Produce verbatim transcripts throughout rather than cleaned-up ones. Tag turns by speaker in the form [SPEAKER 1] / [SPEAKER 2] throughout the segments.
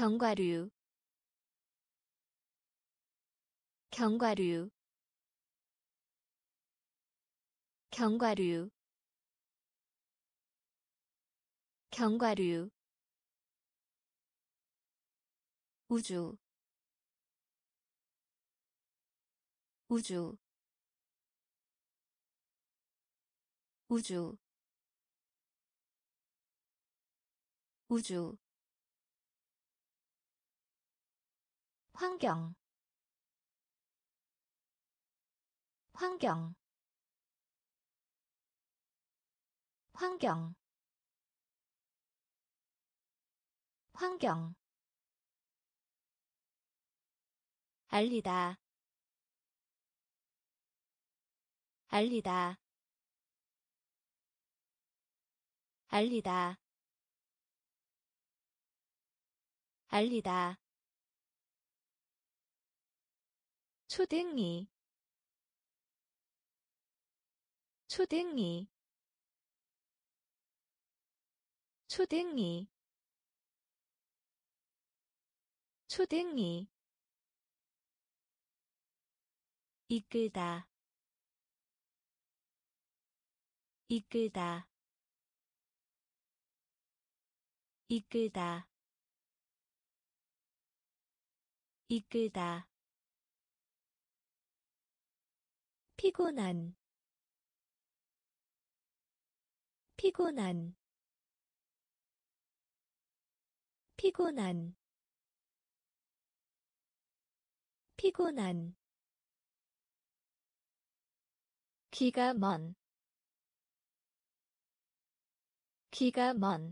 [SPEAKER 1] 견과류 견과류 견과류 견과류 우주 우주 우주 우주 환경 환경 환경 환경 알리다 알리다 알리다 알리다 초등이 초등이 초등이 초등이 이끌다 이끌다 이끌다 이끌다 피곤한 피곤한 피곤한 피곤한 기가 먼 기가 먼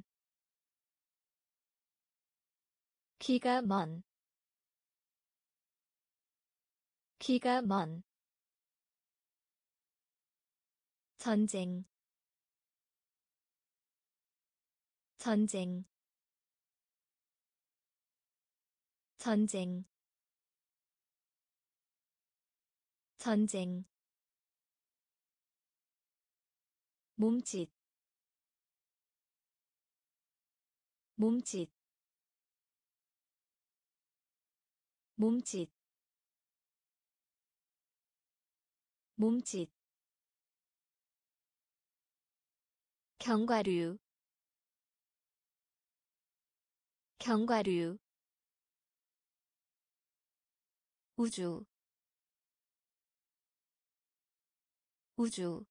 [SPEAKER 1] 기가 먼 기가 먼 전쟁 전쟁 전쟁 전쟁 몸짓 몸짓 몸짓 몸짓 견과류 견과류 우주 우주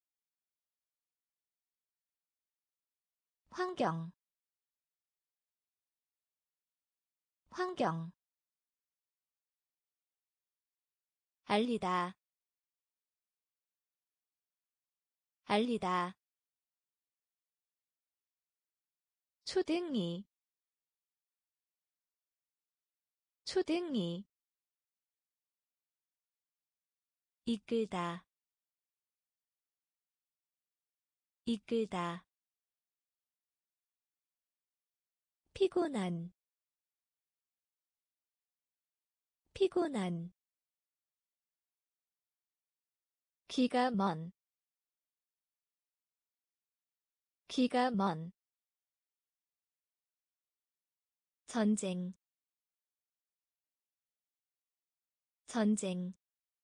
[SPEAKER 1] 환경 환경 알리다 알리다 초등이 초등이 이끌다 이끌다 피곤한 피곤한 기가 먼 기가 먼 전쟁 전쟁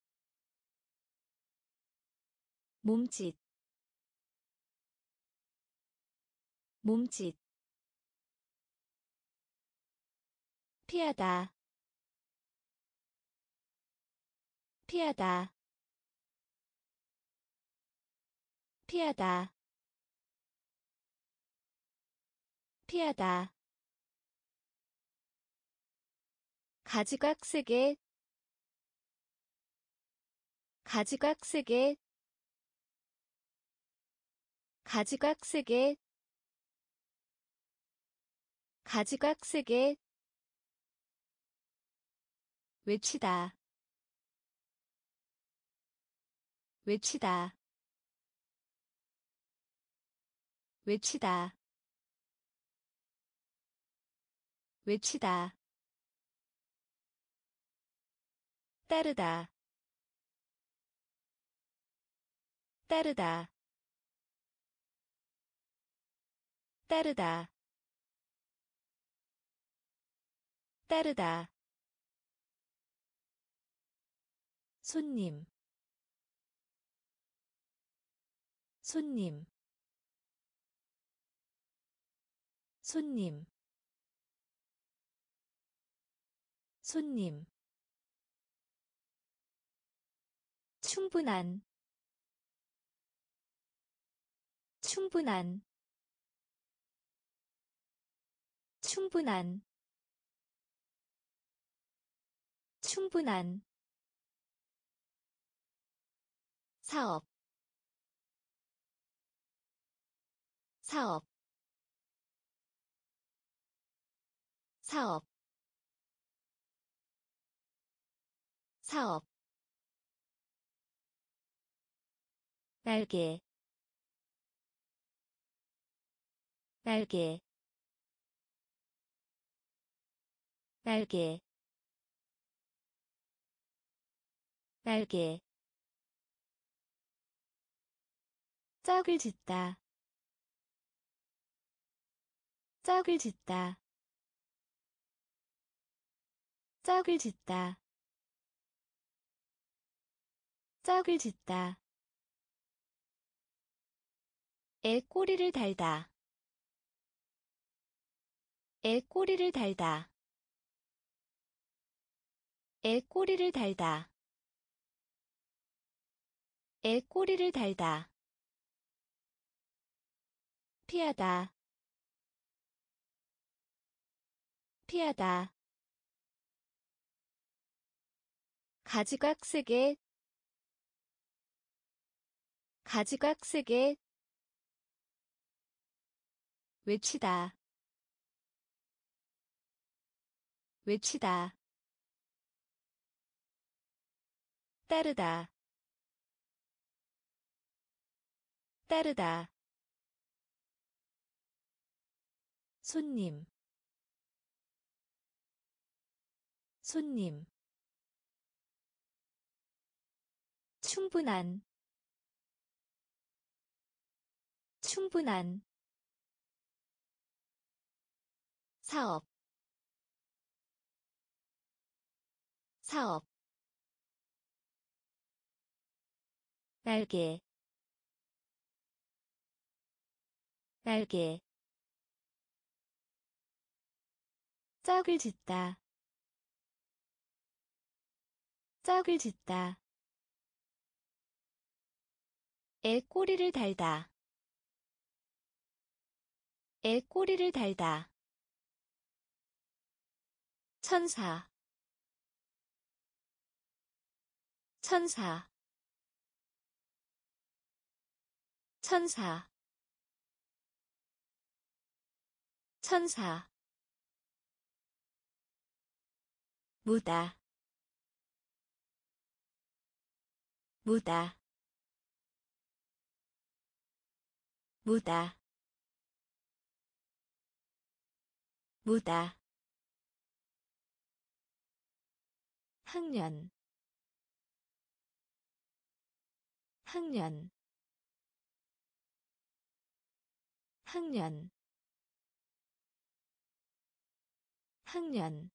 [SPEAKER 1] 몸짓 몸짓 피하다 피하다 피하다 피하다 가지각색의 가지각색의 가지각색의 가지각색의 외치다 외치다 외치다 외치다 따르다 따르다 따르다 따르다 손님 손님 손님 손님 충분한 충분한 충분한 충분한 사업 사업 사업 사업 날개 날개 날개 날개 짝을 짓다 짝을 짓다 짝을 짓다 짝을 짓다 애 꼬리를 달다 애 꼬리를 달다 애 꼬리를 달다 애 꼬리를 달다 피하다 피하다 가지각색의 가지각색의 외치다 외치다 따르다 따르다 손님 손님 충분한 충분한 사업 사업 날개 날개 짝을 짓다 짝을 짓다 애 꼬리를 달다 애 꼬리를 달다 천사 천사 천사 천사 무다 무다 무다 무다 학년 학년 학년 학년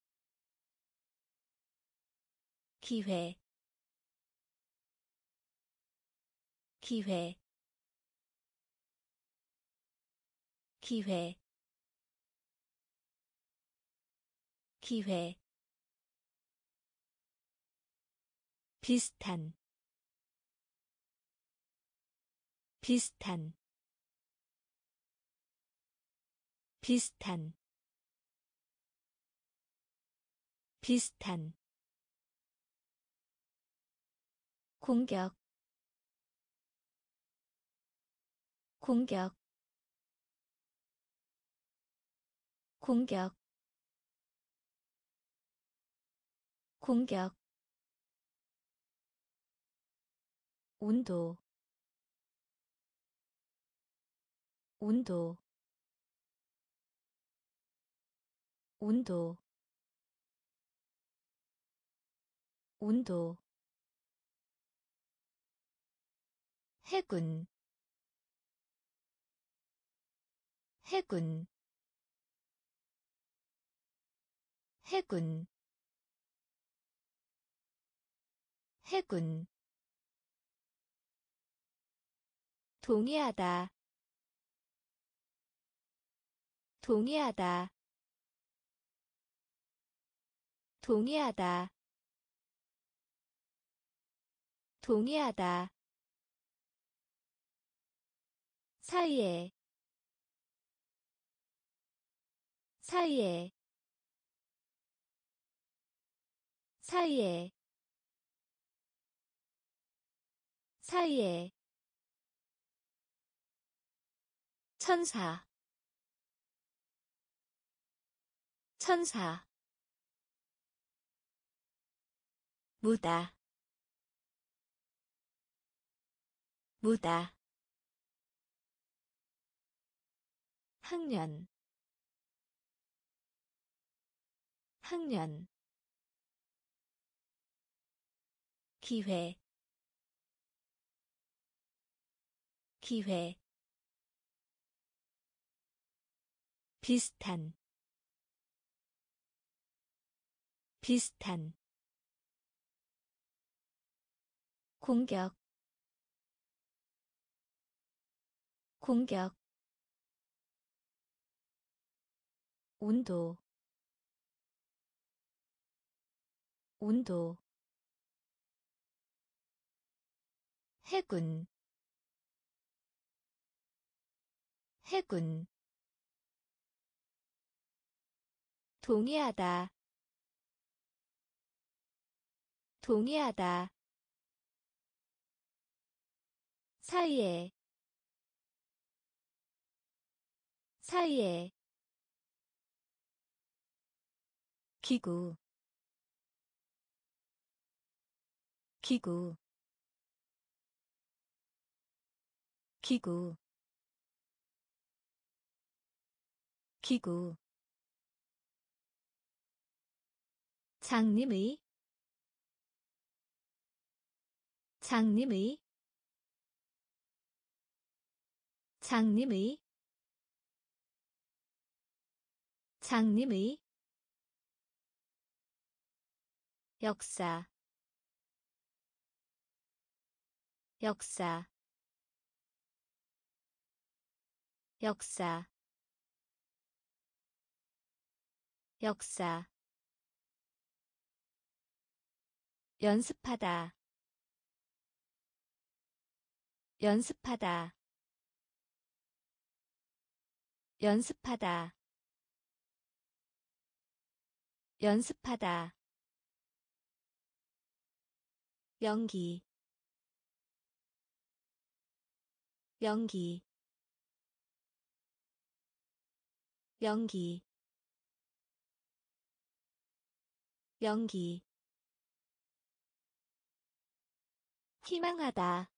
[SPEAKER 1] 기회 기회 기회 기회 비슷한 비슷한 비슷한 비슷한 공격 공격 공격 공격 온도 온도 온도 온도 해군 해군 해군 해군 동의하다 동의하다 동의하다 동의하다 사이에 사이에 사이에 사이에 천사 천사 무다 무다 학년 학년 기회 기회 비슷한 비슷한 공격 공격 온도 온도 해군 해군 동의하다 동의하다 사이에 사이에 기구 기구 기구 기구 장님의 장님의 장님의 장님의 역사 역사 역사 역사 연습하다 연습하다 연습하다 연습하다 연기 연기 연기 연기 희망하다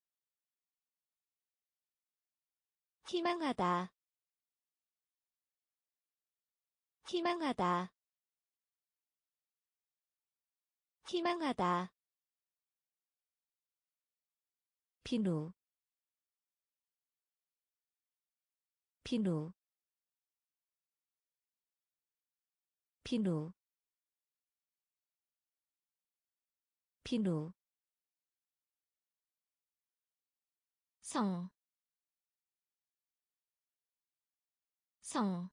[SPEAKER 1] 희망하다 희망하다 희망하다 비누 비누 비누 비누 성, 성,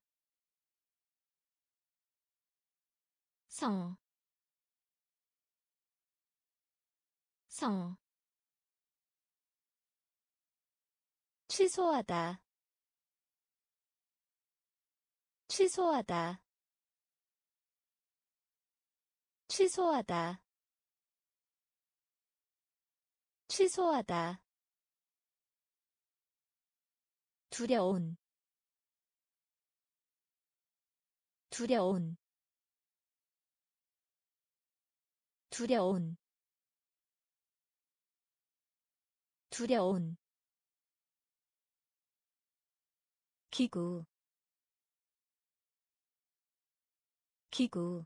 [SPEAKER 1] 성, 성 취소하다 취소하다 취소하다 취소하다 두려운 두려운 두려운 두려운 기구 기구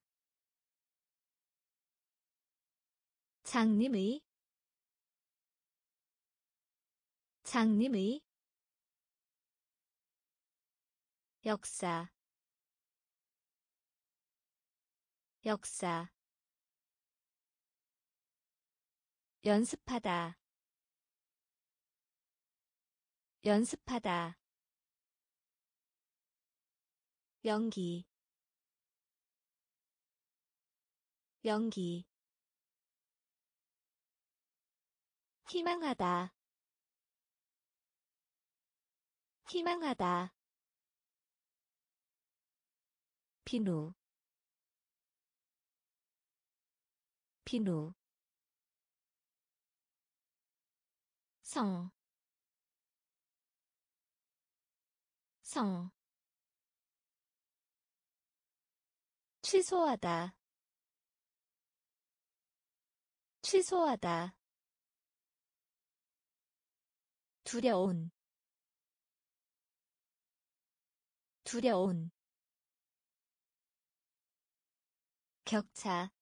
[SPEAKER 1] 장님의 장님의 역사 역사 연습하다 연습하다 연기 연기 희망하다 희망하다 비누 비누 성, 성 취소하다 취소하다 두려운 두려운 격차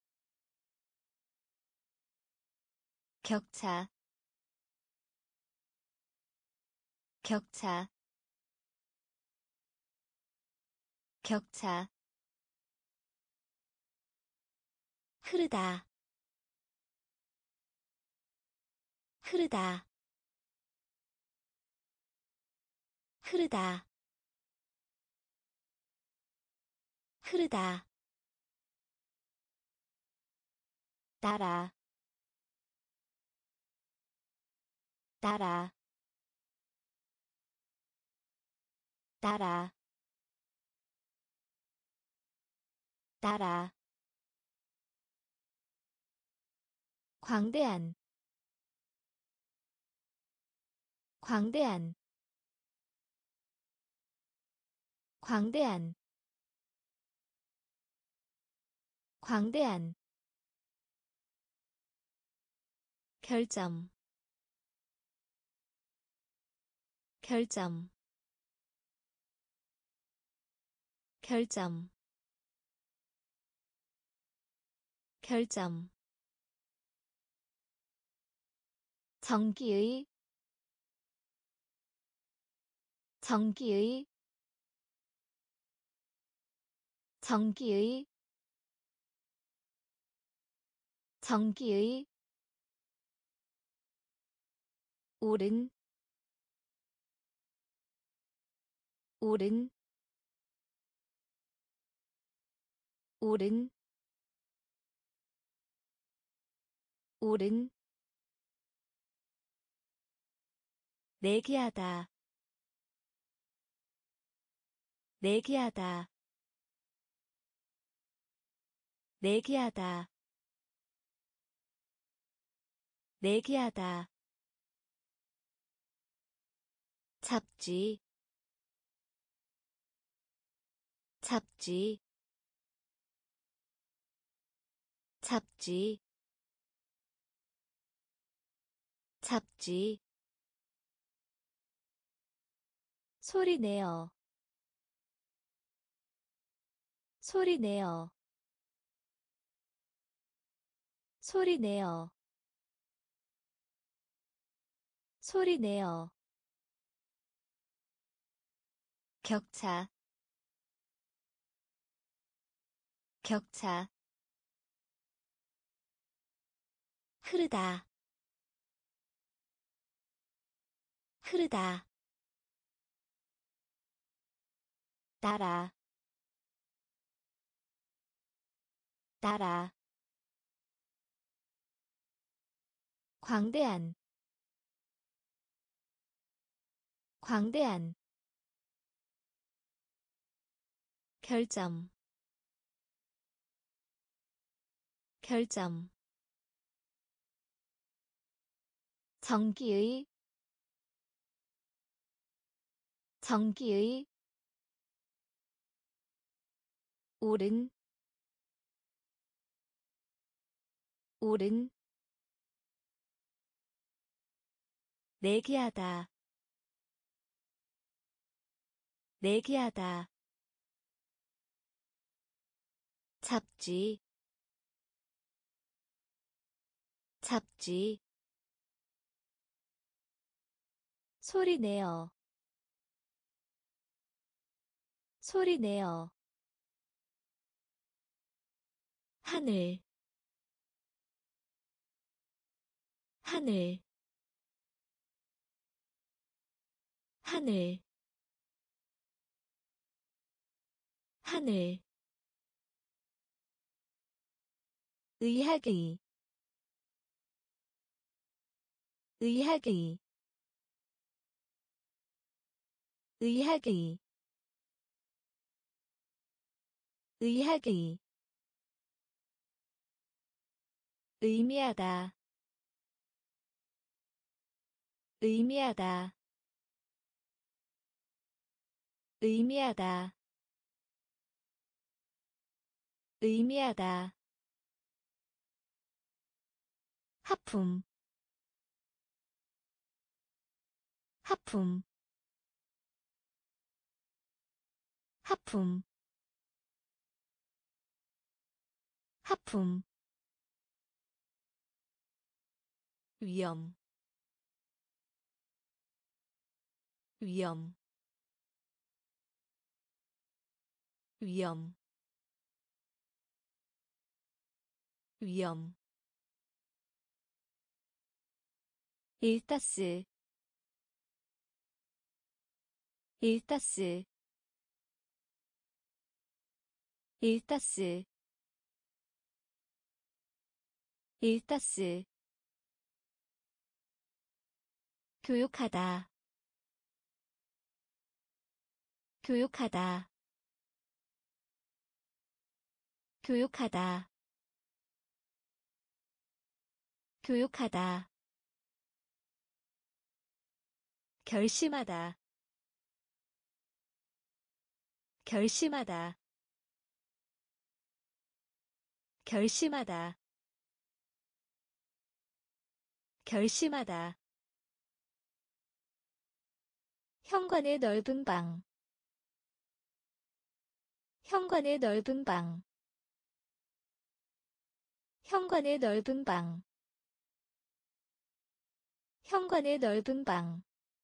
[SPEAKER 1] 격차 격차 격차 흐르다 흐르다 흐르다 흐르다 따라 따라 따라 따라 광대한 광대한 광대한 광대한 결점 결점 결점 결점 전기의 전기의 전기의 전기의 오른 오른 오른 오른 내기하다 내기하다 내기하다 내기하다 잡지 잡지 잡지 잡지 소리내어 소리내어 소리내어 소리내어 격차 격차 흐르다 흐르다 따라 따라 광대한 광대한 결점 결점 전기의 전기의 오른 오른 내기하다 내기하다 잡지 잡지 소리내어 소리내어 하늘 하늘 하늘 하늘 의학의 의학의 의학의 의학의 의미하다 의미하다 의미하다 의미하다 하품 하품 하품 하품 위험 위험 위험 위험 일타스 일타스 일타스 일타스 교육하다 교육하다 교육하다 교육하다 결심하다 결심하다 결심하다 결심하다 현관의 넓은 방 현관의 넓은 방 현관의 넓은 방 현관의 넓은 방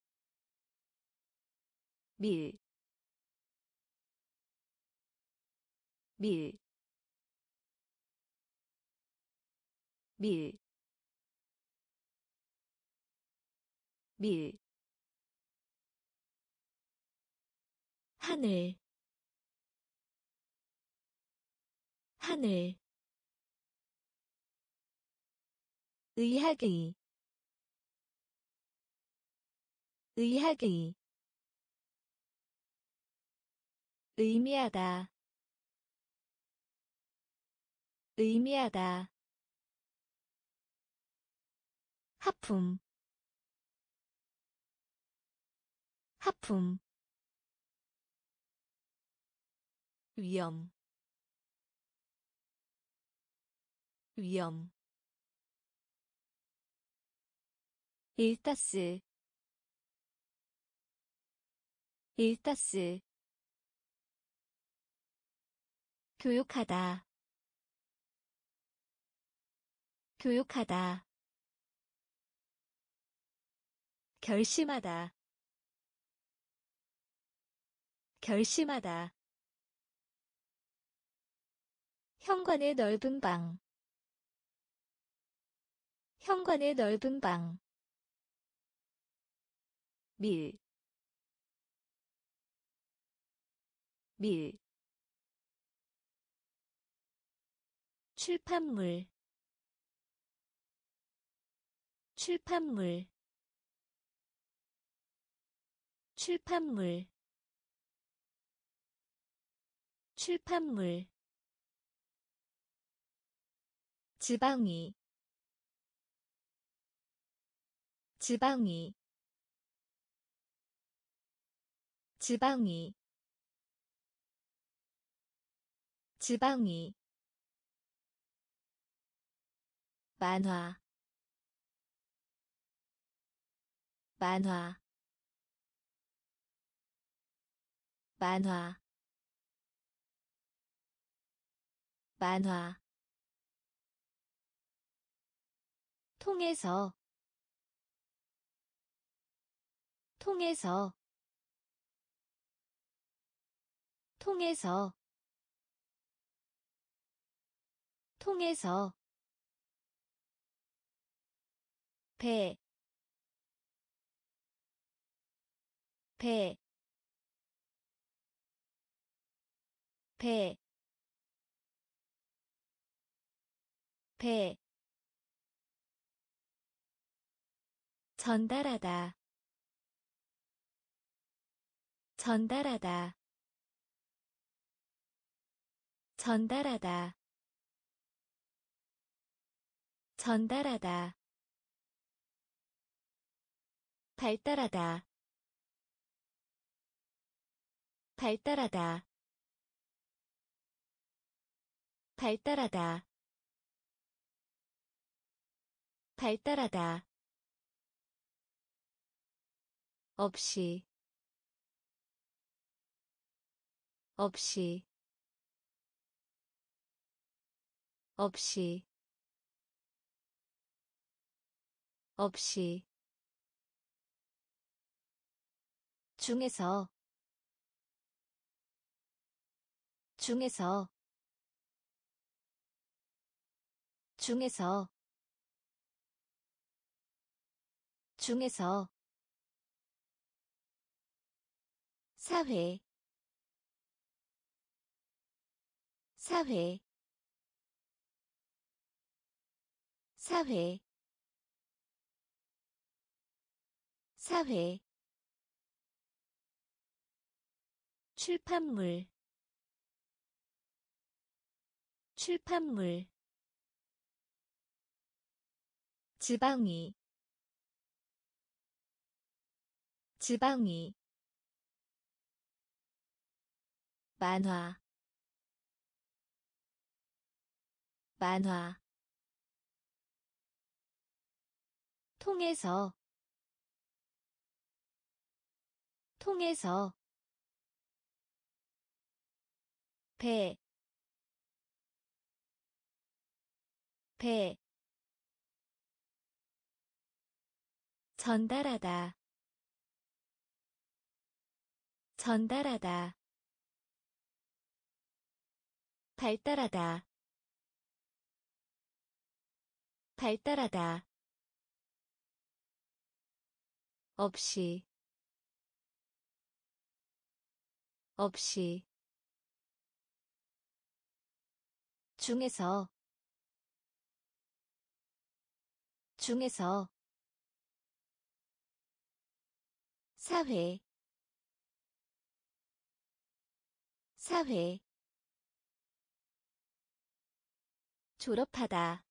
[SPEAKER 1] 밀, 밀, 밀, 밀 하늘 하늘 의학의 의학의 의미하다 의미하다 하품 하품 위험 위험 일타스 일타스 교육하다 교육하다 결심하다 결심하다 현관의 넓은 방 현관의 넓은 방 밀, 밀 출판물 출판물 출판물 출판물 지방이 지방이 지방이 지방이 만화 만화 만화 만화 통해서 통해서 통해서 통해서 배, 배, 배, 배, 전달하다, 전달하다, 전달하다, 전달하다, 발달하다, 발달하다, 발달하다, 발달하다, 없이, 없이, 없이, 없이, 중에서, 중에서, 중에서, 중에서, 사회, 사회, 사회, 사회, 출판물, 출판물, 지방이, 지방이, 만화, 만화, 통해서, 통해서, 배, 배, 전달하다, 전달하다, 발달하다, 발달하다, 없이, 없이, 중에서, 중에서, 사회, 사회, 졸업하다,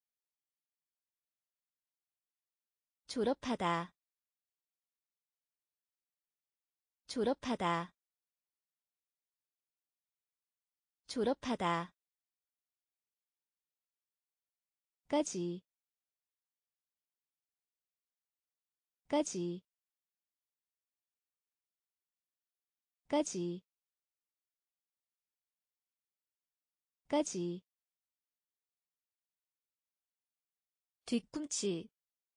[SPEAKER 1] 졸업하다, 졸업하다, 졸업하다, 까지, 까지, 까지, 까지, 뒤꿈치,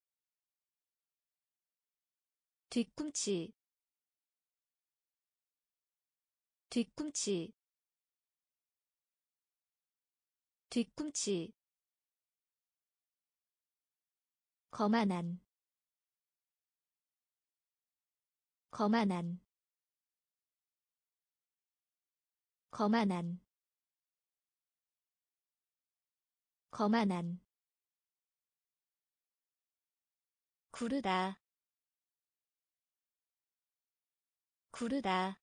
[SPEAKER 1] 뒤꿈치, 뒤꿈치, 뒤꿈치, 거만한, 거만한, 거만한, 거만한, 구르다, 구르다,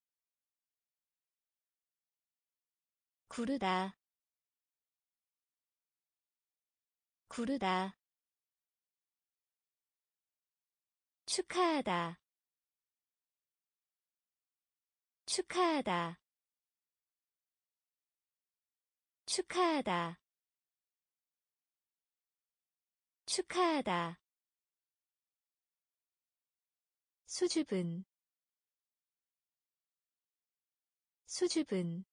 [SPEAKER 1] 구르다, 구르다, 축하하다, 축하하다, 축하하다, 축하하다, 수줍은, 수줍은,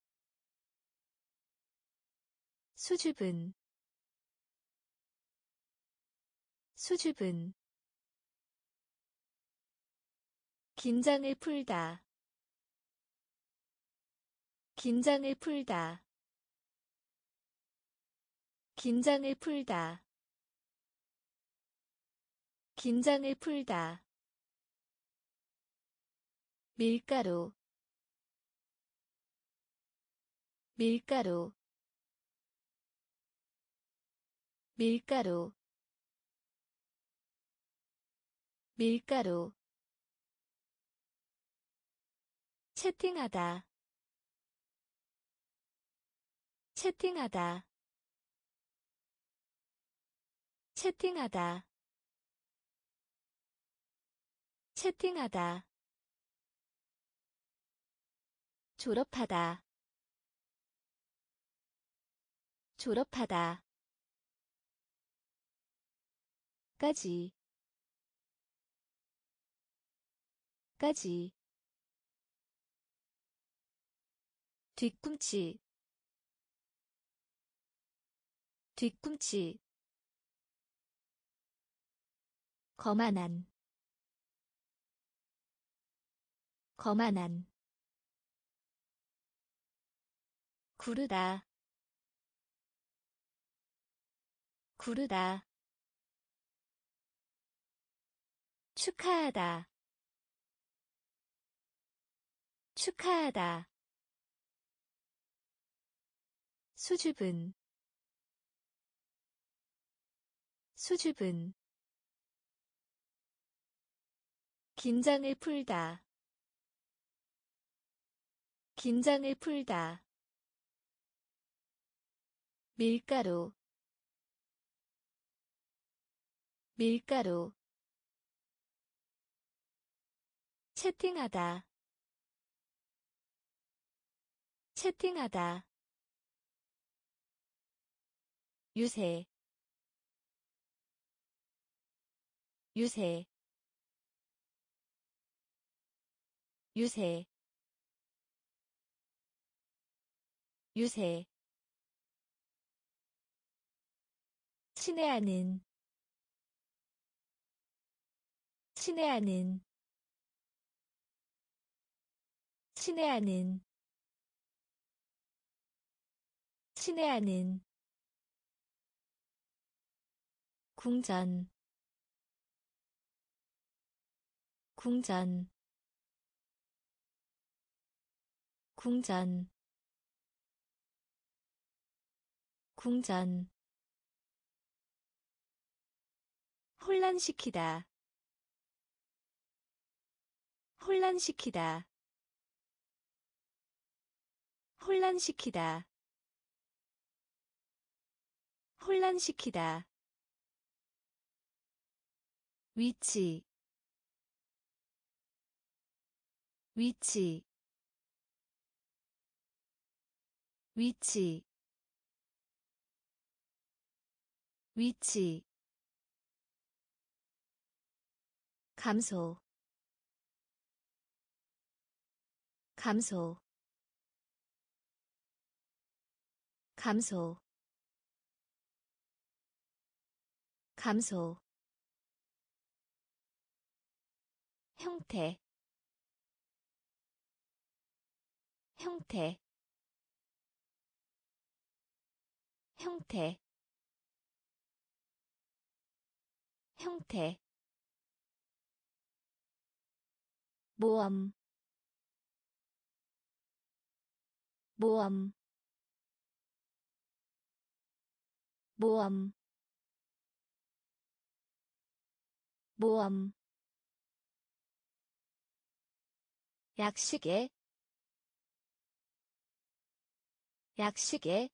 [SPEAKER 1] 수줍은, 수줍은, 긴장을 풀다, 긴장을 풀다, 긴장을 풀다. 긴장을 풀다. 밀가루 밀가루 밀가루 밀가루 채팅하다 채팅하다 채팅하다 채팅하다 졸업하다 졸업하다 까지 까지 뒤꿈치 뒤꿈치 거만한 거만한 구르다 구르다 축하하다 축하하다 수줍은 수줍은 긴장을 풀다 긴장을 풀다 밀가루 밀가루 채팅하다 채팅하다 유세 유세 유세 유세 친애하는 친애하는 친애하는 친애하는 궁전 궁전 궁전 궁전 혼란시키다 혼란시키다 혼란시키다 혼란시키다 위치 위치 위치 위치 감소 감소 감소 감소 형태 형태 형태 형태 모험 모험 모험 모험 약식에 약식에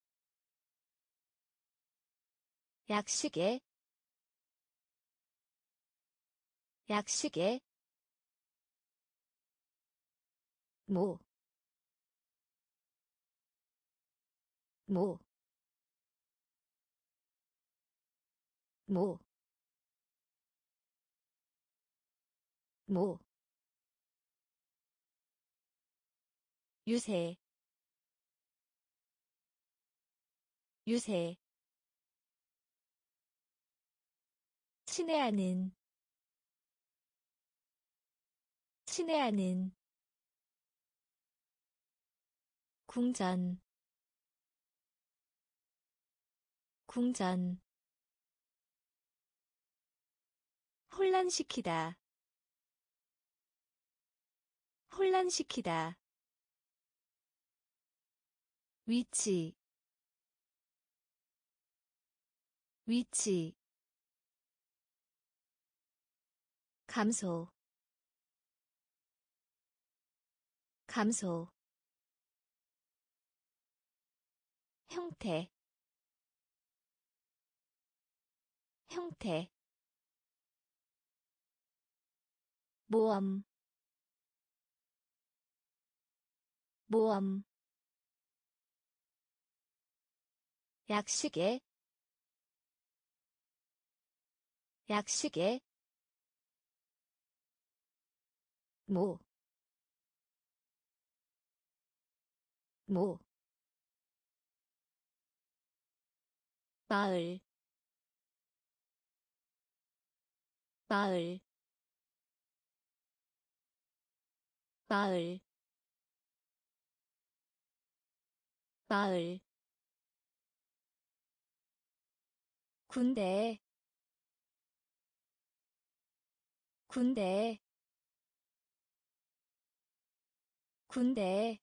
[SPEAKER 1] 약식에 약식에 모, 모, 모, 모, 유세, 유세, 친애하는, 친애하는, 궁전, 궁전 혼란시키다 혼란시키다 위치 위치 감소 감소 형태 형태 모험 모험 약식에 약식에 모, 모, 마을, 마을, 마을, 마을, 군대, 군대, 군대,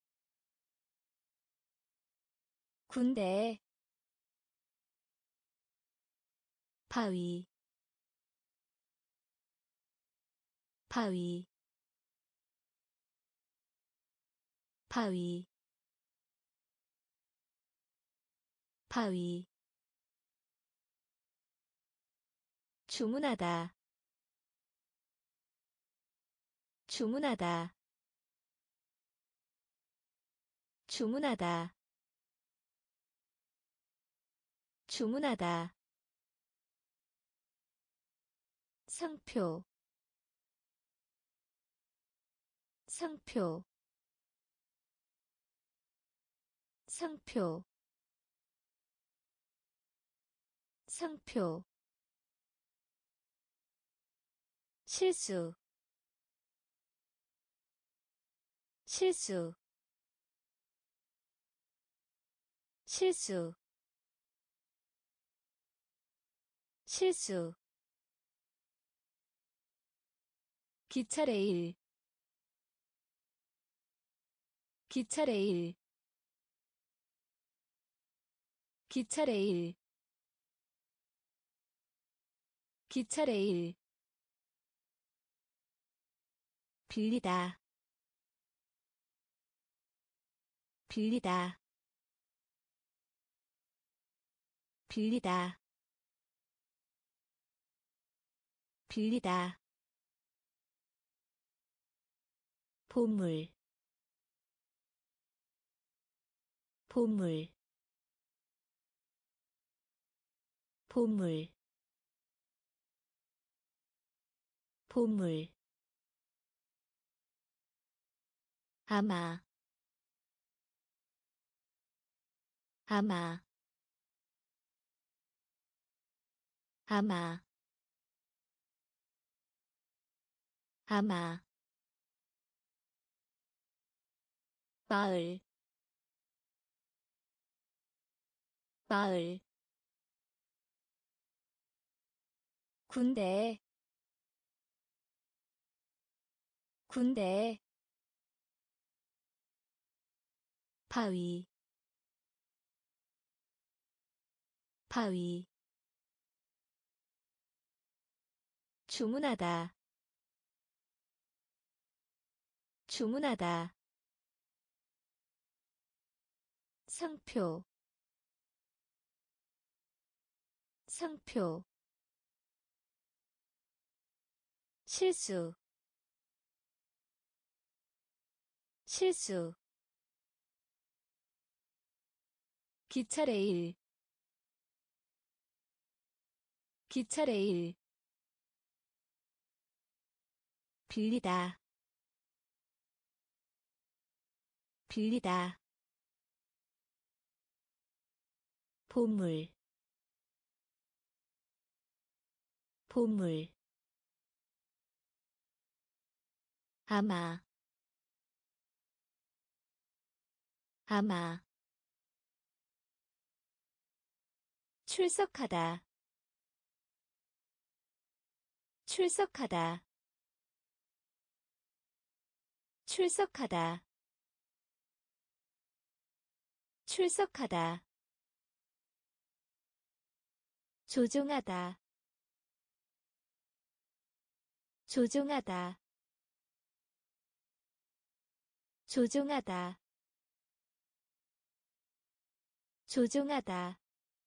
[SPEAKER 1] 군대, 바위, 바위, 바위, 바위, 주문하다, 주문하다, 주문하다, 주문하다, 상표, 상표, 상표, 상표, 실수, 실수, 실수, 실수, 기차레일, 기차레일, 기차레일, 기차레일, 빌리다, 빌리다, 빌리다, 빌리다, 보물, 보물, 보물, 보물, 아마, 아마, 아마, 아마, 마을, 마을, 군대, 군대, 바위, 바위, 주문하다, 주문하다, 상표, 상표, 실수, 실수, 기차레일, 기차레일, 빌리다, 빌리다, 보물, 보물, 아마, 아마, 출석하다 출석하다 출석하다 출석하다 조종하다 조종하다 조종하다 조종하다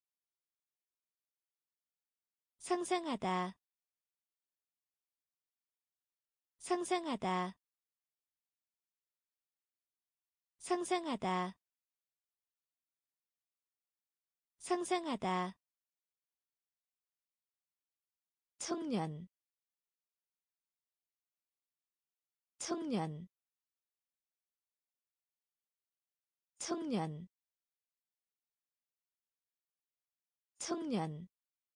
[SPEAKER 1] 상상하다 상상하다 상상하다 상상하다 청년 청년 청년 청년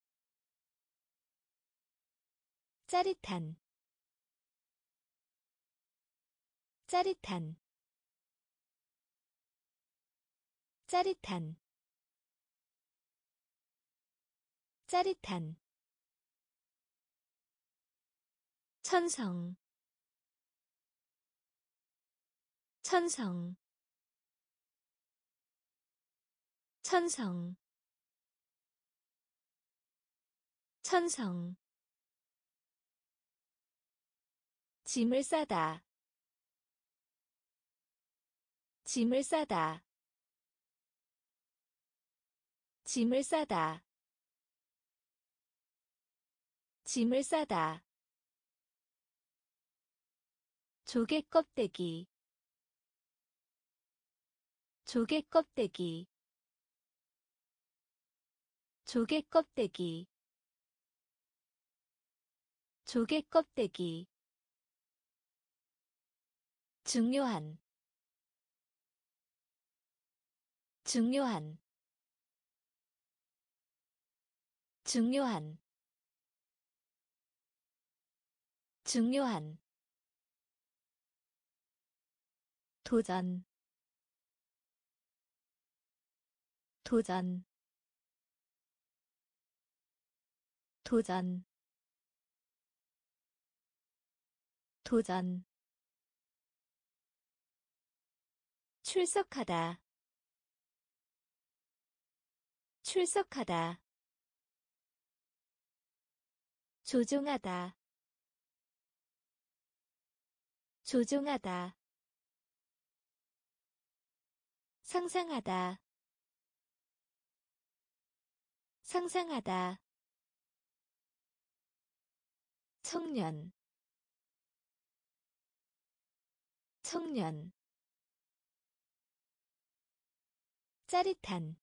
[SPEAKER 1] 짜릿한 짜릿한 짜릿한 짜릿한 천성 천성 천성 천성 짐을 싸다 짐을 싸다 짐을 싸다 짐을 싸다 조개 껍데기 조개 껍데기 조개 껍데기 조개 껍데기 중요한 중요한 중요한 중요한 도전 도전 도전 도전 출석하다 출석하다 조종하다 조종하다 상상하다 상상하다 청년 청년 짜릿한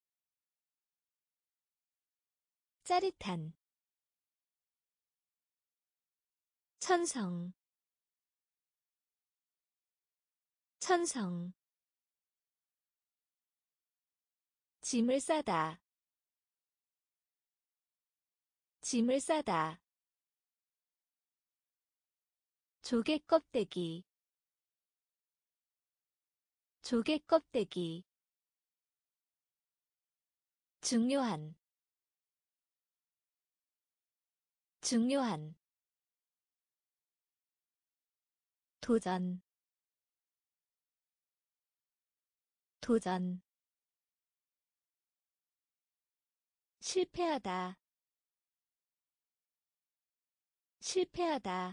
[SPEAKER 1] 짜릿한 천성 천성 짐을 싸다 짐을 싸다 조개 껍데기 조개 껍데기 중요한 중요한 도전 도전 실패하다 실패하다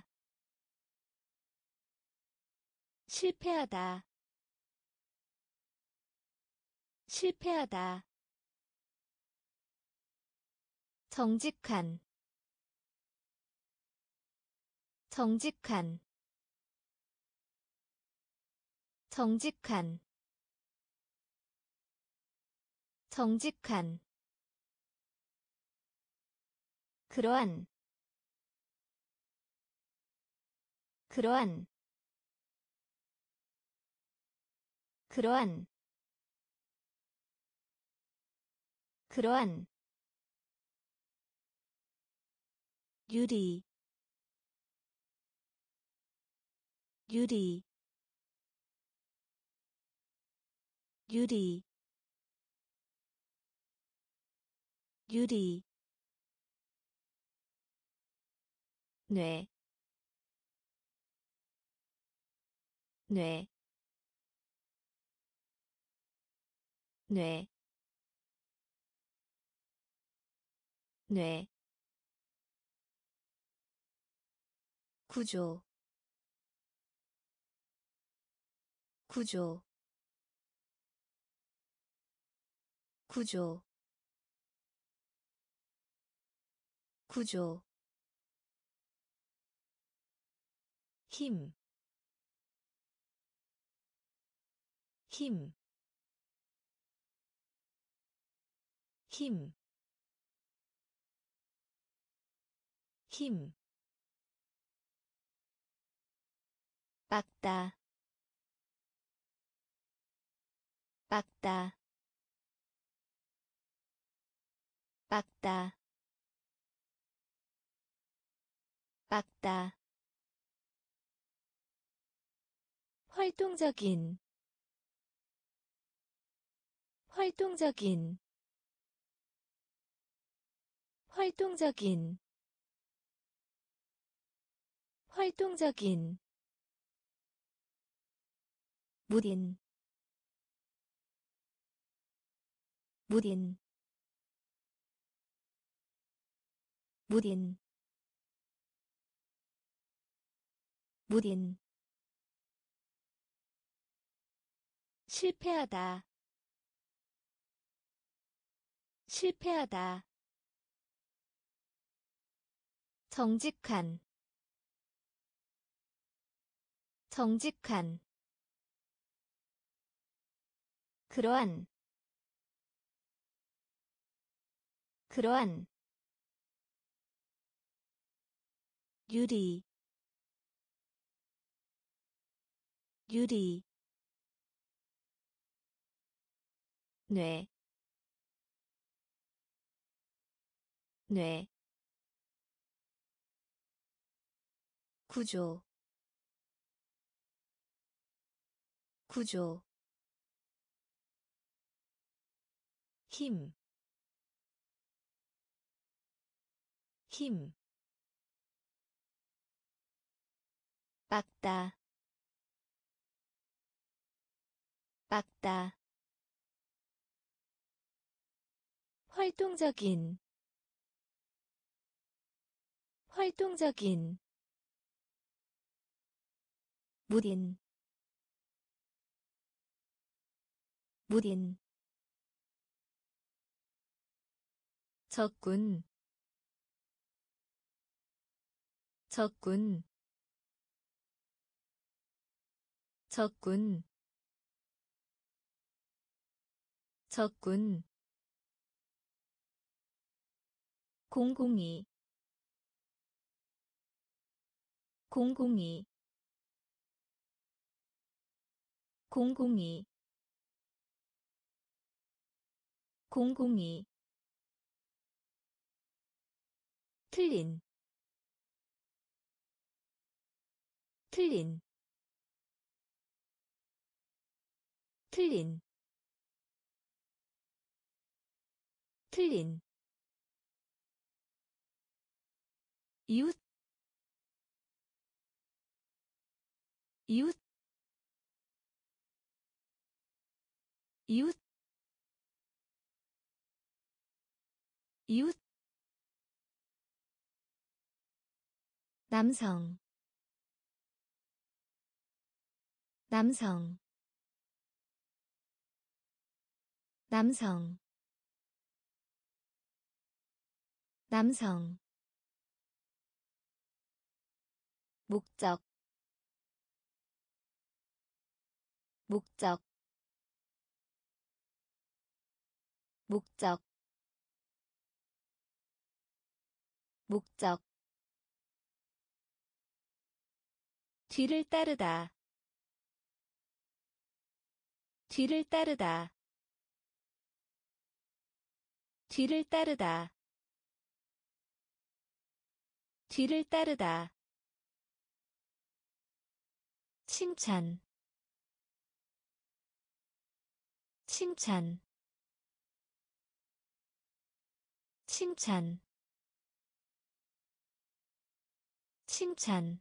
[SPEAKER 1] 실패하다 실패하다 정직한 정직한 정직한 정직한 그러한 그러한 그러한 그러한 유리 유리 유리 유리 뇌 뇌 뇌 뇌 구조 구조 구조 구조 힘, 힘, 힘, 힘, 빡다, 빡다, 빡다, 빡다. 활동적인, 활동적인, 활동적인, 활동적인. 무딘, 무딘, 무딘, 무딘. 실패하다, 실패하다. 정직한, 정직한. 그러한, 그러한. 유리, 유리. 뇌, 뇌. 구조, 구조. 힘, 힘. 빡다, 빡다. 활동적인, 활동적인. 무딘, 무딘. 적군, 적군, 적군, 적군. 공공이, 공공이, 공공이, 공공이. 틀린, 틀린, 틀린, 틀린. 이웃, 이웃, 이웃, 이웃. 남성, 남성, 남성, 남성. 목적, 목적, 목적, 목적. 뒤를 따르다, 뒤를 따르다, 뒤를 따르다, 뒤를 따르다. 칭찬, 칭찬, 칭찬 칭찬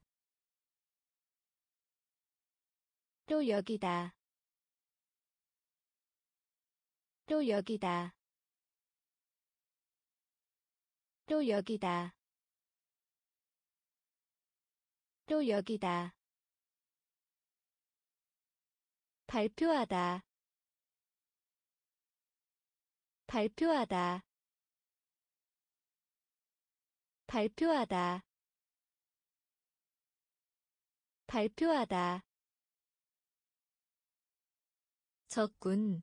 [SPEAKER 1] 또 여기다 또 여기다 또 여기다 또 여기다 발표하다 발표하다 발표하다 발표하다 적군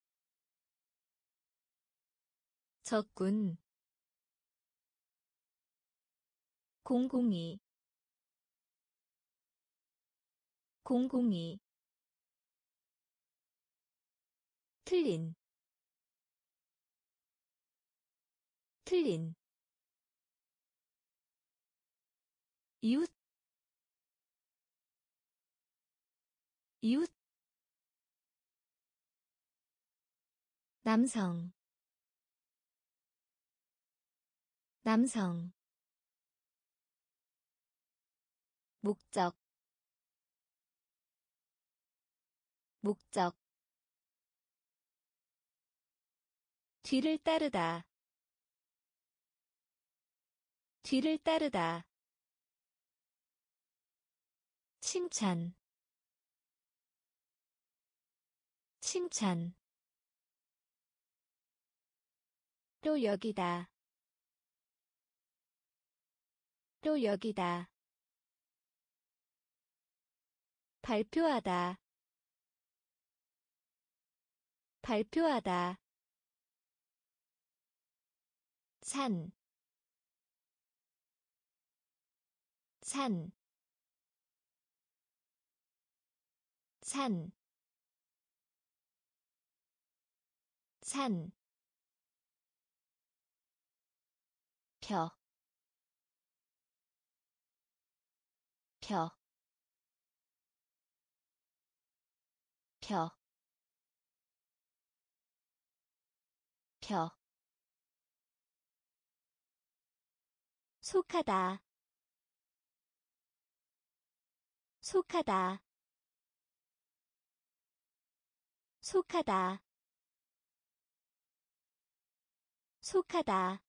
[SPEAKER 1] 적군 공공이 공공이 틀린 틀린 이웃 이웃 남성 남성 목적 목적 뒤를 따르다 뒤를 따르다 칭찬 칭찬 또 여기다 또 여기다 발표하다 발표하다 산, 산, 산, 산, 펴, 펴, 펴, 펴, 속하다, 속하다, 속하다, 속하다.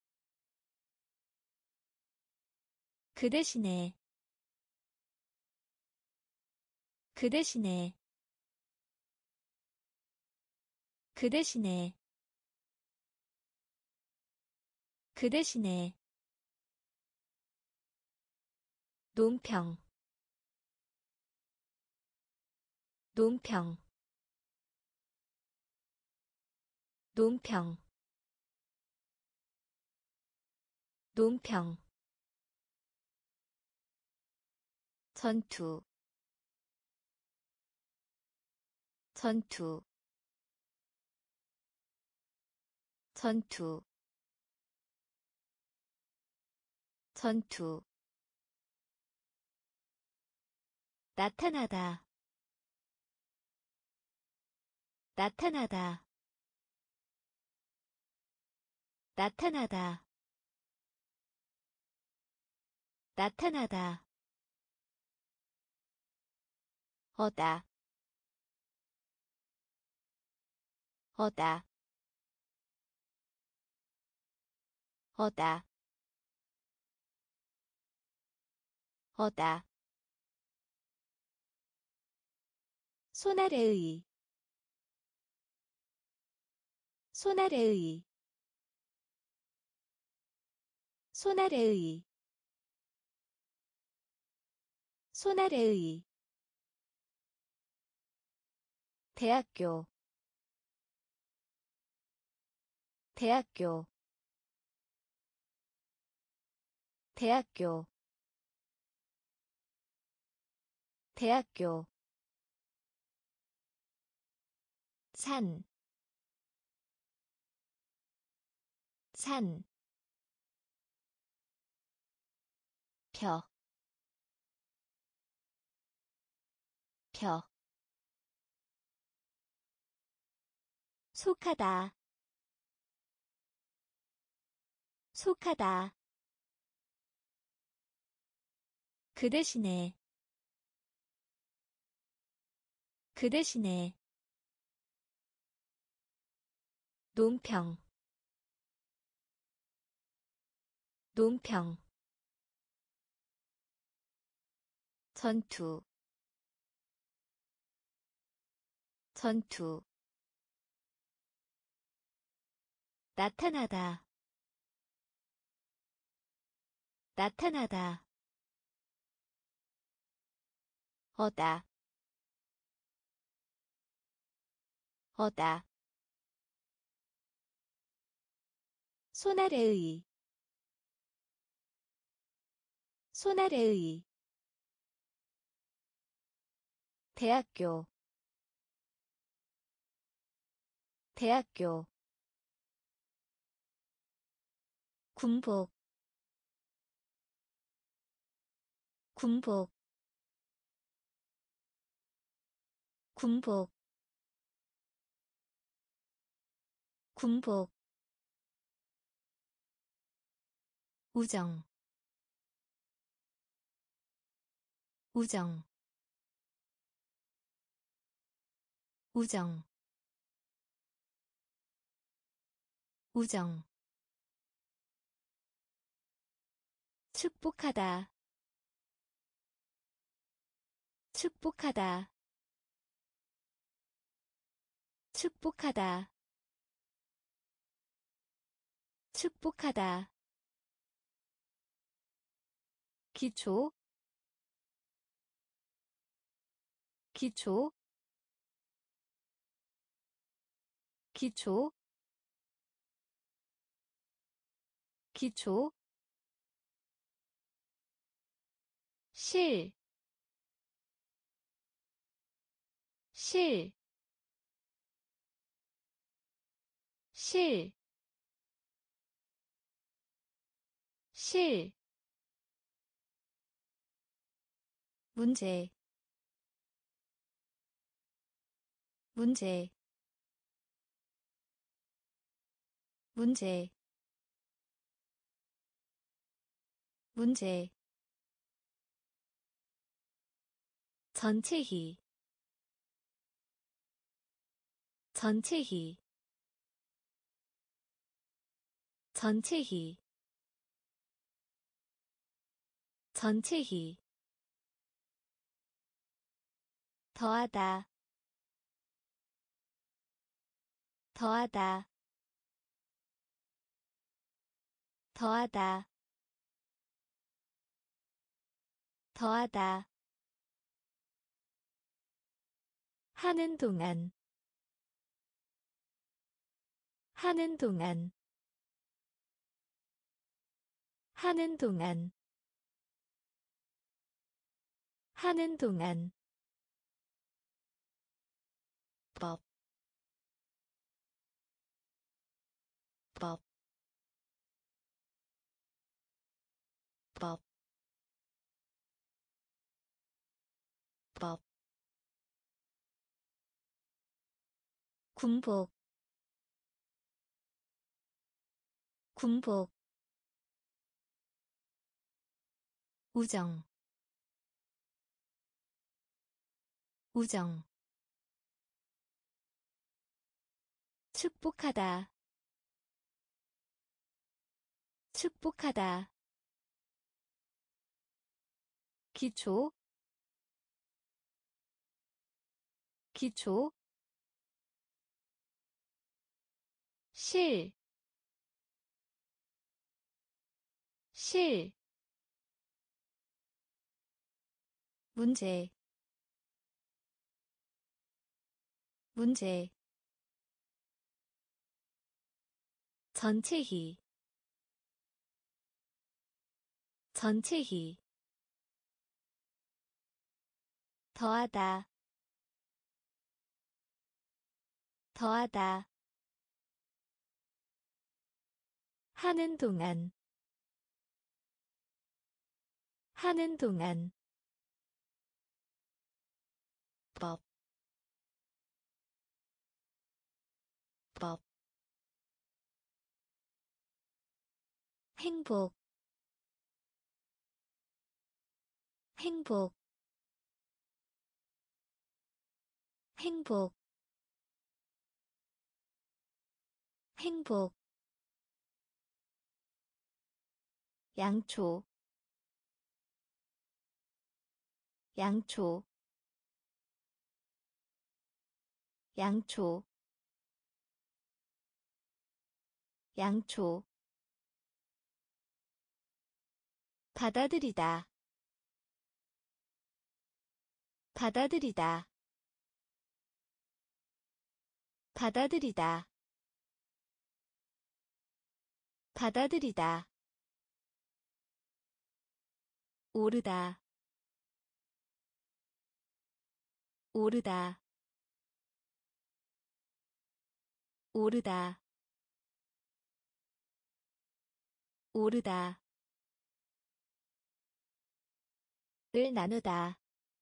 [SPEAKER 1] 그 대신에 그 대신에 그 대신에 그 대신에 논평 논평 논평 논평 전투 전투 전투 전투 나타나다 나타나다 나타나다 나타나다 어다 어다 어다 어다 손아래의 손아래의 손아래의 손아래의 대학교 대학교 대학교 대학교 산, 산, 펴, 펴, 속하다, 속하다. 그 대신에 그 대신에 논평 논평 전투 전투 나타나다 나타나다 어다 어다 손아래의 손아래의 대학교 대학교 군복 군복 군복 군복 우정 우정 우정 우정 축복하다 축복하다 축복하다 축복하다 기초 기초 기초 기초 실, 실, 실, 실, 문제, 문제, 문제, 문제, 전체히, 전체히, 전체히, 전체히, 더하다, 더하다, 더하다, 더하다, 하는 동안, 하는 동안, 하는 동안, 하는 동안, 법, 법, 법, 법, 군복, 군복, 우정, 우정, 축복하다, 축복하다, 기초, 기초, 실, 실, 문제, 문제, 전체히, 전체히, 더하다, 더하다, 하는 동안, 하는 동안, 법, 법, 행복 행복 행복 행복 양초 양초 양초 양초 받아들이다 받아들이다 받아들이다 받아들이다 오르다 오르다 오르다 오르다 을 나누다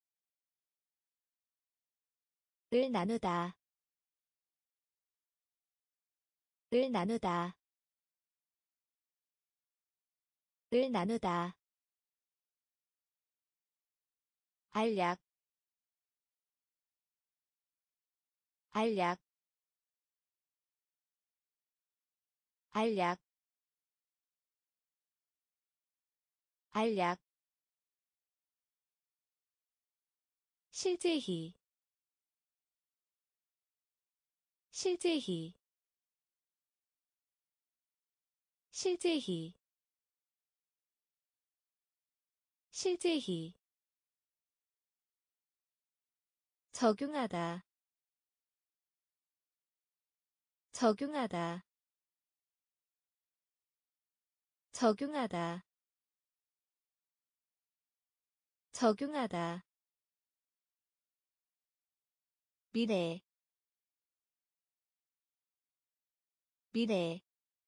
[SPEAKER 1] 을 나누다 을 나누다 을 나누다 알약 알약 알약 알약 실제히 실제히 실제히 실제히 적용하다 적용하다 적용하다 적용하다 미래 미래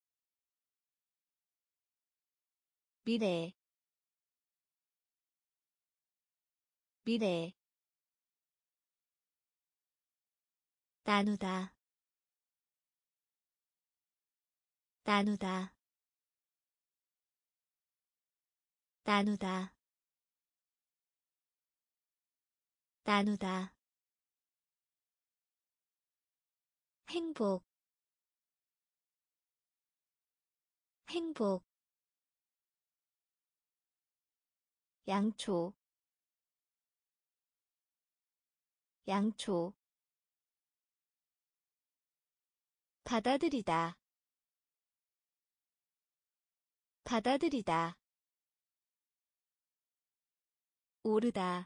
[SPEAKER 1] 미래 미래 나누다 나누다 나누다 나누다 행복 행복 양초 양초 받아들이다 받아들이다 오르다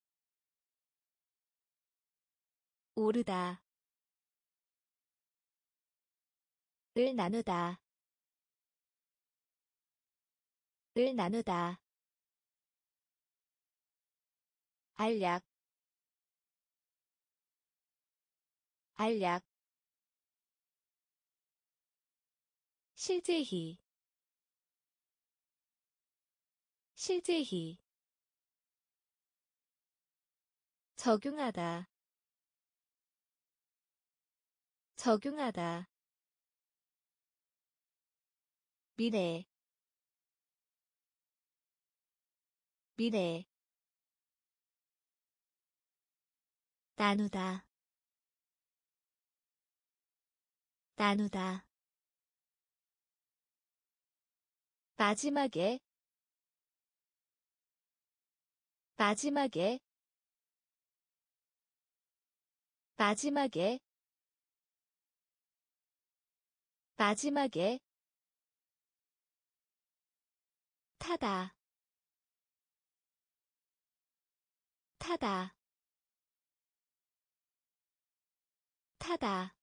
[SPEAKER 1] 오르다 을 나누다 을 나누다 알약 알약 실제히 실제히 적용하다 적용하다 미래 미래 나누다 나누다 마지막에 마지막에 마지막에 마지막에 타다 타다 타다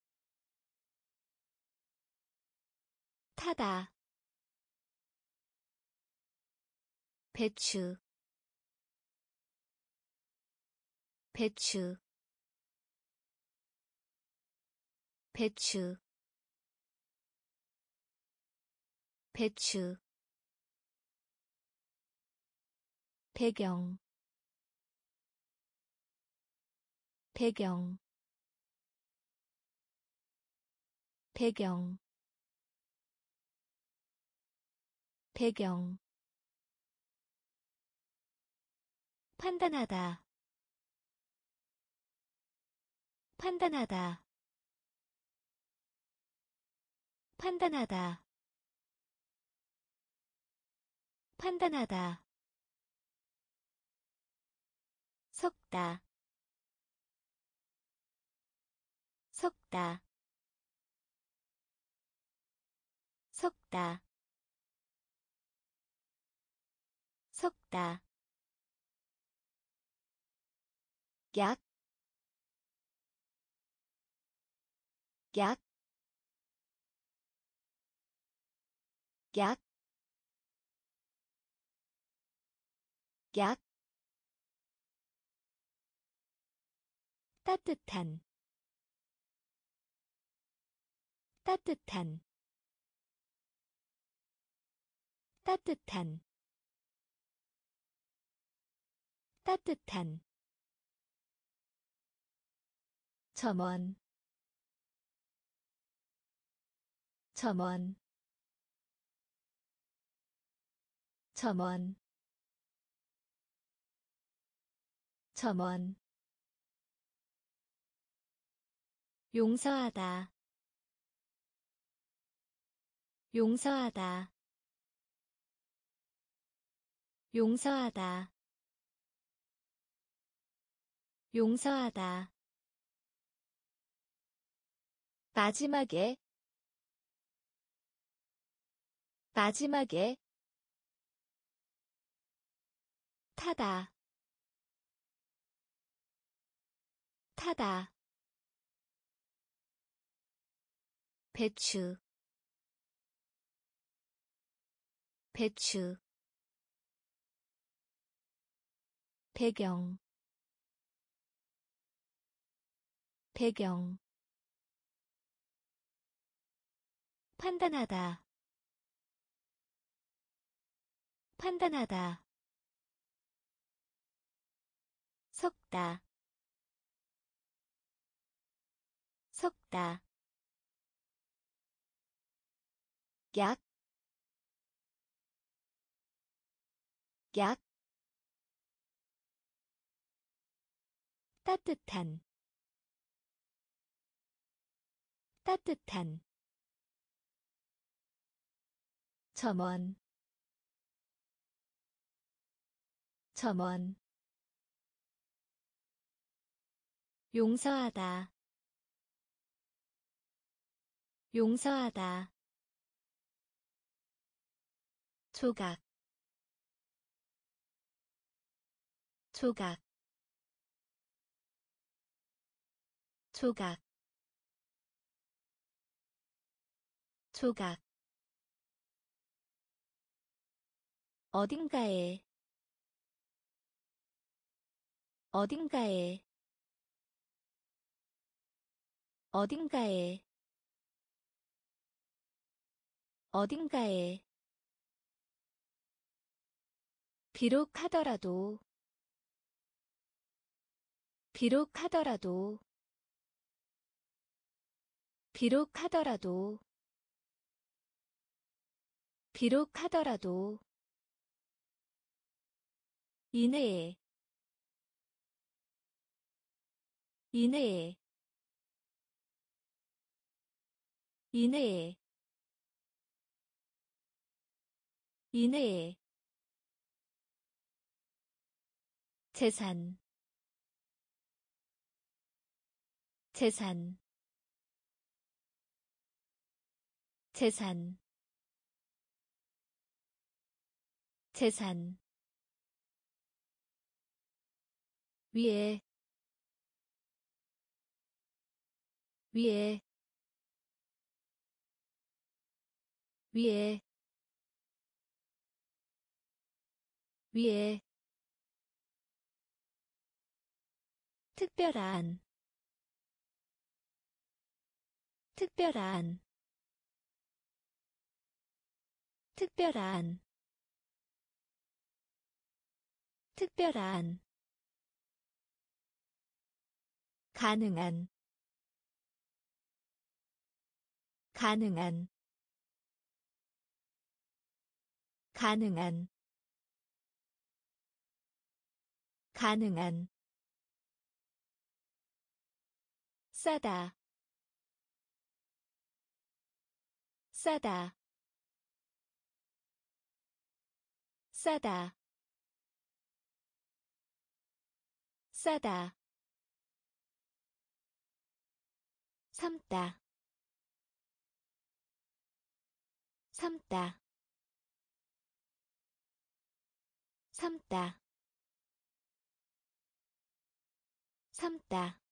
[SPEAKER 1] 타다 배추 배추 배추 배추 배경 배경 배경 배경 판단하다 판단하다 판단하다 판단하다 섞다 섞다 섞다 섞다 약, 약, 약, 약, 따뜻한, 따뜻한, 따뜻한, 따뜻한, 점원, 점원, 점원, 점원, 용서하다, 용서하다, 용서하다, 용서하다, 마지막에, 마지막에, 타다, 타다, 배추, 배추, 배경, 배경, 판단하다, 판단하다, 섞다, 섞다, 약, 약, 따뜻한, 따뜻한, 점원, 점원, 용서하다, 용서하다, 조각, 조각, 조각, 조각, 어딘가에, 어딘가에, 어딘가에, 어딘가에, 비록 하더라도, 비록 하더라도, 비록 하더라도, 비록 하더라도, 이내에, 이내에, 이내에, 이내에, 재산, 재산, 재산, 재산, 위에, 위에, 위에, 위에, 특별한, 특별한, 특별한, 특별한, 가능한, 가능한, 가능한 가능한 싸다 싸다 싸다 싸다 삶다 삶다 삶다 삶다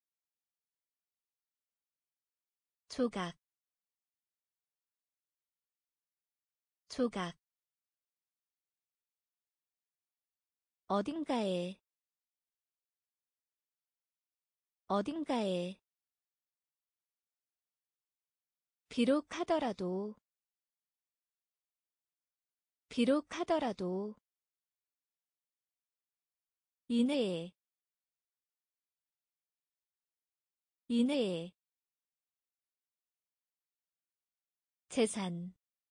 [SPEAKER 1] 조각 조각 어딘가에 어딘가에 비록 하더라도 비록 하더라도 이내에 이내에 재산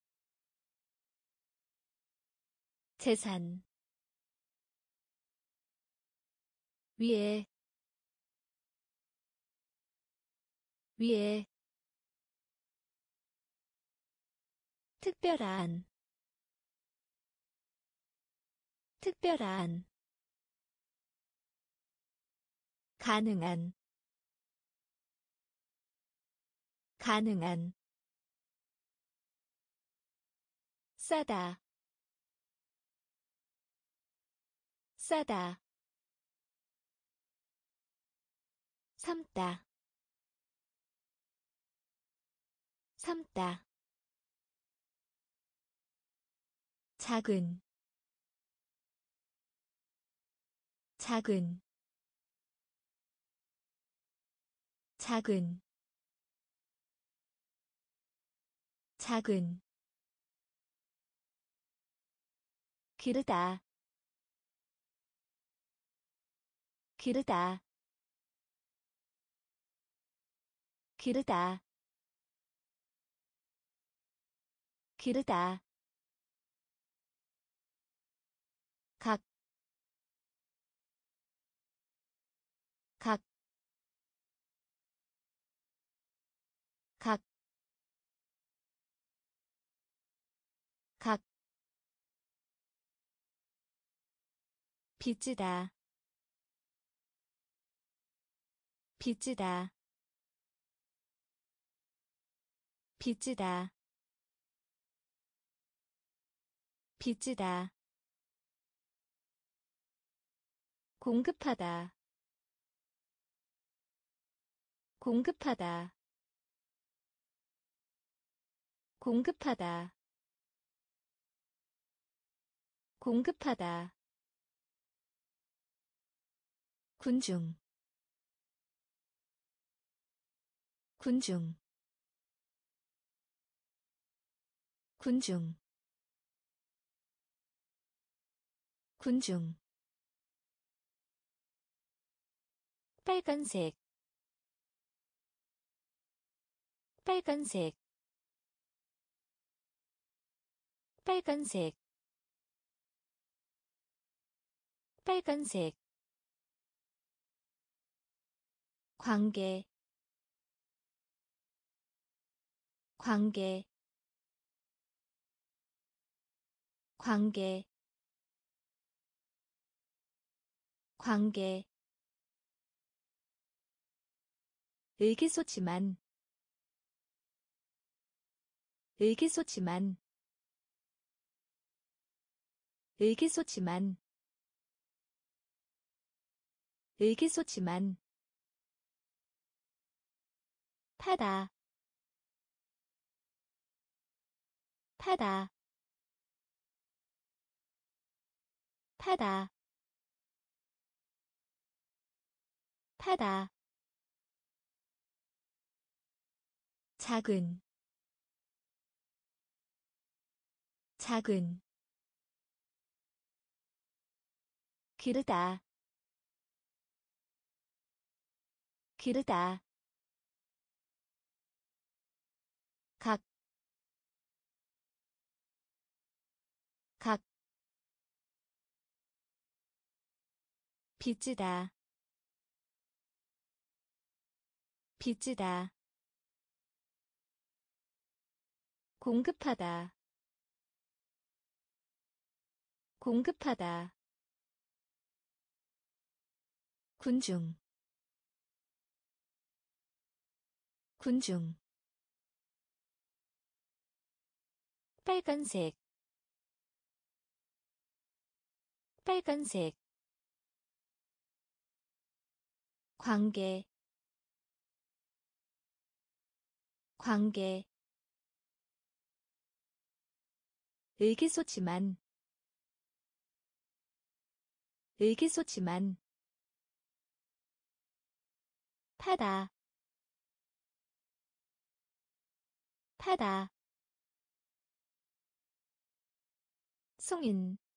[SPEAKER 1] 재산 위에 위에 특별한 특별한 가능한 가능한 싸다 싸다 삶다 삶다 작은 작은 작은 작은 기르다 기르다 기르다 기르다 각, 각, 각, 각, 빚지다, 빚지다, 빚지다, 빚지다, 공급하다, 공급하다, 공급하다, 공급하다, 군중, 군중, 군중, 군중, 빨간색, 빨간색, 빨간색, 빨간색, 관계, 관계, 관계, 관계, 의기소침한, 의기소침한, 의기소침한, 의기소침한, 타다, 타다, 타다, 타다, 작은, 작은, 기르다, 기르다, 각, 빚지다 빚지다 공급하다 공급하다 군중 군중 빨간색 빨간색 관계 관계 의기소침한 의기소침한 타다 타다 송인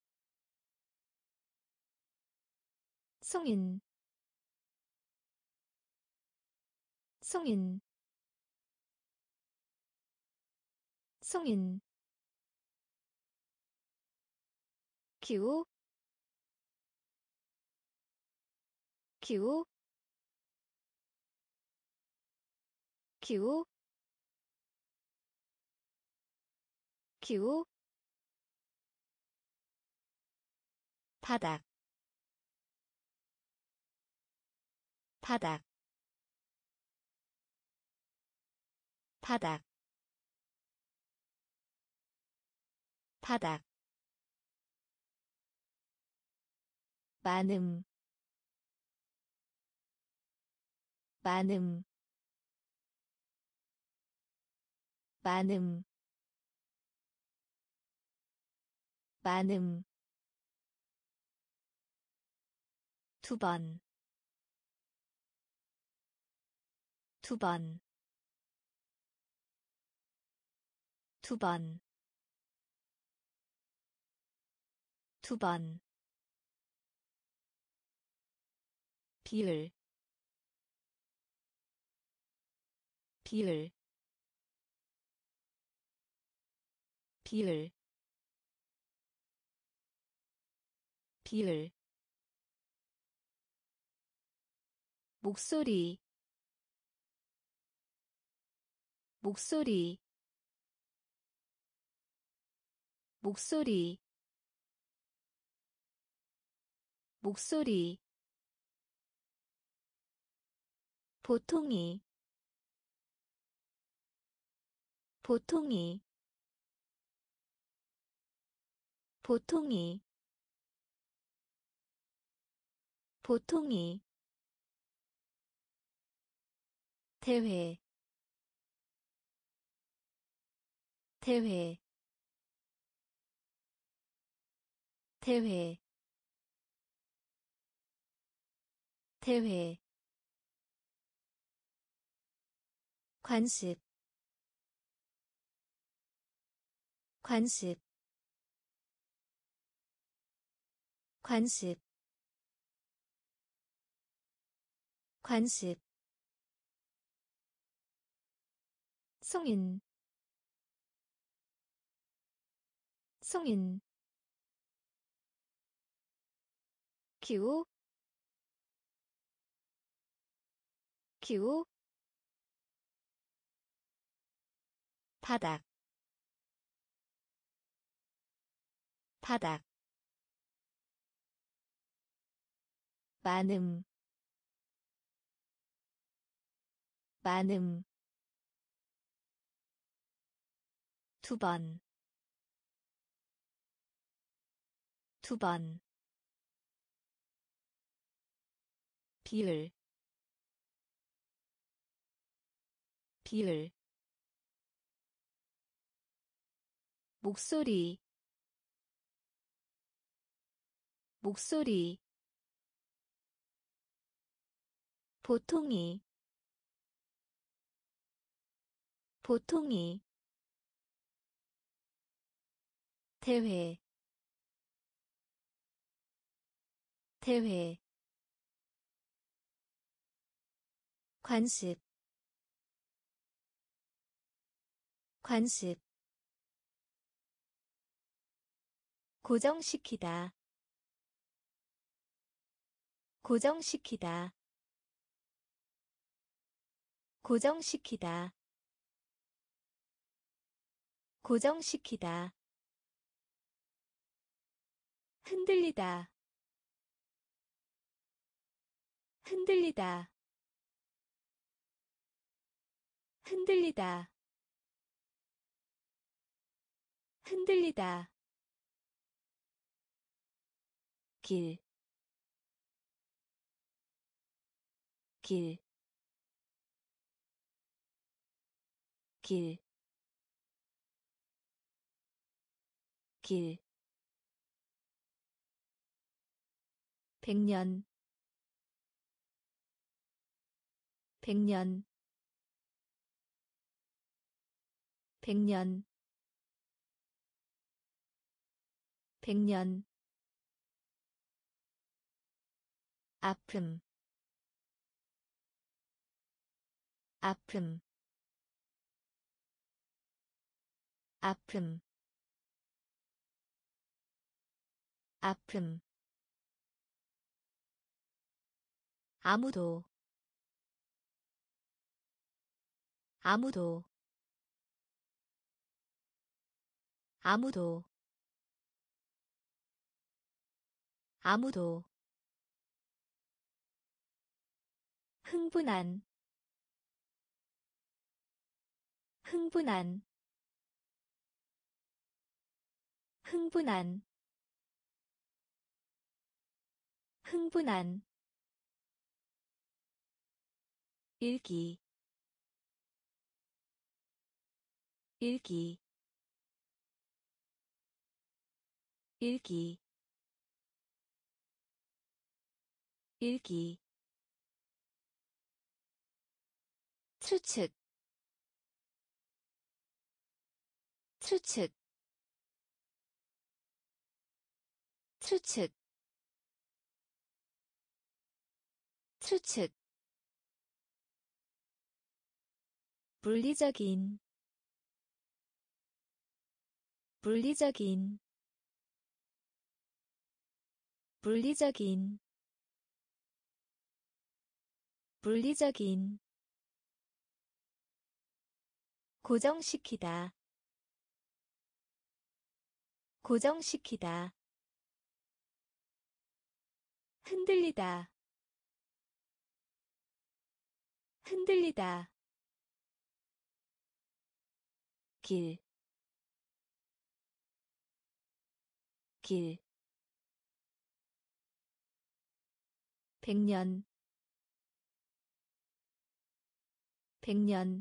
[SPEAKER 1] 송인 송인 송인 기호 기호 기호 기호 바닥 바닥 바닥 바닥 많음 많음 많음 많음 두 번, 두 번, 두 번, 두 번, 비율, 비율, 비율, 비율, 목소리, 목소리, 목소리, 목소리, 보통이, 보통이, 보통이, 보통이, 대회, 대회, 대회, 대회, 관습, 관습, 관습, 관습, 송인, 송인, 기호, 기호, 바닥, 바닥, 많음, 많음, 두 번, 두 번, 비율, 비율, 목소리, 목소리, 보통이, 보통이, 대회, 대회, 관습, 관습, 고정시키다, 고정시키다 고정시키다 고정시키다 흔들리다 흔들리다 흔들리다 흔들리다 길, 길, 길, 길, 백년, 백년, 백년, 백년, 아픔, 아픔, 아픔, 아픔, 아무도, 아무도, 아무도, 아무도, 흥분한, 흥분한, 흥분한, 흥분한, 일기, 일기, 일기, 일기, 추측, 추측, 추측, 추측, 물리적인, 물리적인, 물리적인, 물리적인, 고정시키다, 고정시키다, 흔들리다, 흔들리다, 길, 길, 백년, 백년,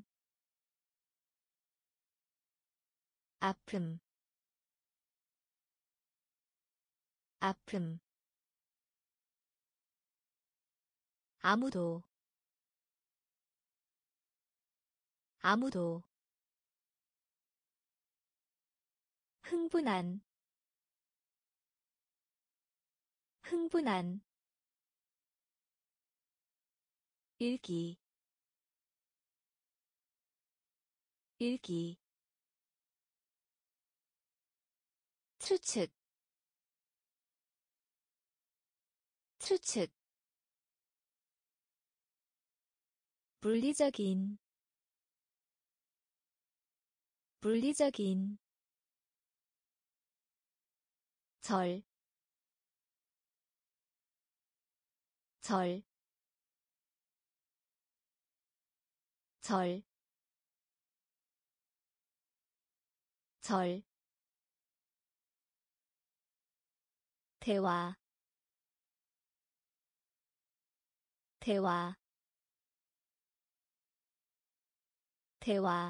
[SPEAKER 1] 아픔, 아픔, 아무도, 아무도, 흥분한, 흥분한, 일기, 일기, 추측, 추측, 물리적인, 물리적인, 절, 절, 절, 절, 대화, 대화, 대화,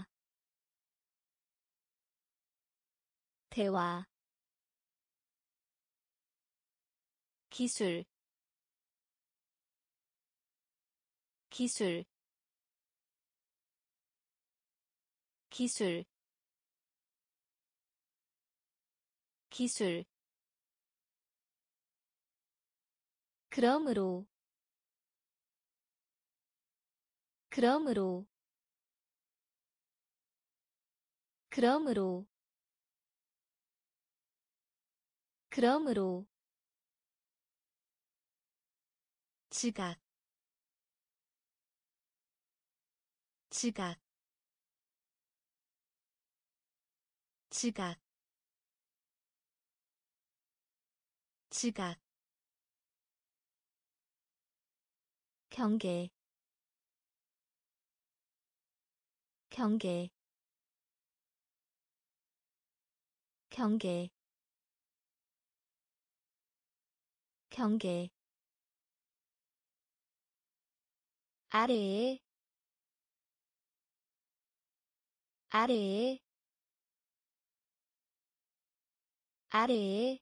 [SPEAKER 1] 대화, 기술, 기술, 기술, 기술, 그러므로, 그러므로, 그러므로, 그러므로, 지각 지각 지각 지각 경계 경계 경계 경계 아래에 아래에 아래에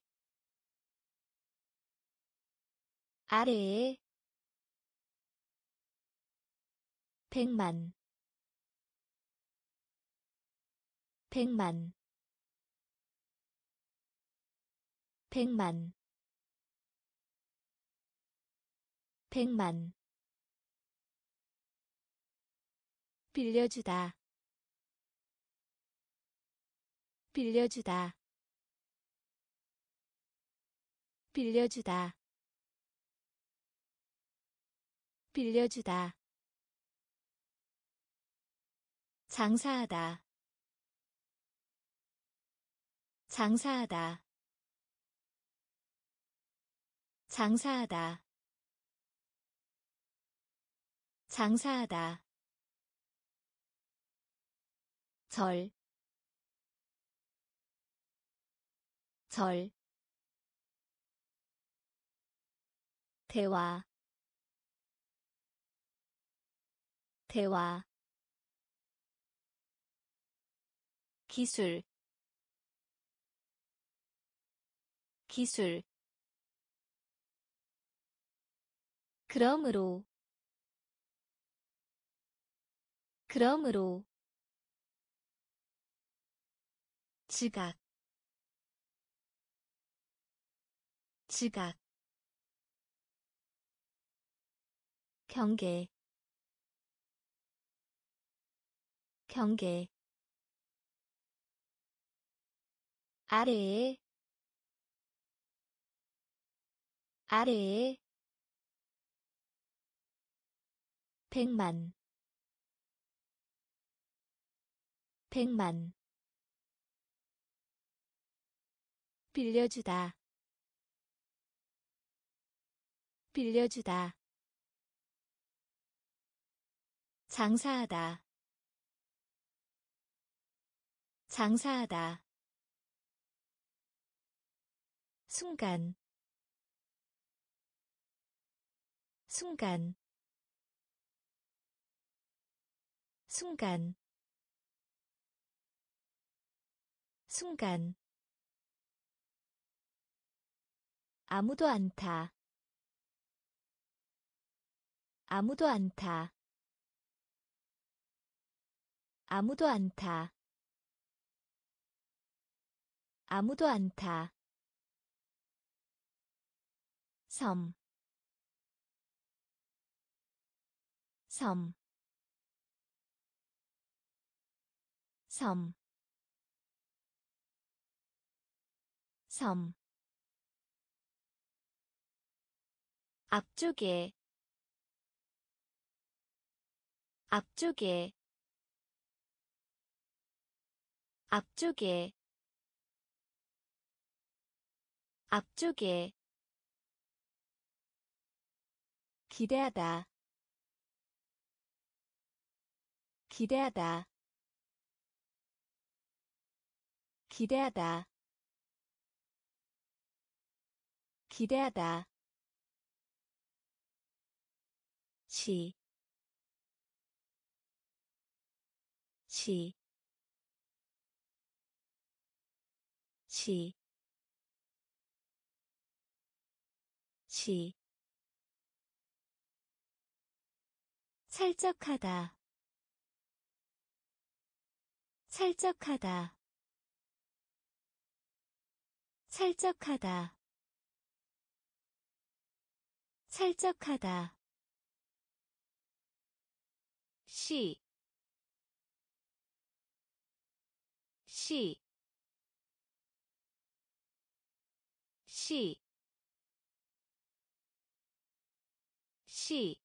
[SPEAKER 1] 아래에 백만 백만 백만 백만 빌려주다 빌려주다 빌려주다 빌려주다 장사하다 장사하다 장사하다 장사하다 절, 절, 대화, 대화, 기술, 기술, 그러므로, 그러므로, 지각, 지각, 경계, 경계, 아래에, 아래에, 백만, 백만, 빌려주다, 빌려주다, 장사하다, 장사하다, 순간, 순간, 순간, 순간, 아무도 않다, 아무도 않다, 아무도 않다, 아무도 않다, 섬, 섬, 섬, 섬, 앞쪽에, 앞쪽에, 앞쪽에, 앞쪽에, 기대하다, 기대하다, 기대하다, 기대하다, 시, 시, 시, 시, 살짝하다, 살짝하다, 살짝하다, 살짝하다, 시, 시, 시, 시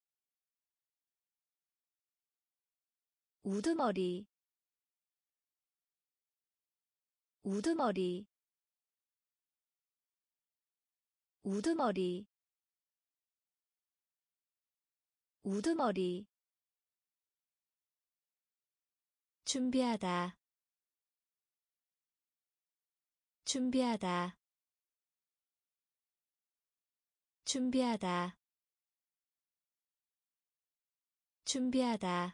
[SPEAKER 1] 우두머리 우두머리 우두머리 우두머리 준비하다 준비하다 준비하다 준비하다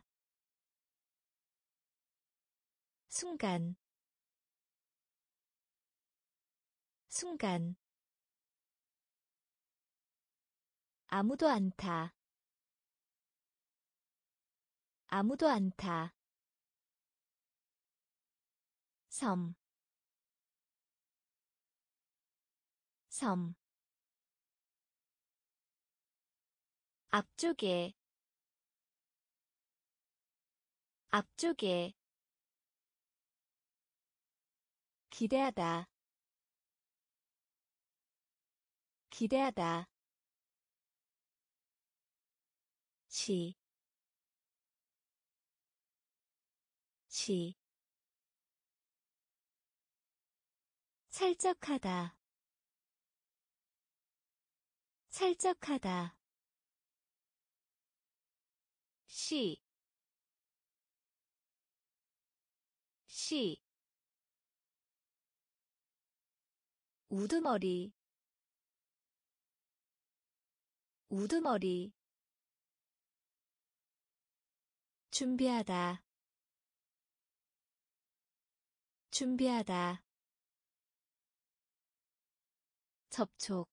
[SPEAKER 1] 순간 순간 아무도 않다 아무도 않다 섬 섬 앞쪽에 앞쪽에 기대하다 기대하다 시 시 살적하다 살적하다 시 시 우두머리 우두머리 준비하다 준비하다 접촉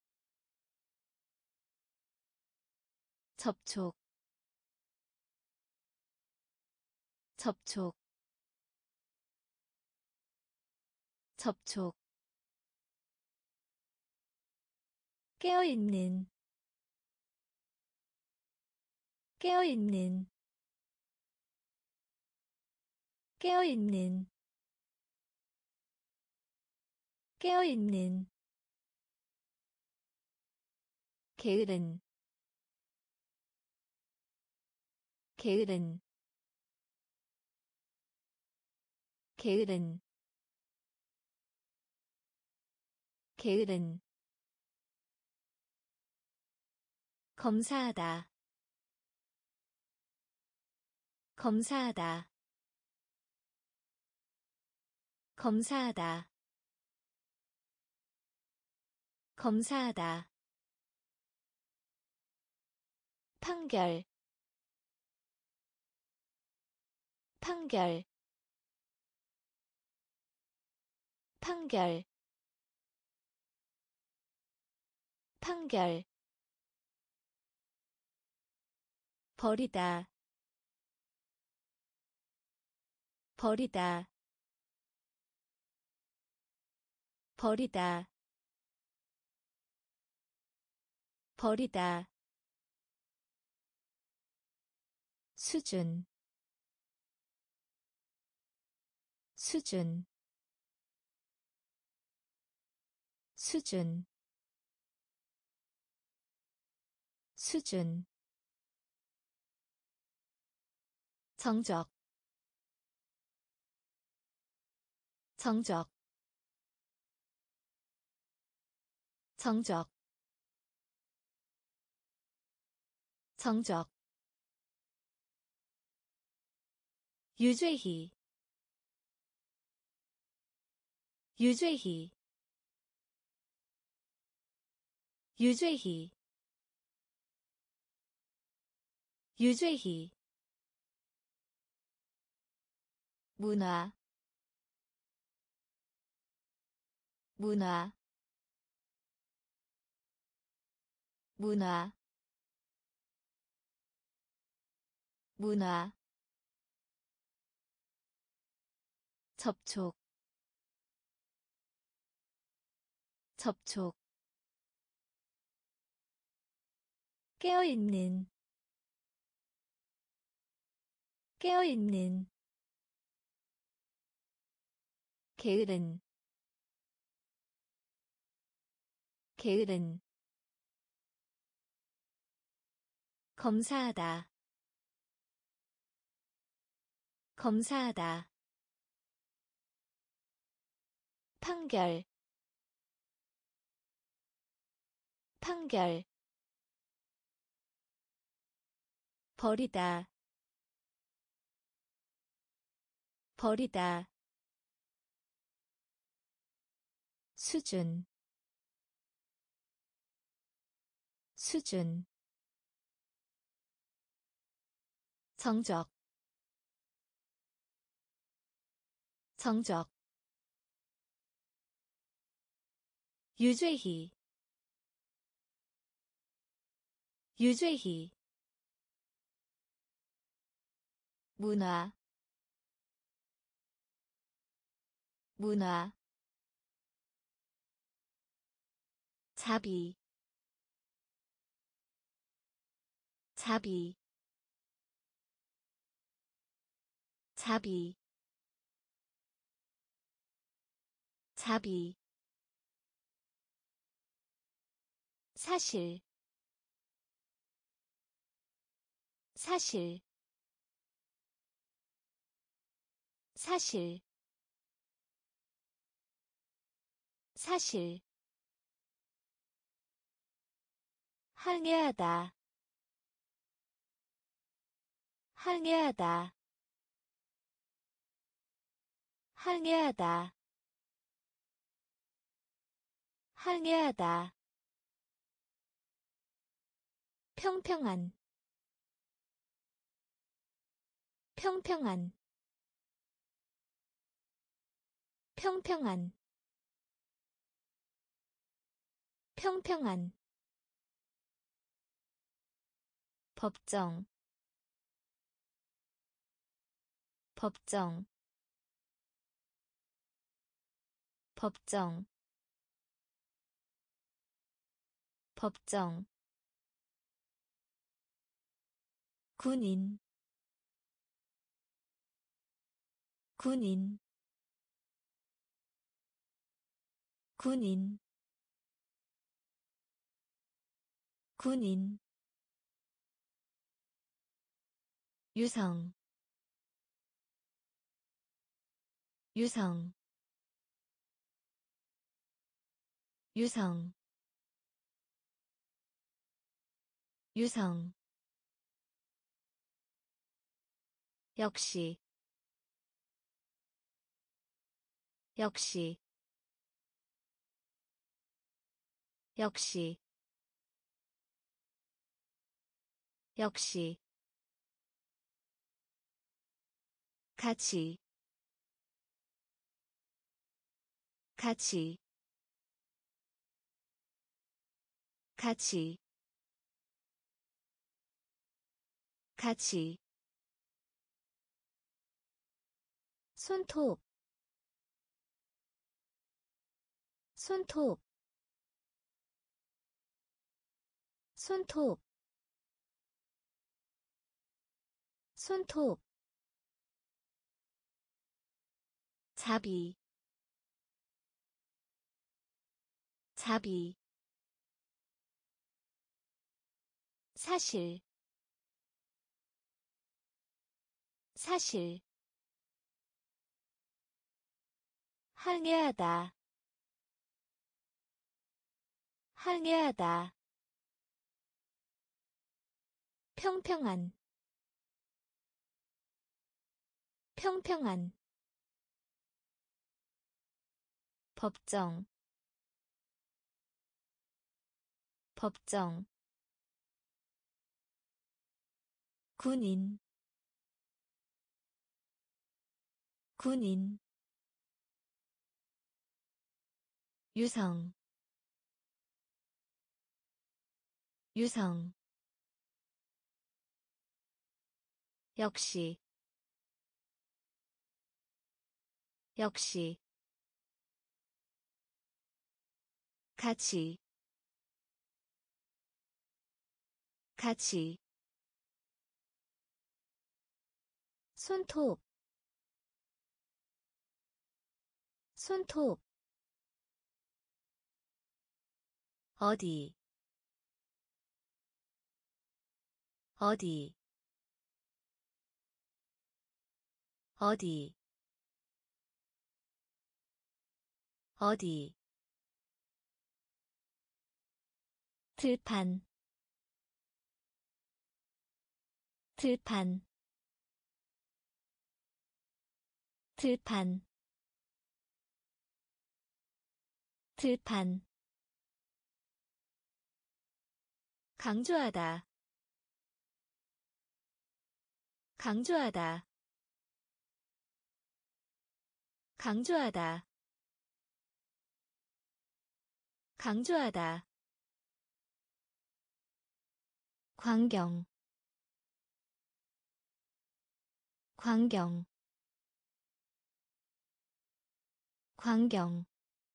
[SPEAKER 1] 접촉 접촉 접촉 깨어있는 깨어있는 깨어있는 깨어있는 게으른 게으른 게으른 게으른 검사하다 검사하다 검사하다 검사하다 판결 판결 판결 판결 버리다 버리다 버리다 버리다 수준 수준 수준 수준 정적 정적 정적 정적 유죄희 유죄희 유죄희 유죄희 문화 문화 문화 문화 접촉 접촉 깨어있는 깨어있는 게으른 게으른 검사하다 검사하다 판결 판결 버리다 버리다 수준 수준 정적 정적 유죄희 유죄희 문화 문화 자비 자비 자비 자비 사실 사실 사실 사실 항해하다 항해하다 항해하다 항해하다 평평한 평평한 평평한 평평한 법정 법정 법정 법정 군인 군인 군인 군인 유성 유성 유성 유성 역시 역시 역시 역시 같이 같이 같이 같이 손톱 손톱 손톱 손톱 자비 자비 사실 사실 항해하다 항해하다 평평한 평평한 법정 법정 군인 군인 유성 유성 역시 역시 같이 같이 손톱 손톱 어디 어디 어디 어디 들판 들판 들판 들판 강조하다 강조하다 강조하다 강조하다 광경 광경 광경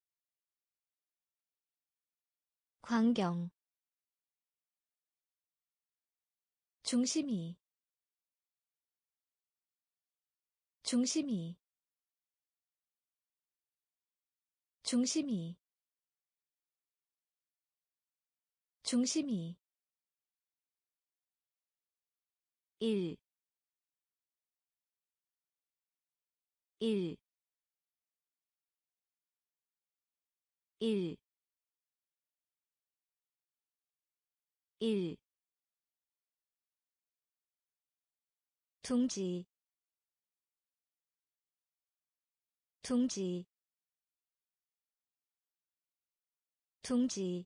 [SPEAKER 1] 광경 중심이 중심이 중심이 중심이 일, 일, 일, 일 둥지 둥지 둥지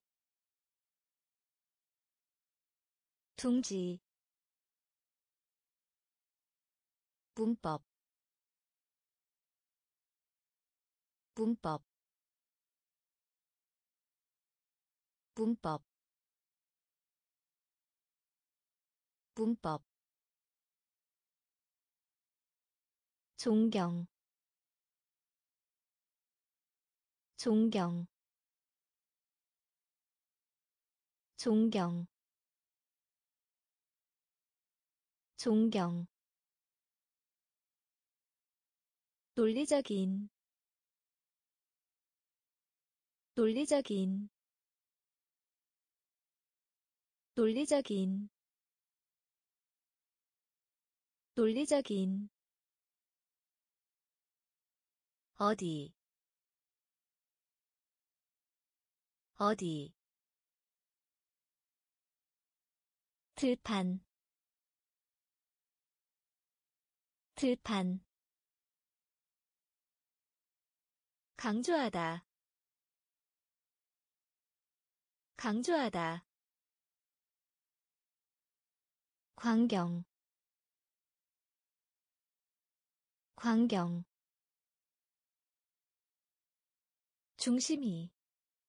[SPEAKER 1] 둥지 문법 문법 문법 문법 존경 존경 존경 존경 논리적인 논리적인 논리적인 논리적인 어디 어디 들판 들판 강조하다 강조하다 광경 광경 중심이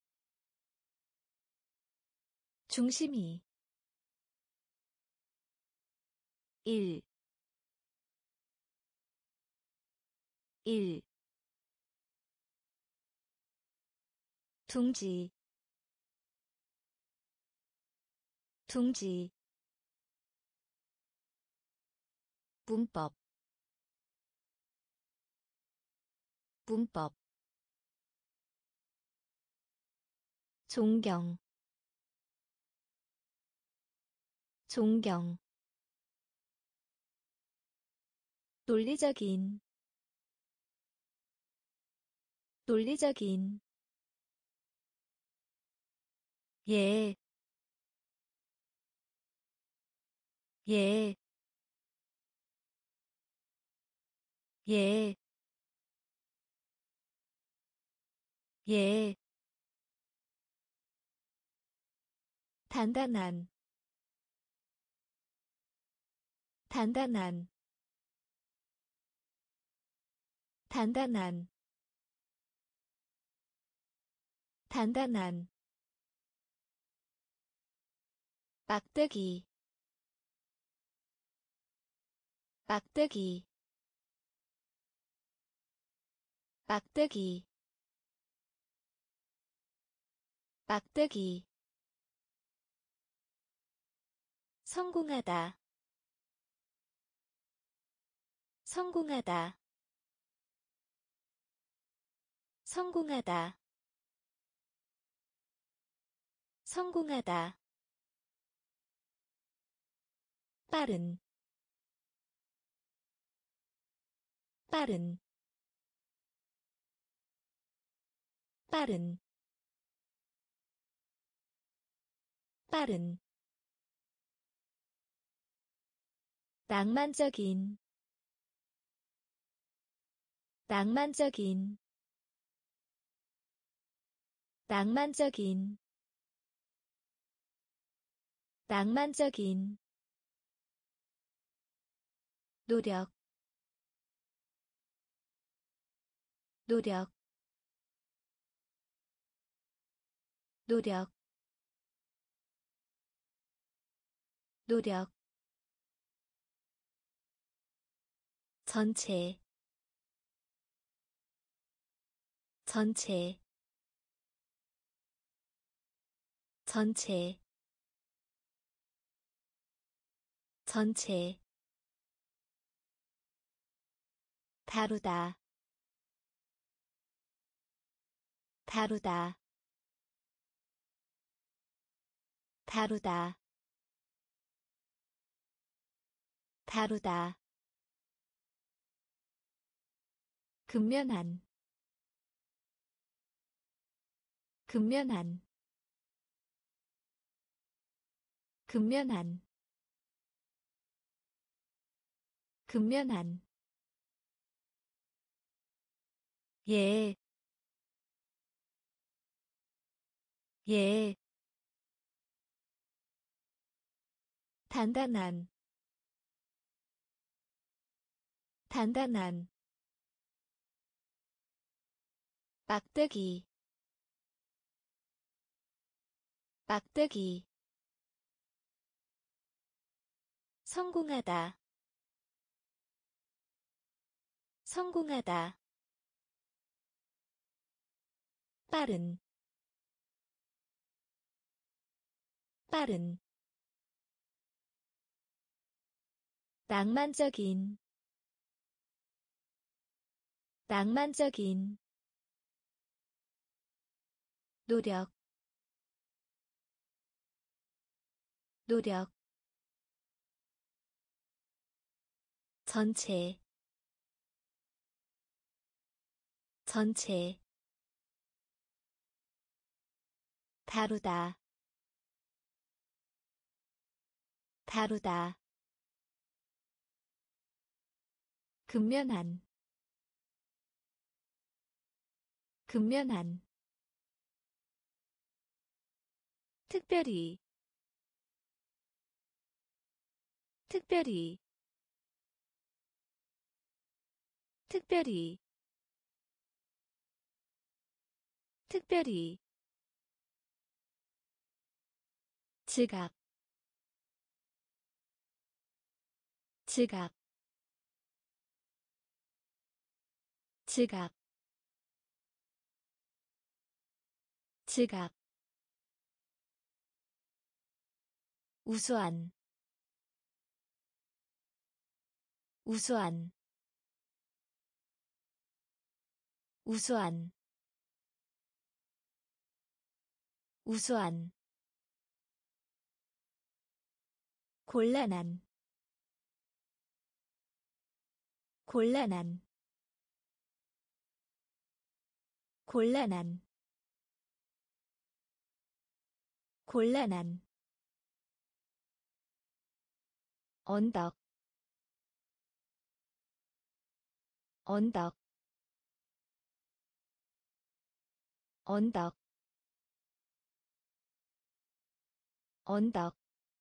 [SPEAKER 1] 중심이 일, 일 둥지 둥지 문법 문법 존경 존경 논리적인 논리적인 예, 예, 예, 예, 단단한, 단단한, 단단한, 단단한, 막대기, 막대기, 막대기, 막대기, 성공하다, 성공하다, 성공하다, 성공하다, 빠른 빠른 빠른 빠른 낭만적인 낭만적인 낭만적인 낭만적인 노력 노력 노력 노력 전체 전체 전체 전체 다루다 다루다 다루다 다루다 근면한 근면한 근면한 근면한 예, 예, 단단한, 단단한, 막대기, 막대기, 성공하다, 성공하다, 빠른, 빠른, 낭만적인, 낭만적인, 노력, 노력, 전체, 전체, 다루다, 다루다, 근면한, 근면한, 특별히, 특별히, 특별히, 특별히, 지갑, 지갑, 지갑, 지갑, 우수한, 우수한, 우수한, 우수한, 곤란한, 곤란한, 곤란한, 곤란한, 언덕, 언덕, 언덕, 언덕,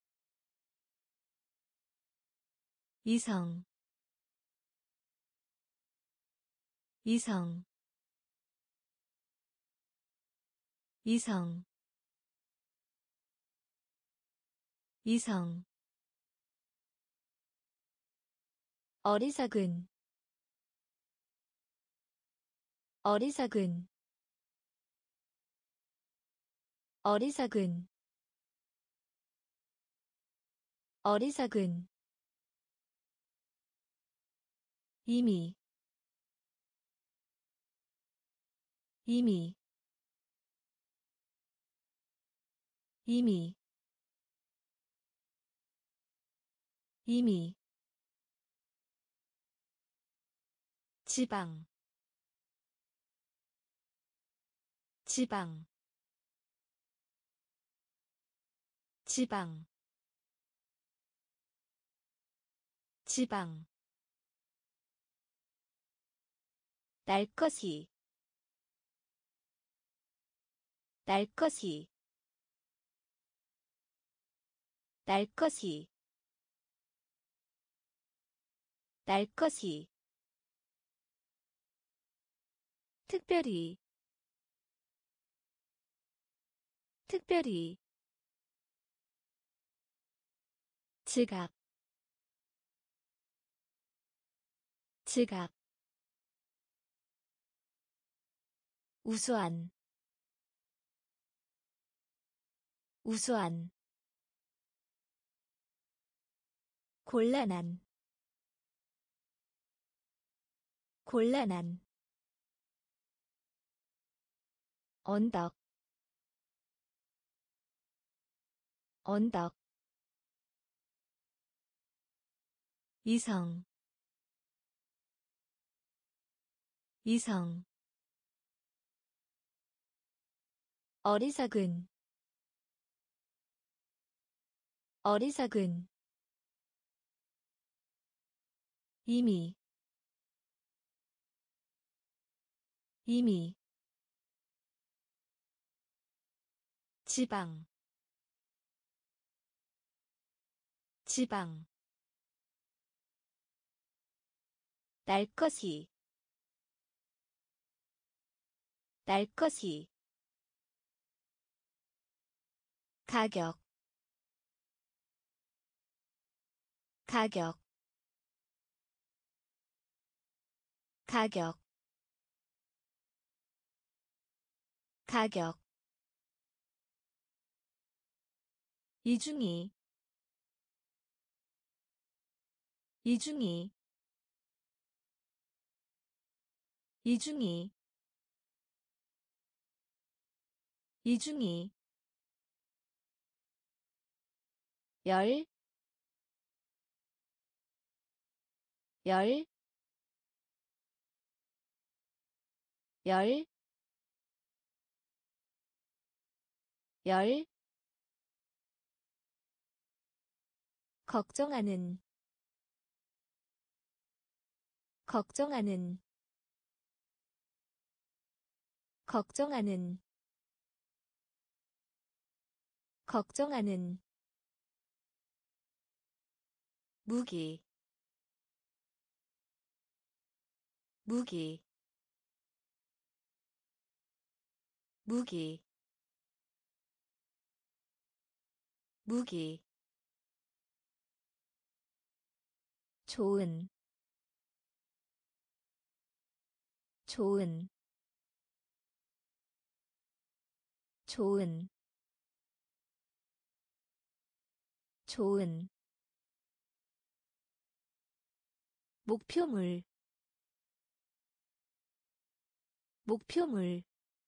[SPEAKER 1] 이성, 이성, 이성, 이성, 어리석은, 어리석은, 어리석은, 어리석은, 이미, 이미, 이미, 이미 지방 지방 지방 지방 날 것이 날 것이 날 것이 날 것이 특별히 특별히 지갑 지갑 우수한 우수한 곤란한 곤란한 언덕 언덕 이성 이성 어리석은 어리석은 이미 이미 지방 지방 날 것이 날 것이 가격 가격 가격 가격 이중이 이중이 이중이 이중이 열, 열, 열, 열, 걱정하는, 걱정하는, 걱정하는, 걱정하는, 무기, 무기, 무기, 무기, 좋은, 좋은, 좋은, 좋은, 목표물, 목표물,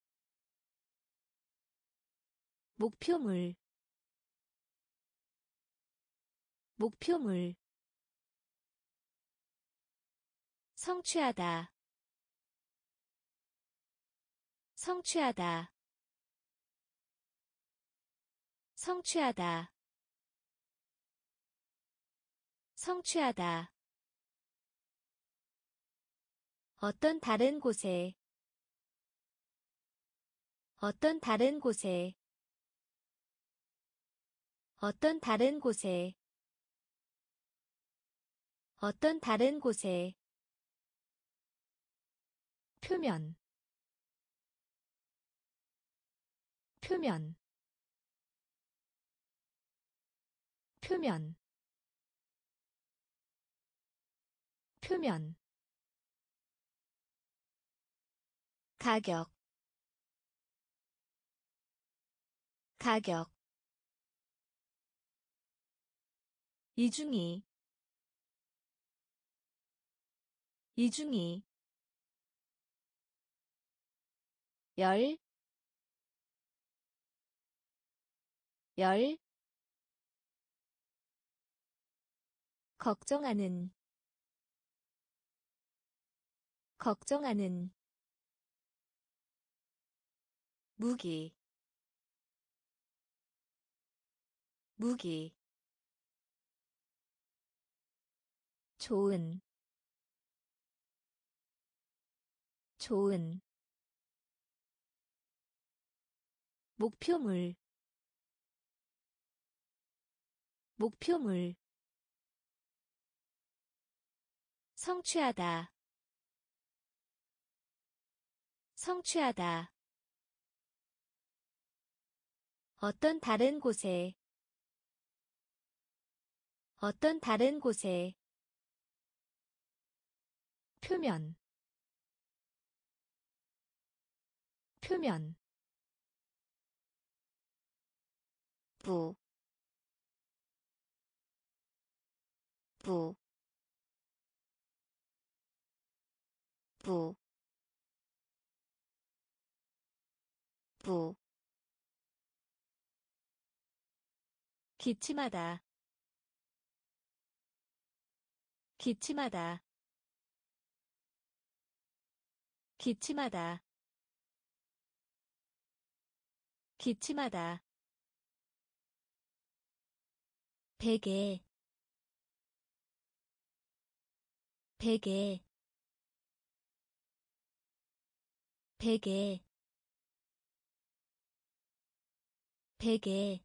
[SPEAKER 1] 목표물, 목표물, 성취하다, 성취하다, 성취하다, 성취하다. 어떤 다른 곳에, 어떤 다른 곳에, 어떤 다른 곳에, 어떤 다른 곳에, 표면, 표면, 표면, 표면, 가격, 가격, 이중이, 이중이, 열, 열, 걱정하는 걱정하는 무기 무기 좋은 좋은 목표물 목표물 성취하다 성취하다 어떤 다른 곳에 어떤 다른 곳에 표면 표면 부, 부, 부, 부 기침하다 기침하다 기침하다 기침하다 베개 베개 베개 베개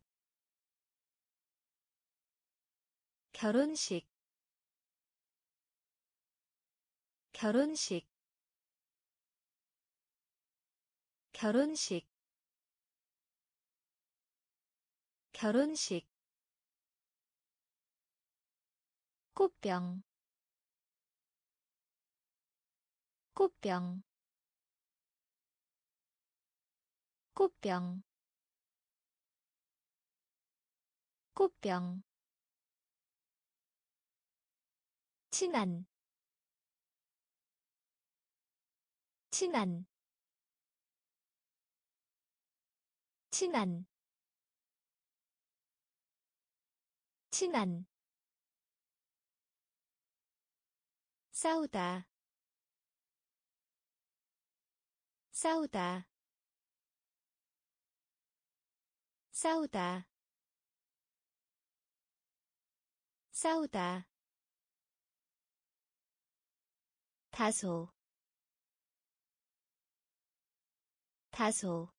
[SPEAKER 1] 결혼식 결혼식 결혼식 결혼식 꽃병 꽃병 꽃병 꽃병 친한 친한 친한 친한 싸우다 싸우다 싸우다 싸우다 다소 다소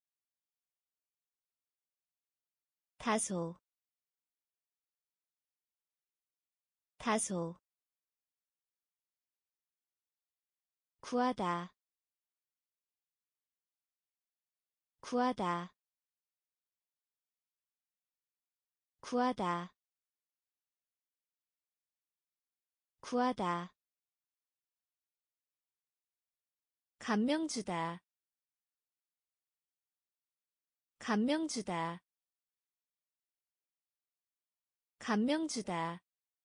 [SPEAKER 1] 다소 다소 구하다 구하다 구하다 구하다 감명 주다 감명 주다 감명 주다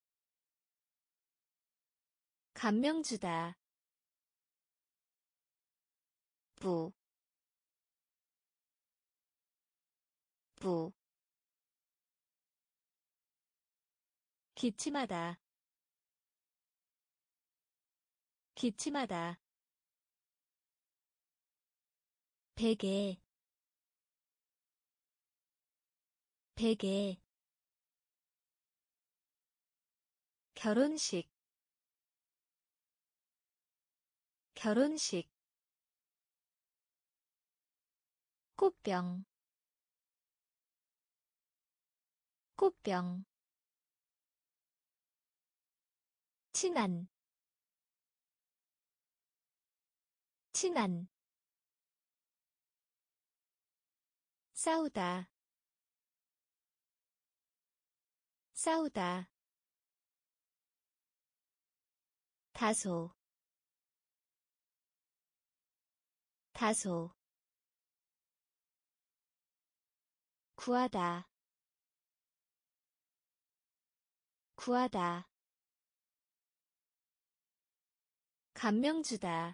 [SPEAKER 1] 감명 주다 부, 부 기침하다 기침하다 베개 베개 결혼식 결혼식 꽃병 꽃병 친한 친한 싸우다 싸우다 다소 다소 구하다 구하다 감명 주다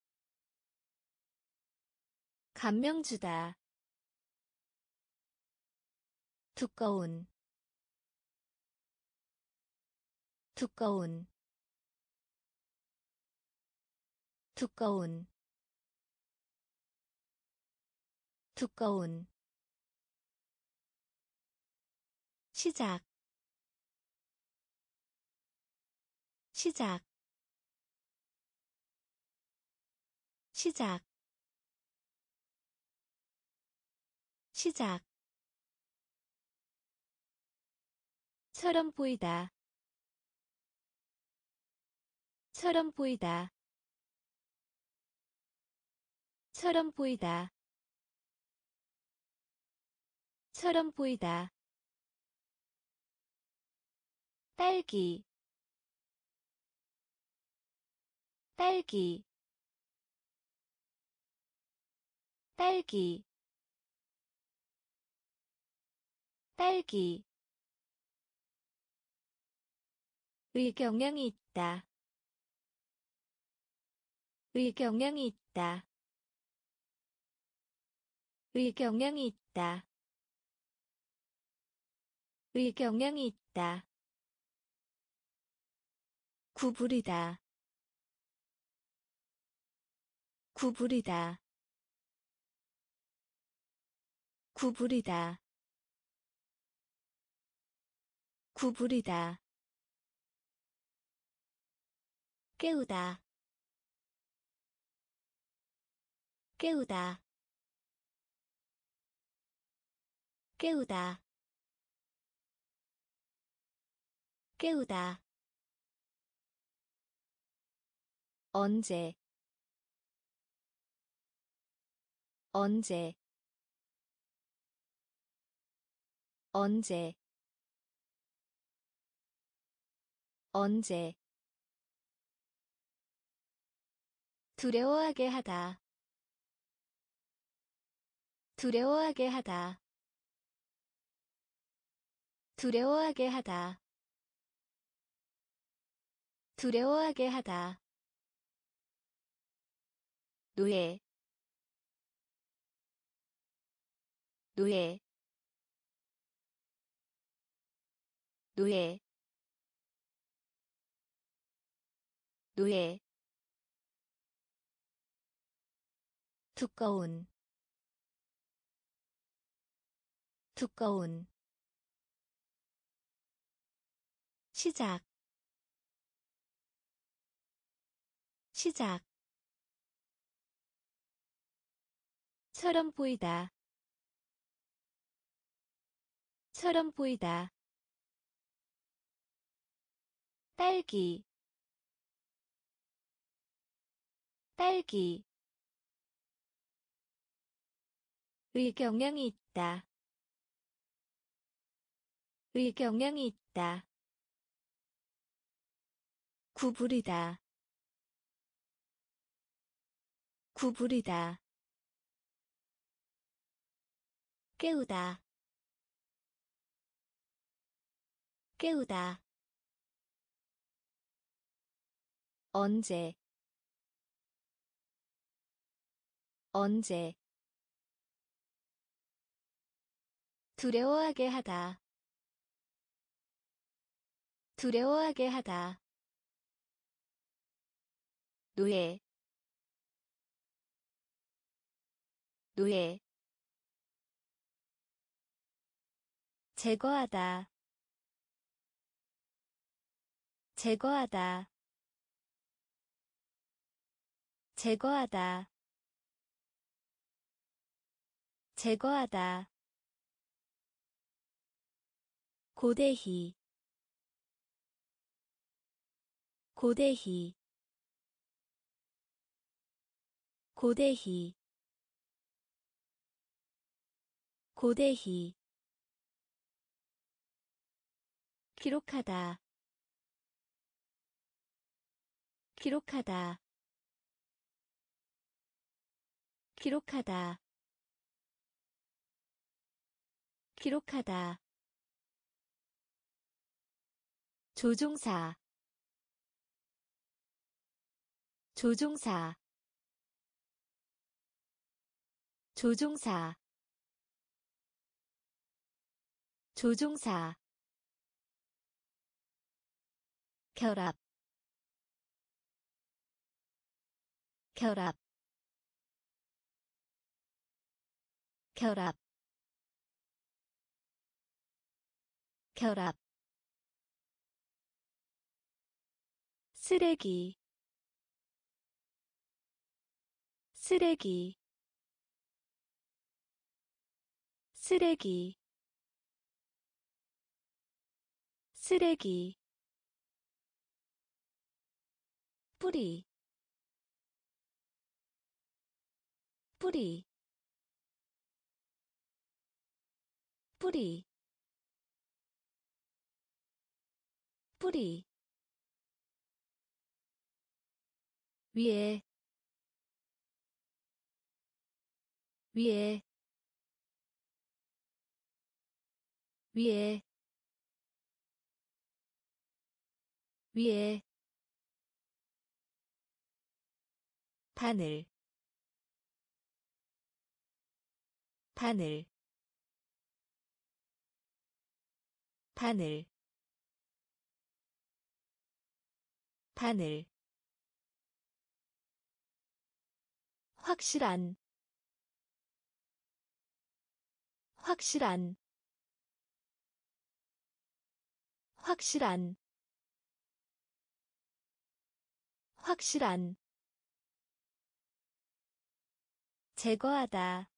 [SPEAKER 1] 감명 주다 두꺼운 두꺼운 두꺼운 두꺼운 시작 시작 시작 시작 처럼 보이다 처럼 보이다 처럼 보이다 처럼 보이다 딸기 딸기 딸기 딸기 의경향이 있다 의경향이 있다 의경향이 있다 의경향이 있다 구부리다 구부리다 구부리다 구부리다 깨우다 깨우다 깨우다 깨우다 언제 언제 언제 언제 두려워하게 하다 두려워하게 하다 두려워하게 하다 두려워하게 하다 노예 노예 노예 노예 두꺼운 두꺼운 시작 시작 처럼 보이다 처럼 보이다 딸기 딸기 의경향이 있다 의경향이 있다 구부리다 구부리다 깨우다 깨우다 언제 언제 두려워하게 하다 두려워하게 하다 노예 노예 제거하다 제거하다 제거하다 제거하다 고대희 고대희 고대희 고대희 기록하다 기록하다 기록하다 기록하다 조종사 조종사 조종사 조종사 결합 결합 결합 결합 쓰레기 쓰레기 쓰레기 쓰레기 뿌리 뿌리 뿌리 뿌리 위에 위에 위에 위에 바늘 바늘 바늘 바늘 확실한 확실한 확실한 확실한 제거하다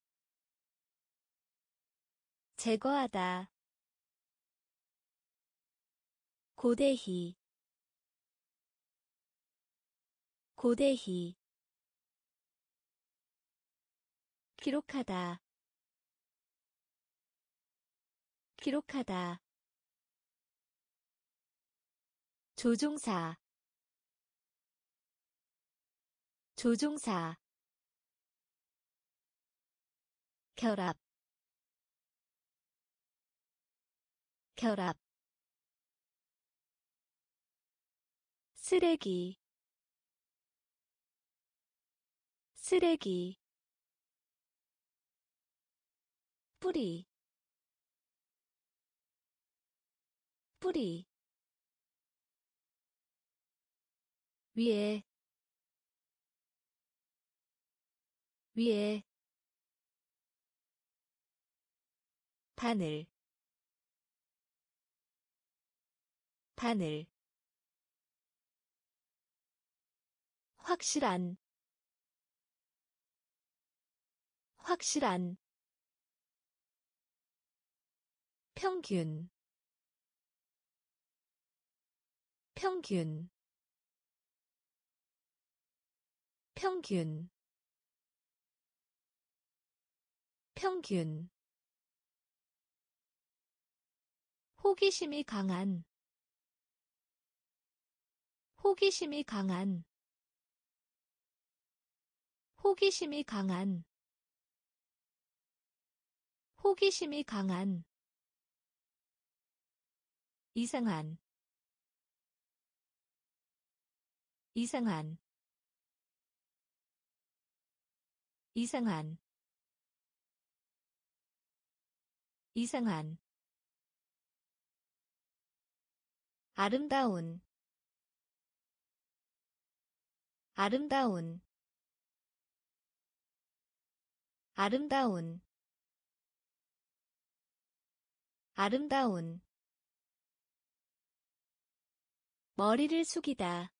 [SPEAKER 1] 제거하다 고대희 고대희 기록하다 기록하다 조종사 조종사 결합 결합 쓰레기 쓰레기 뿌리 뿌리 위에 위에 바늘 바늘 확실한 확실한 평균 평균 평균 평균 호기심이 강한 호기심이 강한 호기심이 강한 호기심이 강한 이상한 이상한 이상한 이상한 아름다운 아름다운 아름다운 아름다운 머리를 숙이다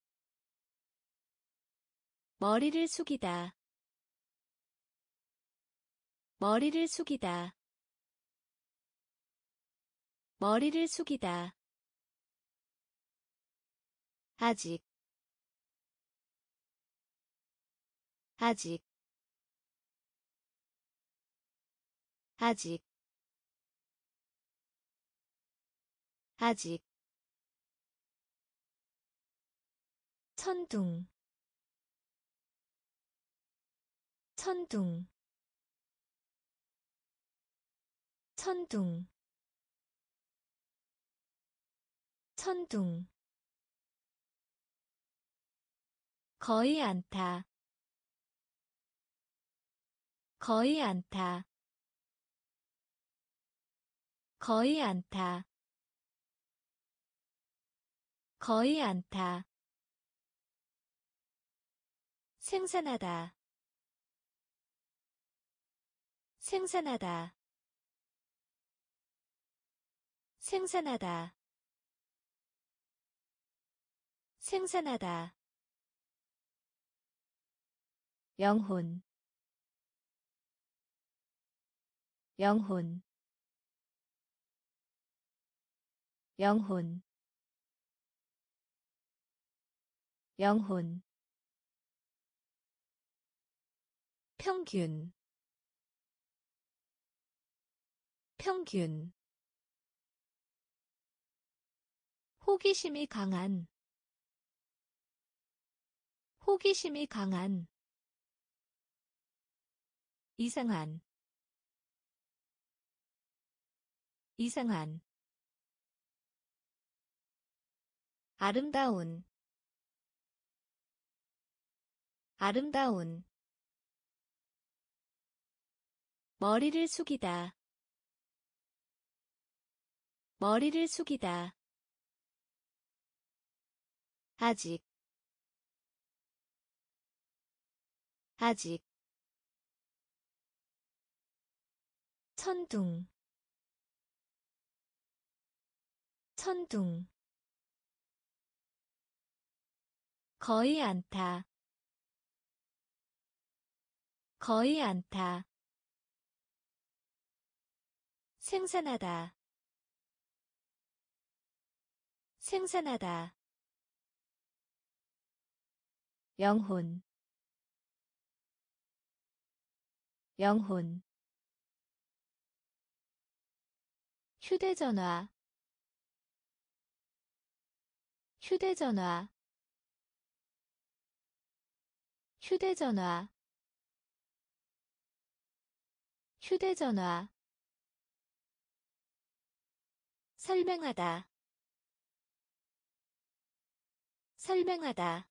[SPEAKER 1] 머리를 숙이다 머리를 숙이다 머리를 숙이다 아직 아직 아직 아직 천둥 천둥 천둥 천둥 거의 않다 거의 않다 거의 않다 거의 않다. 생산하다. 생산하다. 생산하다. 생산하다. 영혼 영혼 영혼 영혼 평균 평균 호기심이 강한 호기심이 강한 이상한 이상한 아름다운 아름다운 머리를 숙이다 머리를 숙이다 아직 아직 천둥 천둥 거의 않다 거의 않다 생산하다 생산하다 영혼 영혼 휴대전화 휴대전화 휴대전화 휴대전화 설명하다 설명하다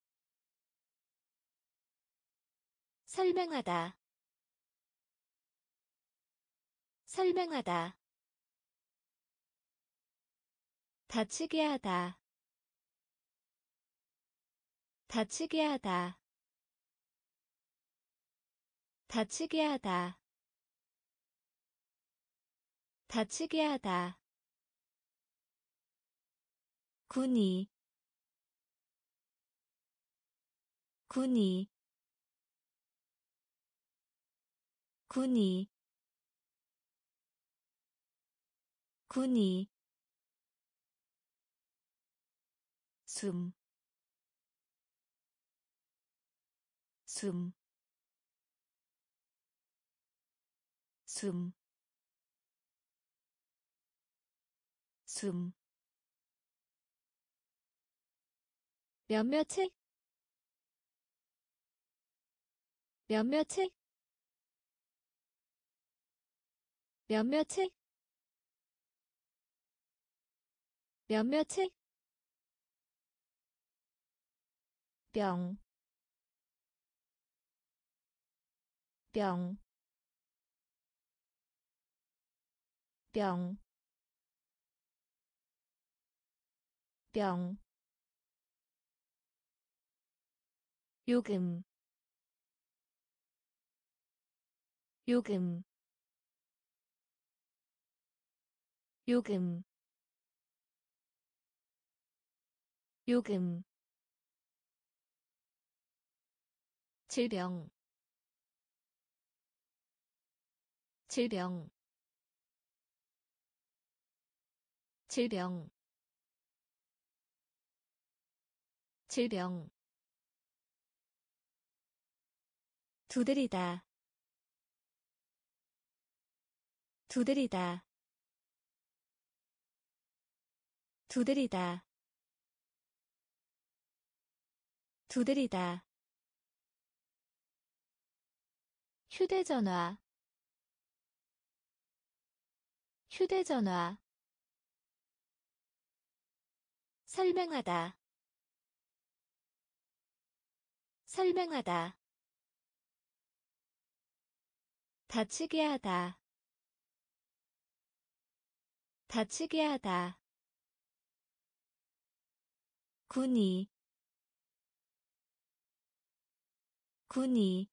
[SPEAKER 1] 설명하다 설명하다 다치게 하다 다치게 하다 다치게 하다 다치게 하다 군이 군이 군이 군이 숨, 숨, 숨, 숨. 몇몇의, 몇몇의, 몇몇의, 몇몇의, 병, 병, 병, 병. 요금, 요금, 요금, 요금. 질병, 질병, 질병, 질병. 두드리다, 두드리다, 두드리다, 두드리다. 휴대전화, 휴대전화. 설명하다, 설명하다. 다치게 하다, 다치게 하다. 군이 군이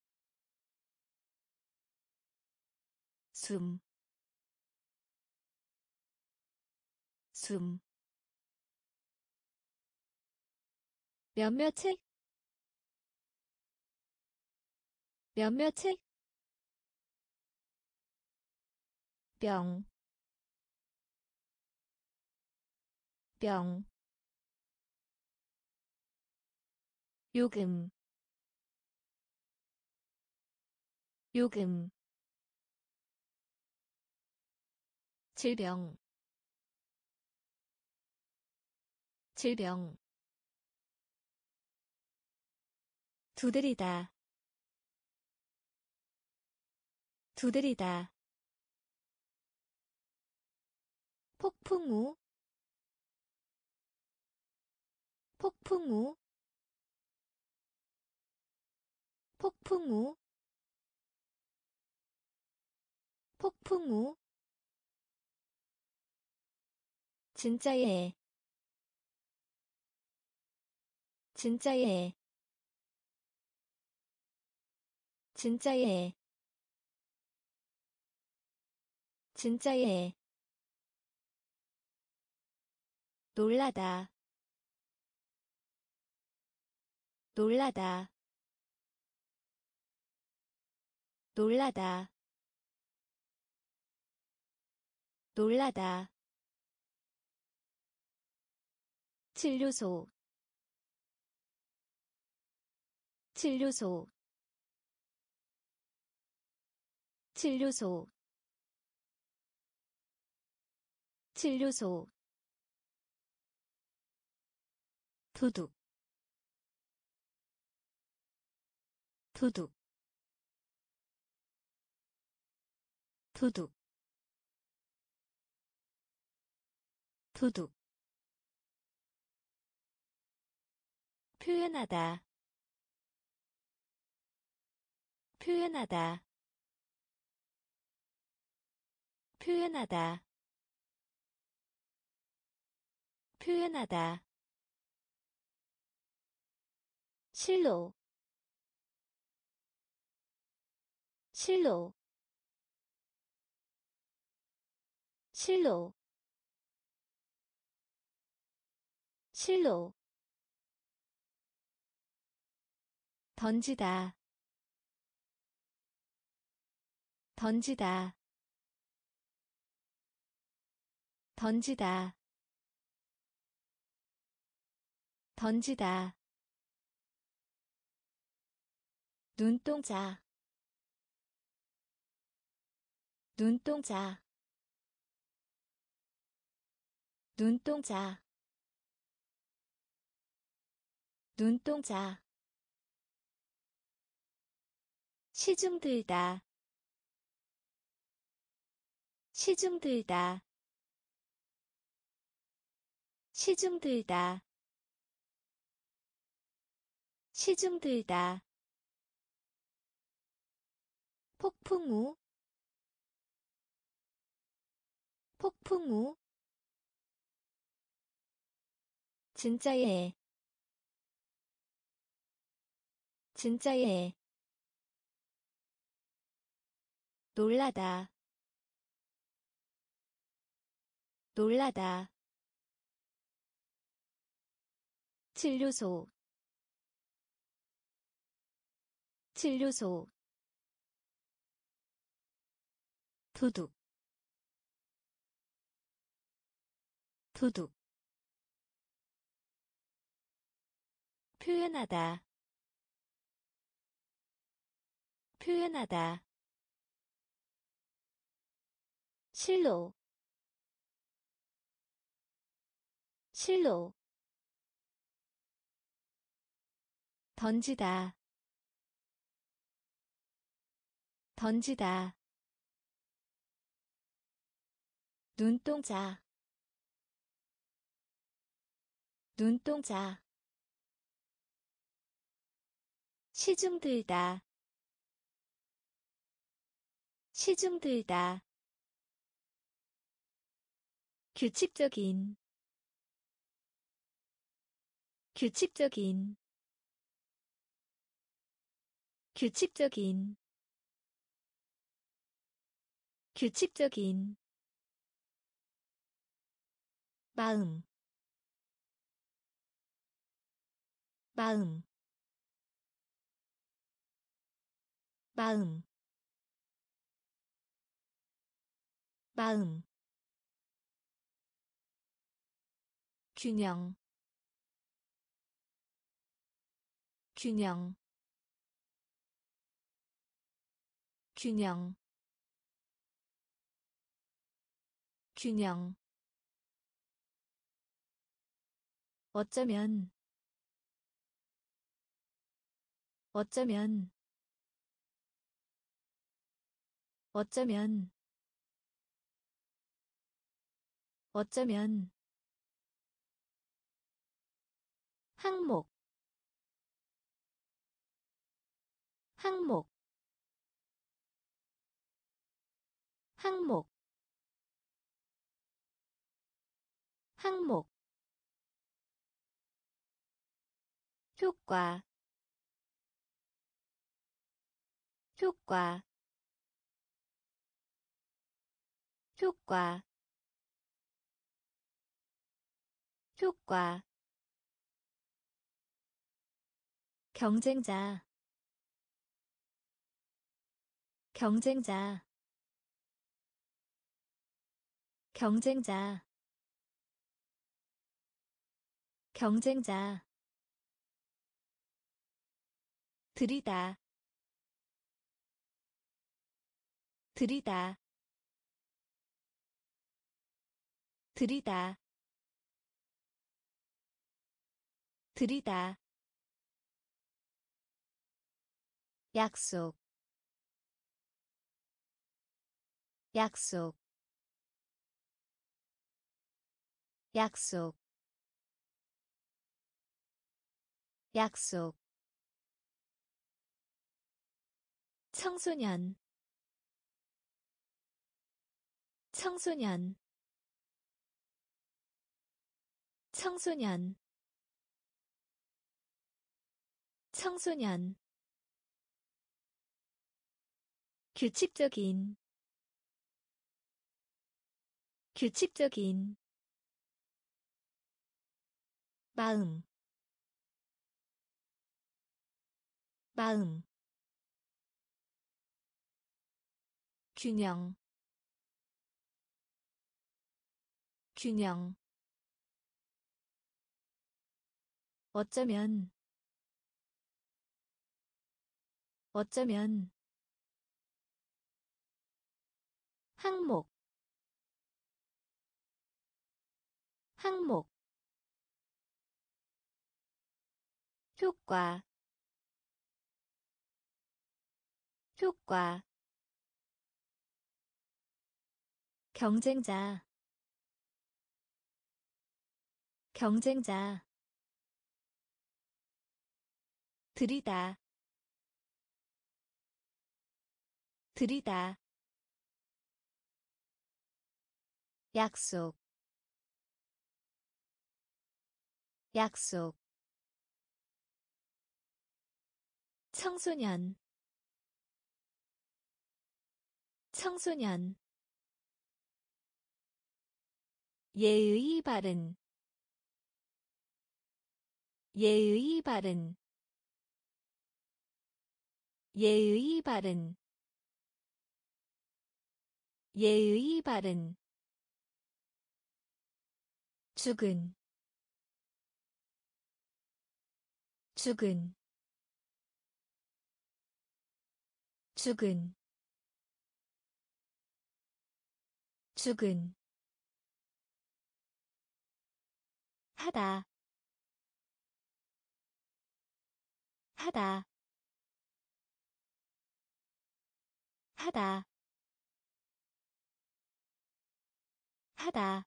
[SPEAKER 1] 숨, 숨 몇몇의 몇몇의 병, 병 요금, 요금 질병, 질병 두드리다, 두드리다 폭풍우, 폭풍우, 폭풍우, 폭풍우 진짜예, 진짜예, 진짜예, 진짜예 놀라다, 놀라다, 놀라다, 놀라다 진료소, 진료소, 진료소, 진료소 도둑, 도둑, 도둑, 도둑 표현하다, 표현하다, 표현하다, 표현하다 실로, 실로, 실로, 실로 던지다, 던지다, 던지다, 던지다 눈동자, 눈동자, 눈동자, 눈동자 시중 들다, 시중 들다, 시중 들다, 시중 들다 폭풍우, 폭풍우 진짜예, 진짜예 놀라다, 놀라다 진료소, 진료소 도둑, 도둑 표현하다, 표현하다 실로, 실로 던지다, 던지다 눈동자, 눈동자 시중 들다, 시중 들다 규칙적인, 규칙적인 규칙적인 규칙적인 마음 마음 마음 마음 균형 균형 균형 균형 어쩌면 어쩌면 어쩌면 어쩌면 항목 항목 항목 항목 효과 효과 효과 효과 경쟁자 경쟁자 경쟁자 경쟁자 들이다 들이다 들이다 들이다 약속 약속 약속 약속 청소년 청소년 청소년 청소년 규칙적인 규칙적인 마음 마음 균형 균형 어쩌면 어쩌면 항목 항목 효과 효과 경쟁자 경쟁자 들이다 들이다 약속 약속 청소년 청소년 예의 바른 예의 바른 예의 바른 예의 바른 죽은 죽은 죽은 죽은 하다 하다 하다 하다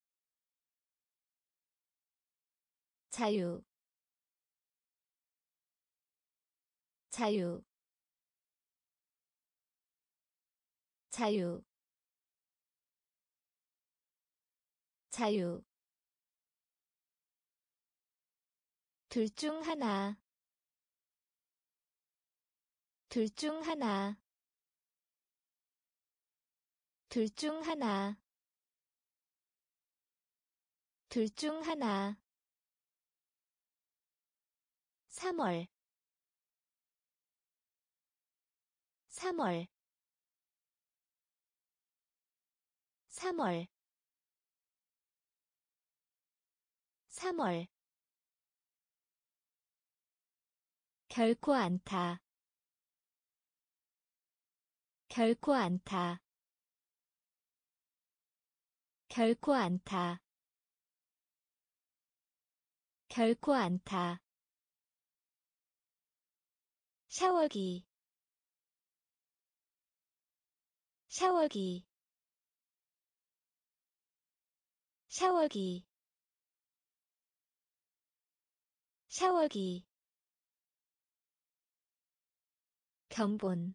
[SPEAKER 1] 자유 자유 자유 자유 둘 중 하나, 둘 중 하나, 둘 중 하나, 둘 중 하나. 삼월, 삼월, 삼월, 삼월. 결코 않다, 결코 않다, 결코 않다, 결코 않다. 샤워기, 샤워기, 샤워기, 샤워기. 견본,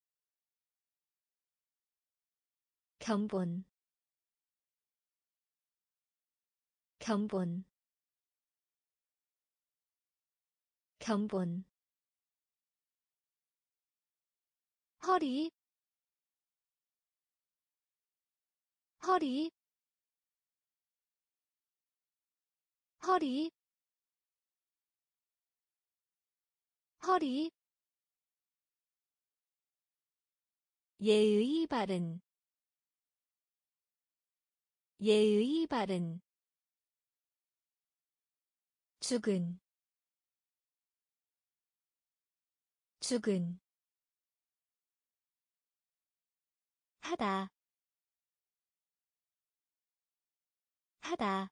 [SPEAKER 1] 견본, 견본, 견본. 허리, 허리, 허리, 허리. 예의 바른, 예의 바른. 죽은, 죽은. 하다, 하다.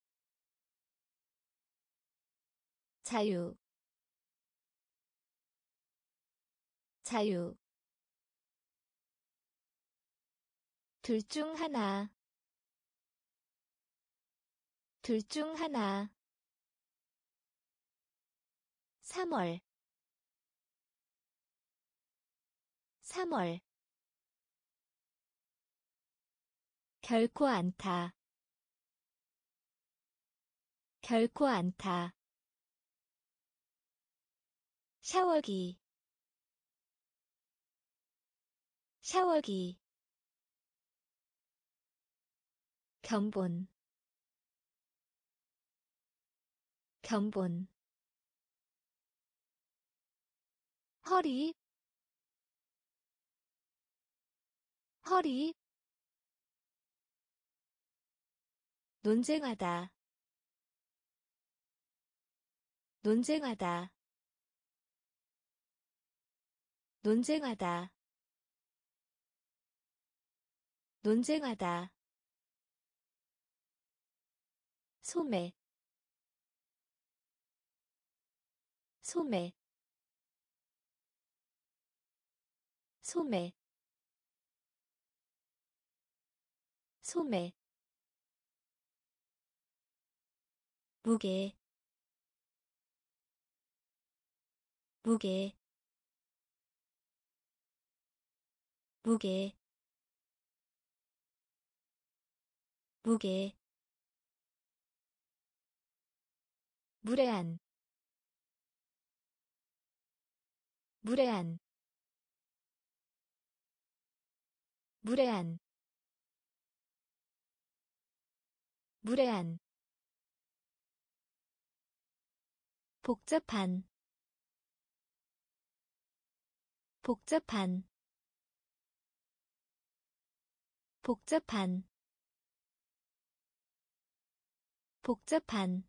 [SPEAKER 1] 자유, 자유. 둘 중 하나, 둘 중 하나. 삼월, 삼월. 결코 않다, 결코 않다. 샤워기, 샤워기. 견본, 견본. 허리, 허리. 논쟁하다, 논쟁하다, 논쟁하다, 논쟁하다. 소매, 소매, 소매, 소매. 무게, 무게, 무게, 무게. 무례한, 무례한, 무례한, 무례한. 복잡한, 복잡한, 복잡한, 복잡한.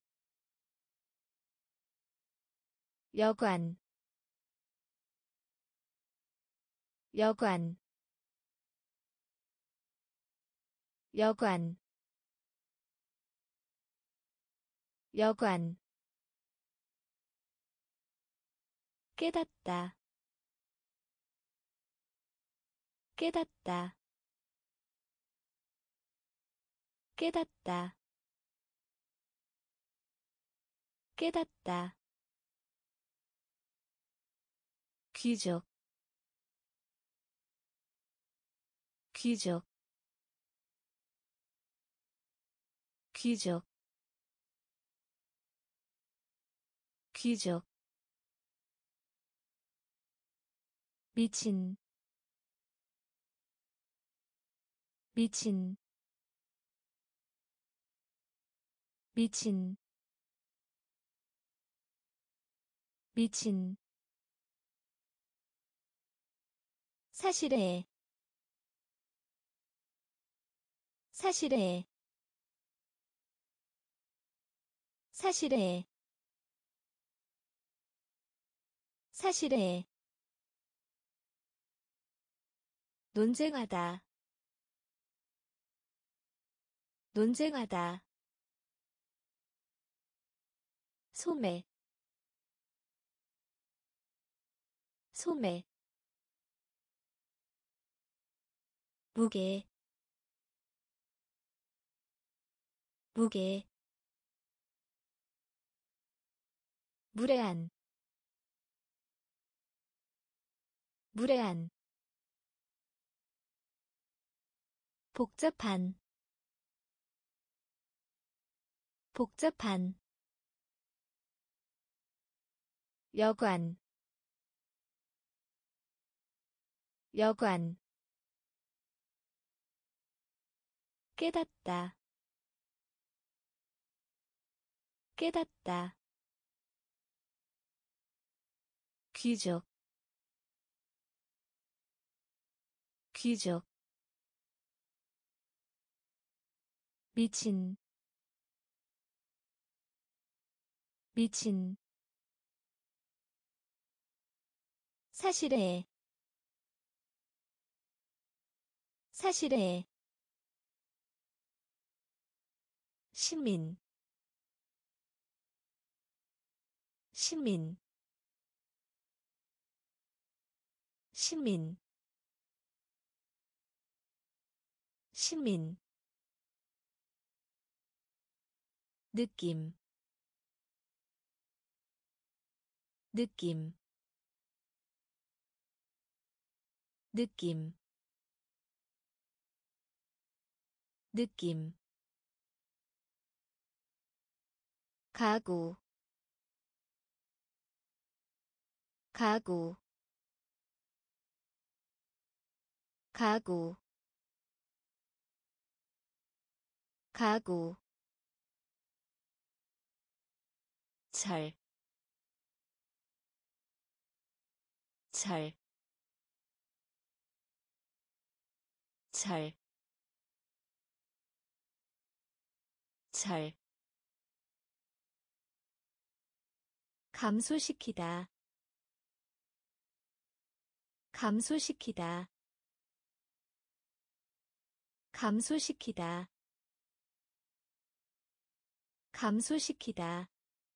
[SPEAKER 1] 여관, 여관, 여관, 여관. 깨닫다, 깨닫다, 깨닫다, 깨닫다. 귀족, 귀족, 귀족, 귀족 미친 미친 미친 미친 사실에 사실에 사실에 사실에 논쟁하다 논쟁하다 소매 소매 무게 무게 무례한 무례한 복잡한 복잡한 여관 여관 깨닫다 깨닫다 귀족 귀족 미친 미친 사실에 사실에 시민 시민 시민 시민 느낌 느낌 느낌 느낌 가구 가구 가구 가구 철, 철, 철, 철 감소시키다 감소시키다 감소시키다 감소시키다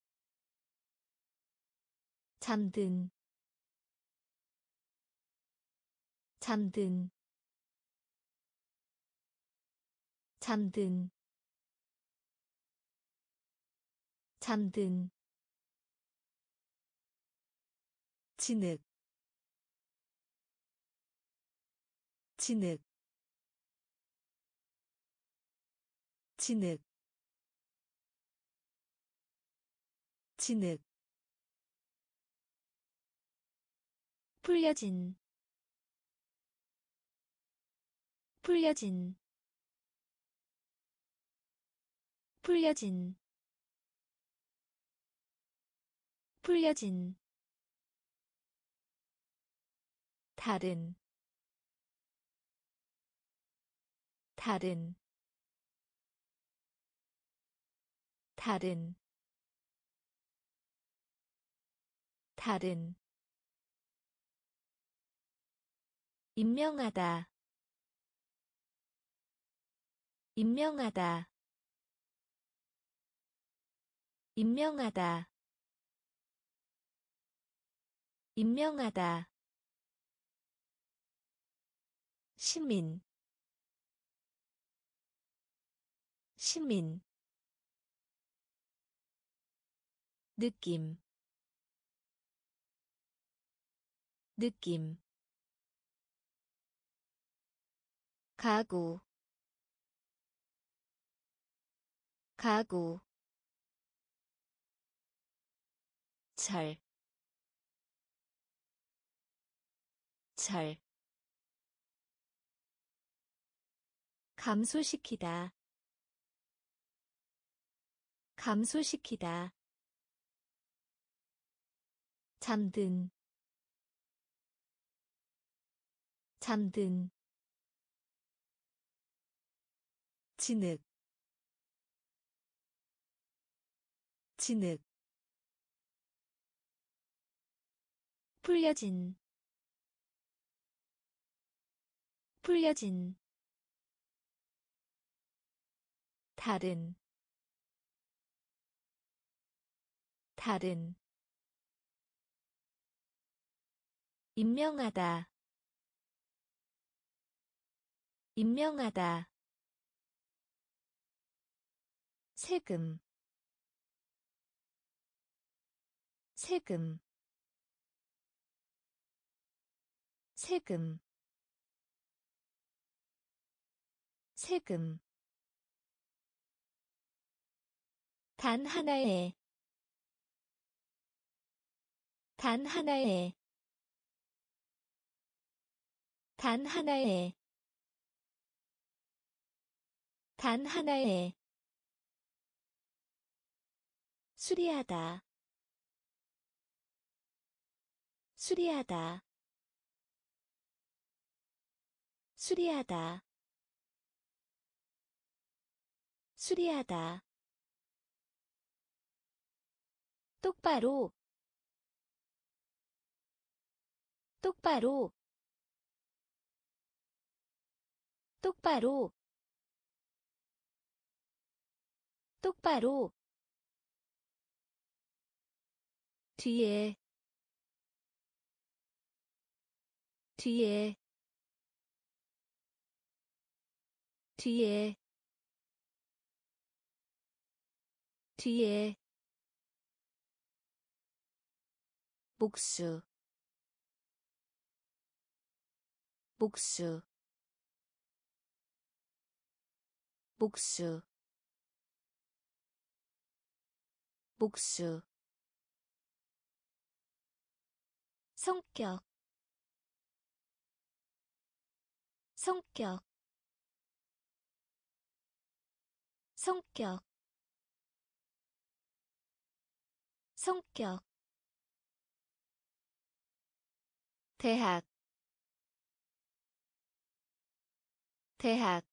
[SPEAKER 1] 잠든 잠든 잠든 잠든 진흙 진흙 진흙 진흙 풀려진 풀려진 풀려진 풀려진 다른 다른 다른 다른 임명하다 임명하다 임명하다 임명하다 시민 시민 느낌 느낌 가구 가구 철, 철. 감소시키다, 감소시키다. 잠든, 잠든. 진흙, 진흙. 풀려진, 풀려진. 다른, 다른. 임명하다, 임명하다. 세금, 세금, 세금, 세금. 단 하나의, 단 하나의, 단 하나의, 단 하나의. 수리하다, 수리하다, 수리하다, 수리하다. 똑바로, 똑바로, 똑바로, 똑바로. 뒤에, 뒤에, 뒤에, 뒤에. 목수, 목수, 목수, 목수. 성격, 성격, 성격, 성격. 대학, 대학,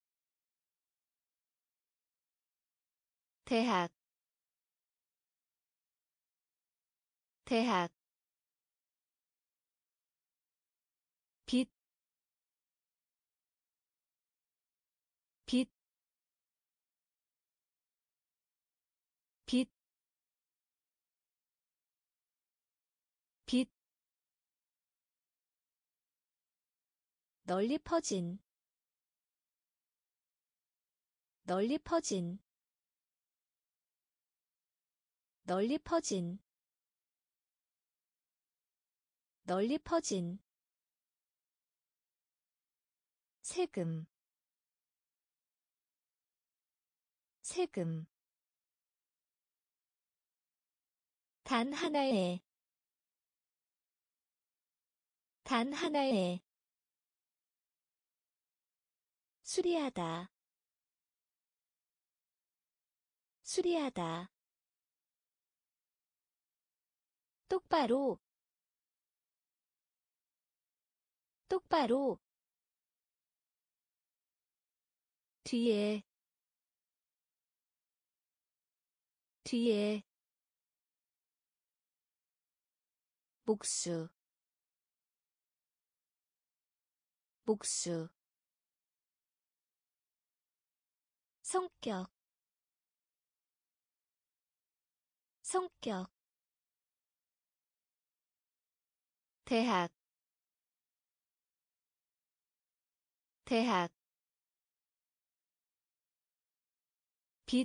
[SPEAKER 1] 대학, 대학. 빛, 빛, 빛, 빛. 널리 퍼진, 널리 퍼진, 널리 퍼진, 널리 퍼진. 세금, 세금. 단 하나의, 단 하나의. 수리하다, 수리하다. 똑바로, 똑바로. 뒤에, 뒤에. 목수, 목수. 성격, 성격. 대학, 대학. 빛,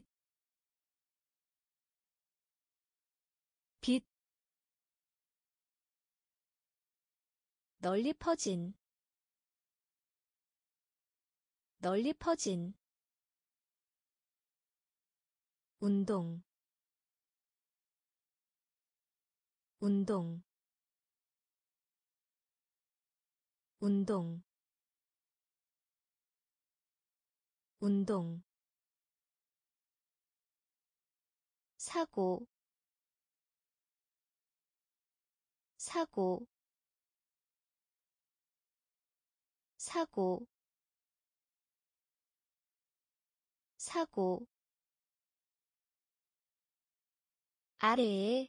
[SPEAKER 1] 빛. 널리 퍼진, 널리 퍼진. 운동, 운동 운동 운동 사고 사고 사고 사고 아래에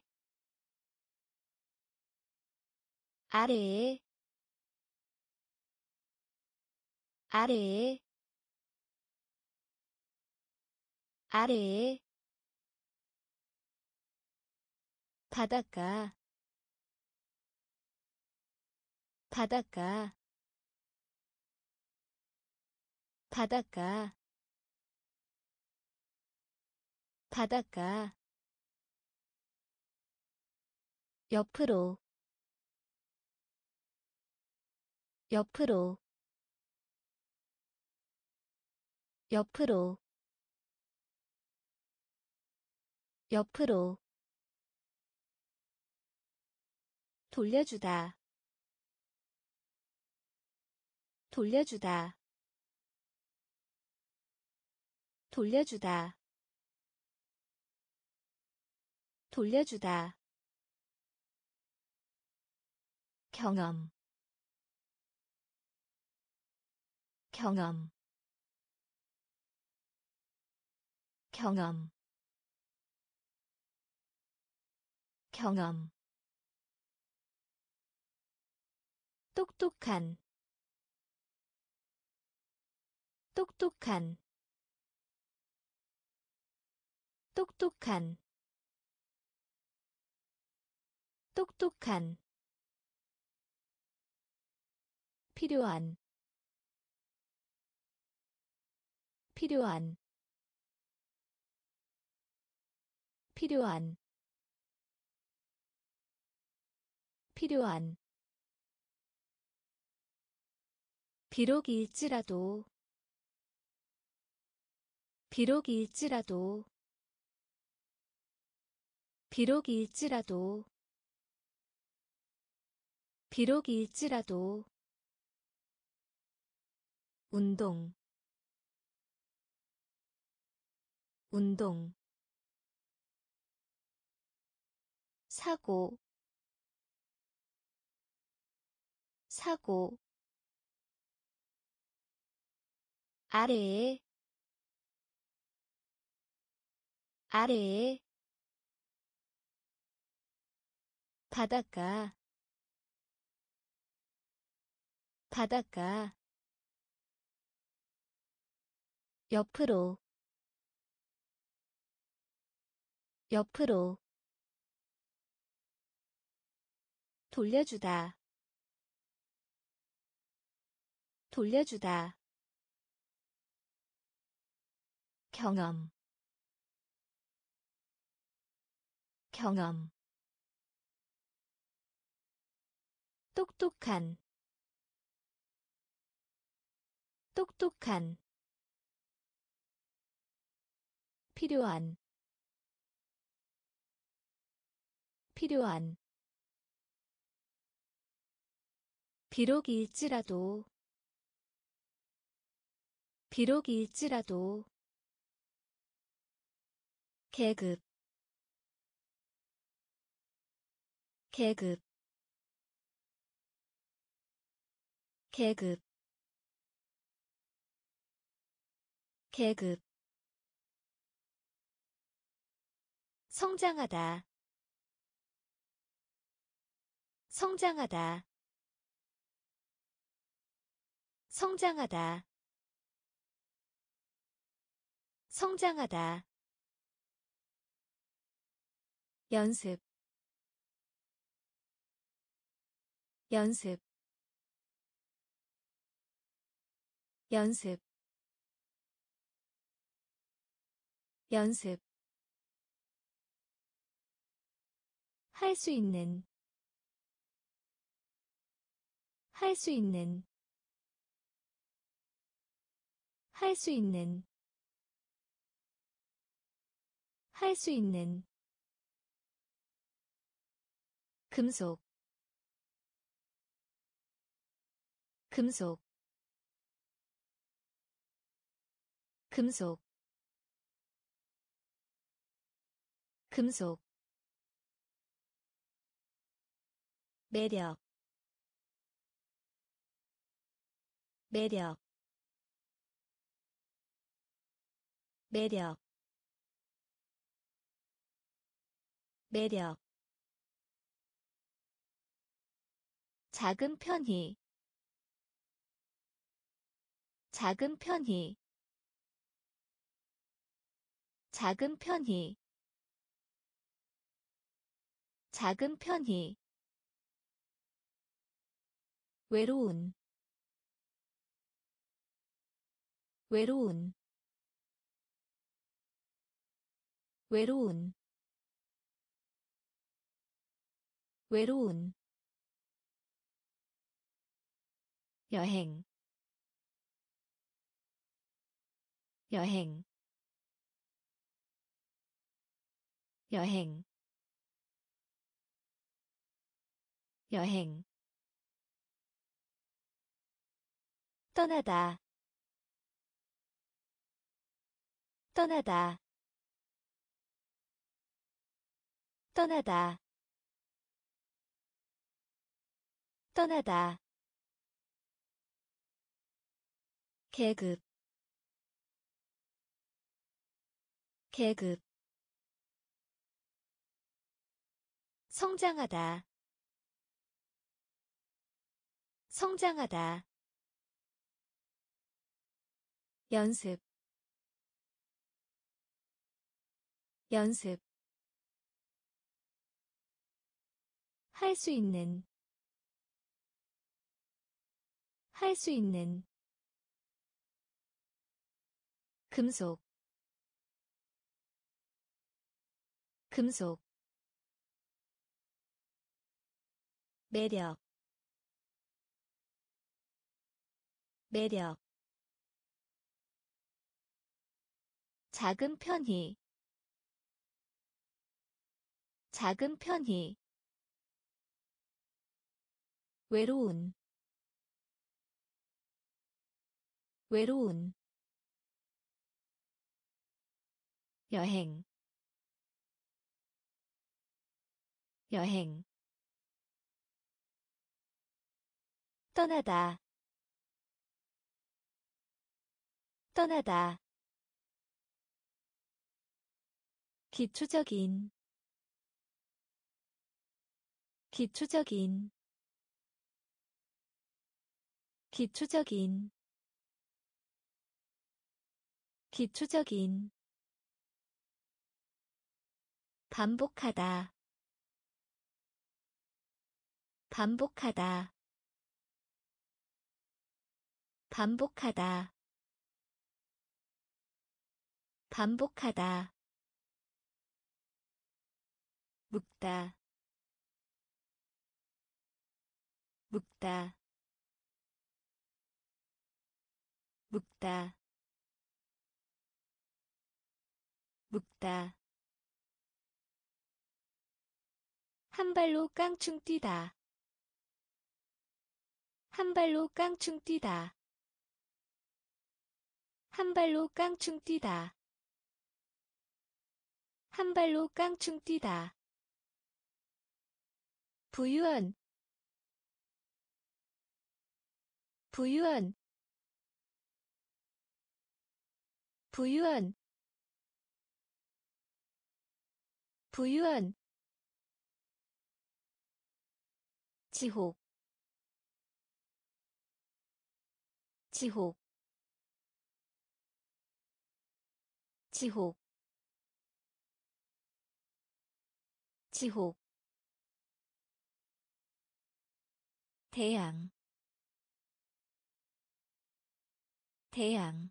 [SPEAKER 1] 아래에 아래에 아래에 바닷가 바닷가 바닷가 바닷가 옆으로 옆으로 옆으로 옆으로 돌려주다 돌려주다 돌려주다 돌려주다 경험 경험 경험 경험 똑똑한 똑똑한 똑똑한 똑똑한 필요한 필요한 필요한 필요한 비록일지라도 비록일지라도 비록일지라도 비록일지라도 운동 운동 사고 사고 아래에 아래에 바닷가 바닷가 옆으로 옆으로 돌려주다 돌려주다 경험 경험 똑똑한 똑똑한 필요한 필요한 비록일지라도 비록일지라도 계급 계급 계급 계급 성장하다 성장하다 성장하다 성장하다 연습 연습 연습 연습 할 수 있는 할 수 있는 할 수 있는 할 수 있는 금속 금속 금속 금속 매력 매력 매력 매력 작은 편히 작은 편히 작은 편히 작은 편히 외로운 외로운 외로운 외로운 여행 여행 여행 여행 떠나다 떠나다 떠나다 떠나다 계급 계급 성장하다 성장하다 연습 연습 할 수 있는 할 수 있는 금속 금속 매력 매력 작은 편히 작은 편히 외로운 외로운 여행 여행 떠나다 떠나다 기초적인 기초적인 기초적인 기초적인 반복하다 반복하다 반복하다 반복하다 묵다 묵다 묵다 묵다 한 발로 깡충 뛰다 한 발로 깡충 뛰다 한 발로 깡충 뛰다 한 발로 깡충 뛰다 부유한 부유한 부유한 부유한 지옥 지옥 지옥 지옥 태양 태양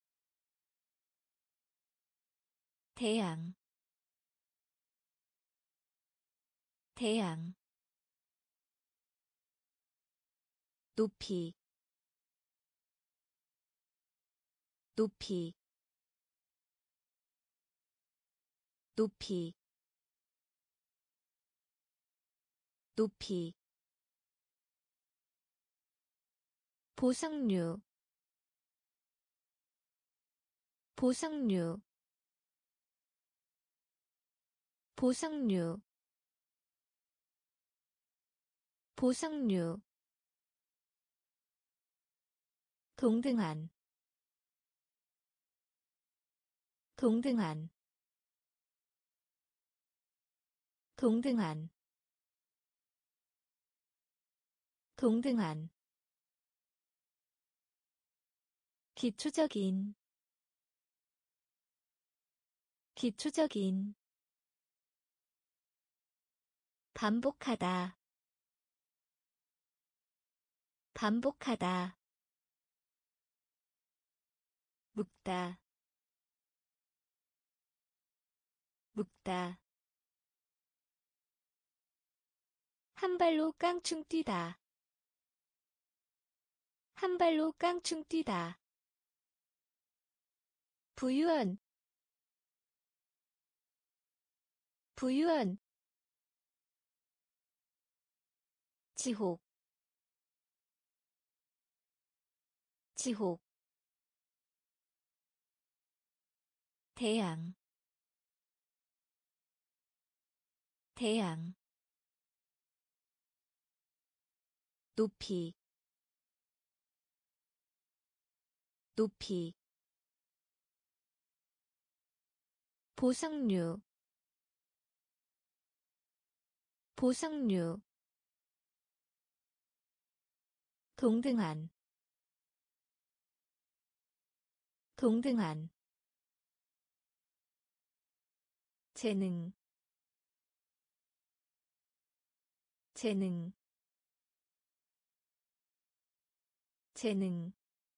[SPEAKER 1] 태양 태양 높이 높이 높이 높이 보상류 보상류 보상류 보상류 동등한 동등한 동등한 동등한 기초적인 기초적인 반복하다 반복하다 묵다 묵다 한 발로 깡충 뛰다 한 발로 깡충 뛰다 부유한 부유한 지옥 지옥 태양 태양 높이 높이 보상류 보상류 동등한 동등한 재능 재능 재능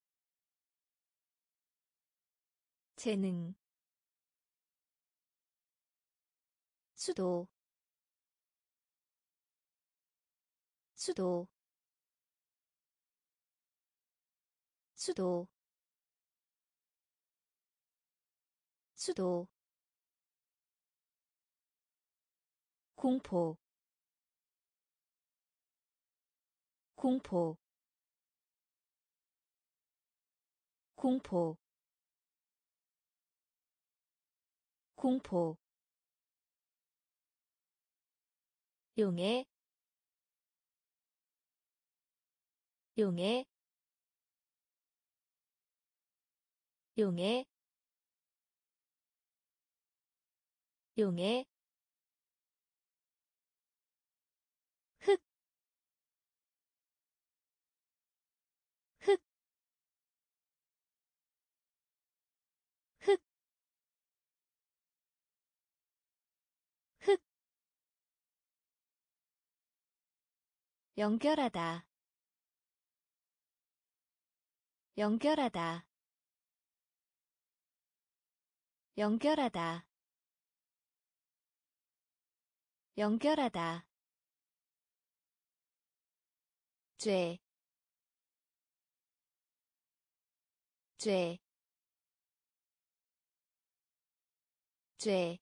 [SPEAKER 1] 재능 수도 수도 수도 수도 공포 공포 공포 공포 용해 용해 용해 용해 흑 흑 흑 흑 연결하다 연결하다 연결하다 연결하다 죄, 죄, 죄,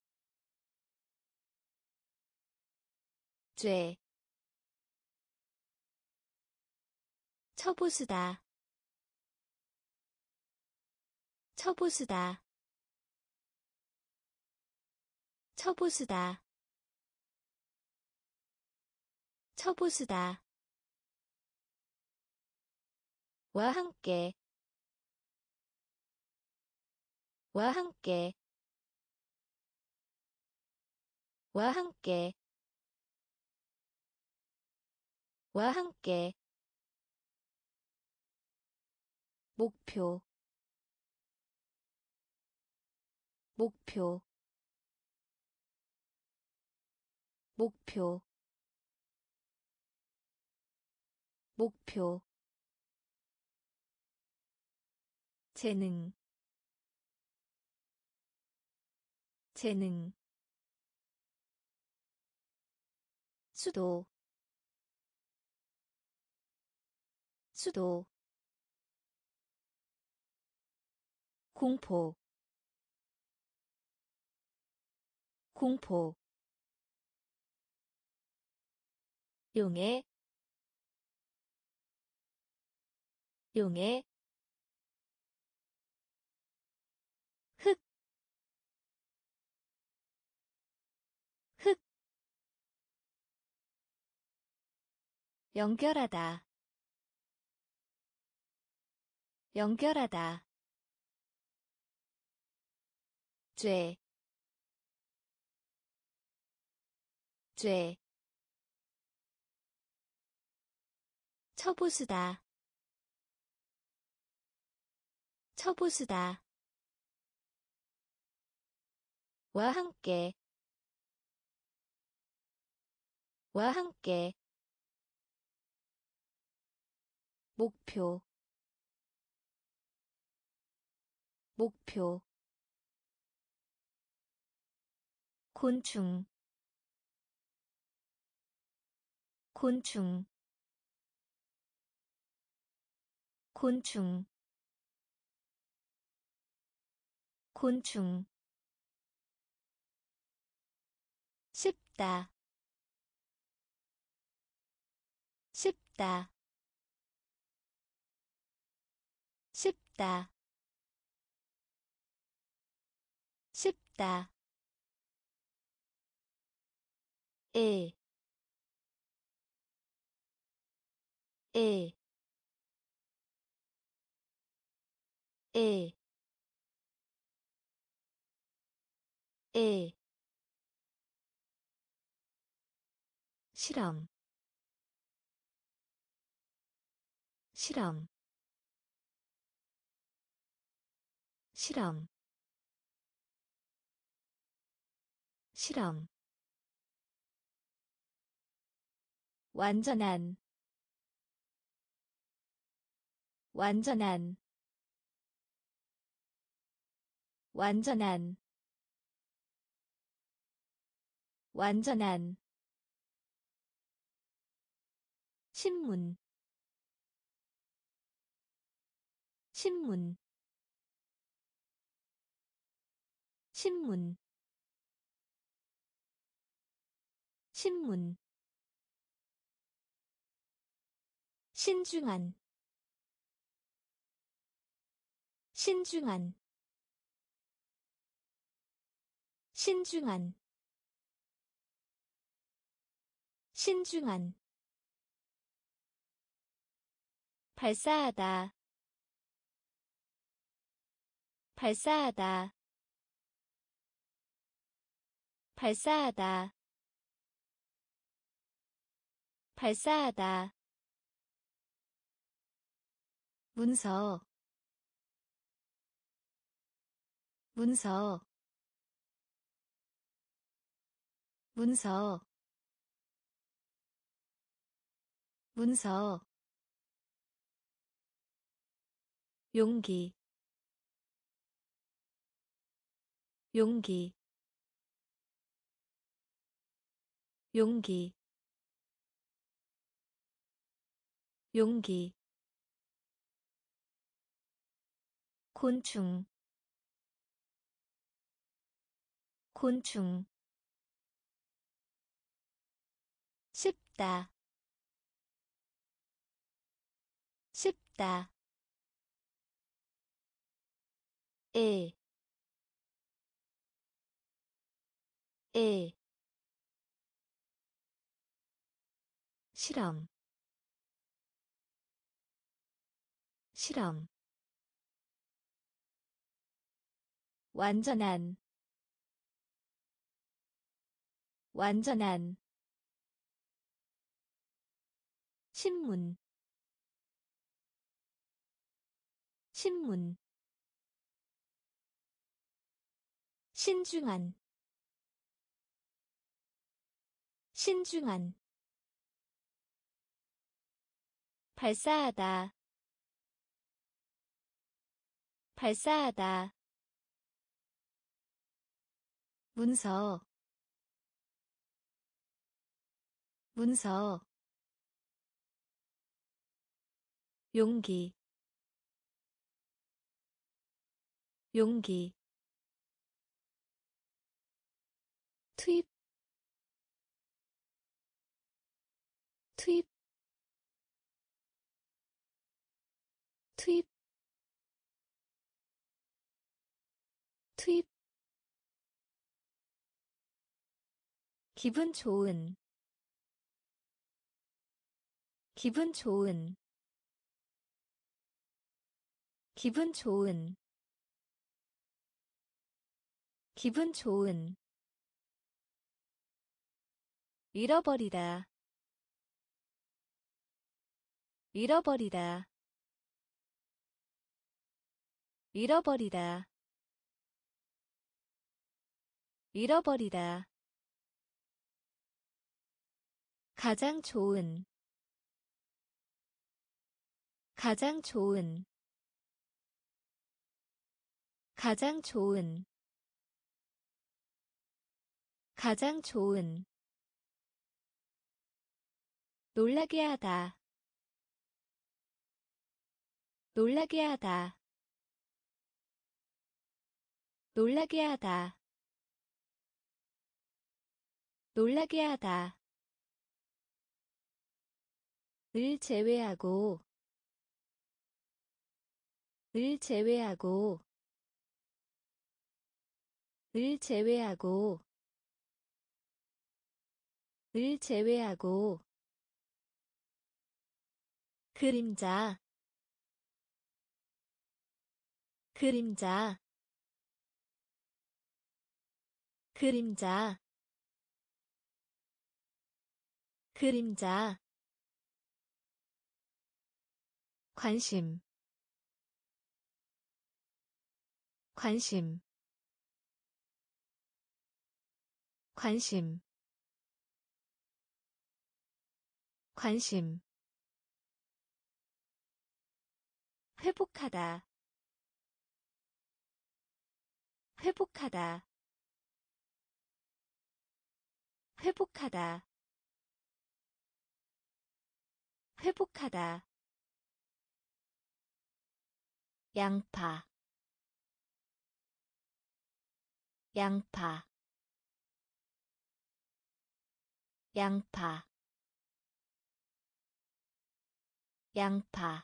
[SPEAKER 1] 죄. 처부수다, 처부수다, 처부수다, 처부수다. 와 함께, 와 함께, 와 함께, 와 함께. 목표, 목표, 목표, 목표. 재능, 재능. 수도, 수도. 공포, 공포. 용해 용해 흑, 흑 연결하다 연결하다 죄, 죄 처보수다 처보수다 와 함께 와 함께 목표 목표 곤충 곤충 곤충 곤충 쉽다 쉽다 쉽다 쉽다 에, 에, 에, 에 실험 실험 실험 실험 완전한 완전한 완전한 완전한 신문 신문 신문 신문 신중한 신중한 신중한 신중한 발사하다 발사하다 발사하다 발사하다 문서 문서 문서 문서 용기 용기 용기 용기 곤충 곤충 쉽다 쉽다 에, 에 실험 실험 완전한 완전한 신문 신문 신중한 신중한 발사하다 발사하다 문서 문서 용기 용기 투입 투입 투입 투입 기분 좋은 기분 좋은 기분 좋은 기분 좋은 잃어버리다 잃어버리다 잃어버리다 잃어버리다 가장 좋은 가장 좋은 가장 좋은 가장 좋은 놀라게 하다 놀라게 하다 놀라게 하다 놀라게 하다 을 제외하고 을 제외하고 을 제외하고 을 제외하고 그림자 그림자 그림자 그림자 관심 관심 관심 관심 회복하다 회복하다 회복하다 회복하다 양파 양파 양파 양파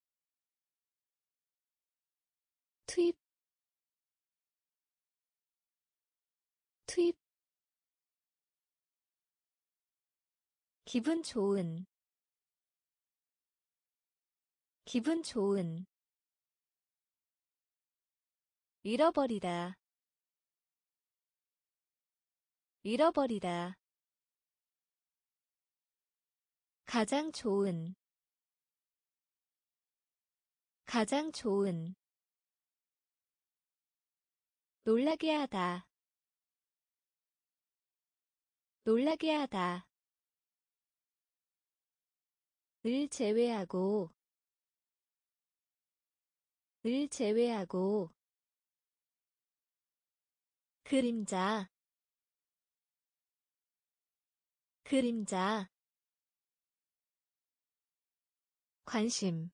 [SPEAKER 1] 투입 투입 기분 좋은 기분 좋은 잃어버리다 잃어버리다 가장 좋은 가장 좋은 놀라게 하다 놀라게 하다 을 제외하고 을 제외하고 그림자 그림자 관심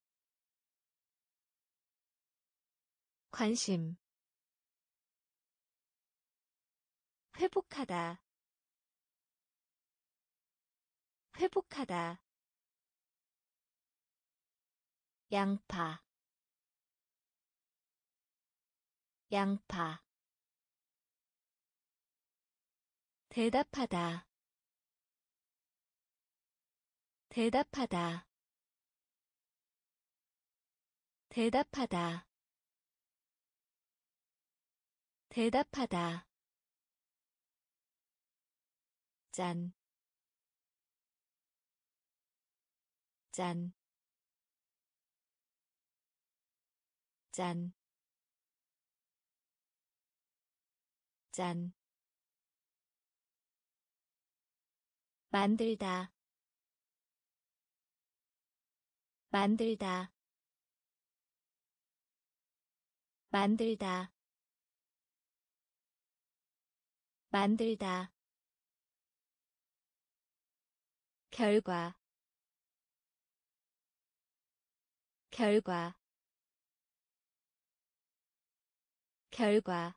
[SPEAKER 1] 관심 회복하다 회복하다 양파 양파 대답하다 대답하다 대답하다 대답하다 짠, 짠, 짠, 짠. 만들다, 만들다, 만들다, 만들다. 결과, 결과, 결과,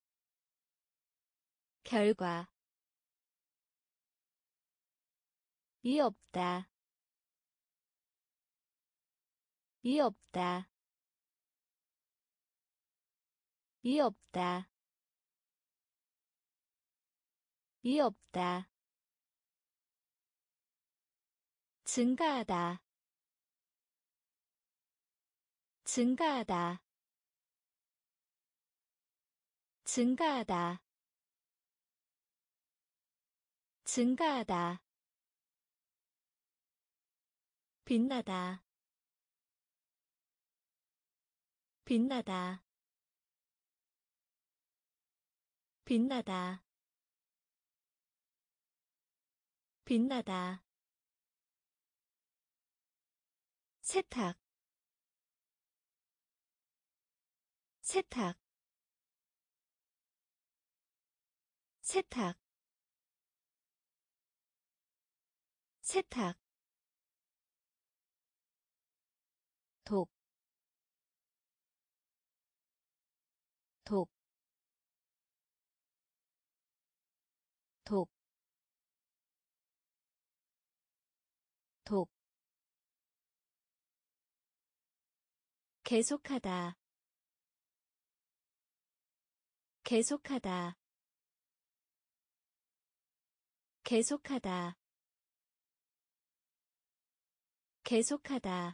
[SPEAKER 1] 결과. 이 없다. 이 없다. 이 없다. 이 없다. 증가하다. 증가하다. 증가하다. 증가하다. 빛나다. 빛나다. 빛나다. 빛나다. 세탁. 세탁. 세탁. 세탁. 독. 독. 독. 독. 계속하다. 계속하다. 계속하다. 계속하다.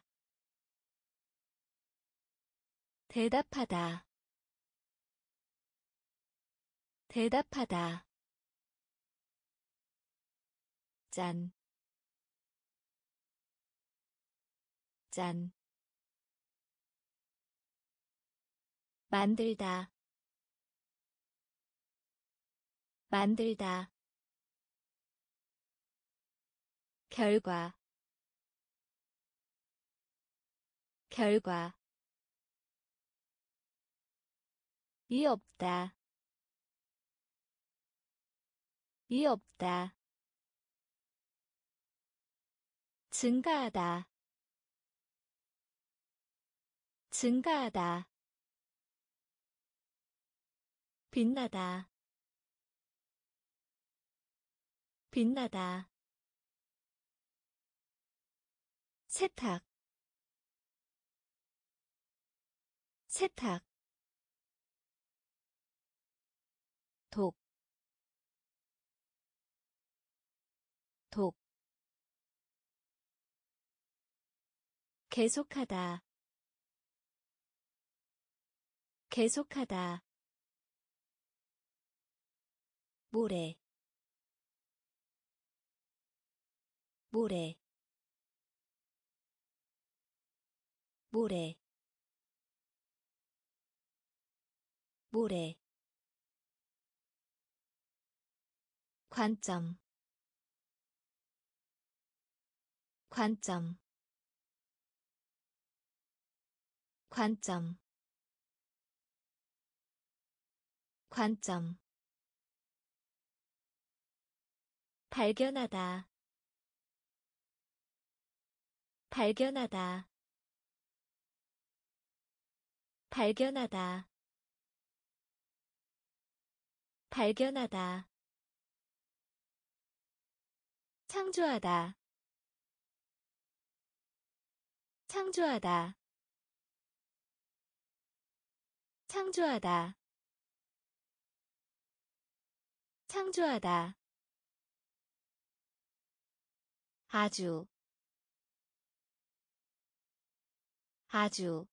[SPEAKER 1] 대답하다. 대답하다. 짠. 짠. 만들다. 만들다. 결과. 결과. 이 없다. 이 없다. 증가하다. 증가하다. 빛나다. 빛나다. 세탁. 세탁. 독. 독. 계속하다. 계속하다. 모래. 모래. 모래. 모래. 관점. 관점. 관점. 관점. 발견하다. 발견하다. 발견하다. 발견하다. 창조하다. 창조하다. 창조하다. 창조하다. 아주. 아주.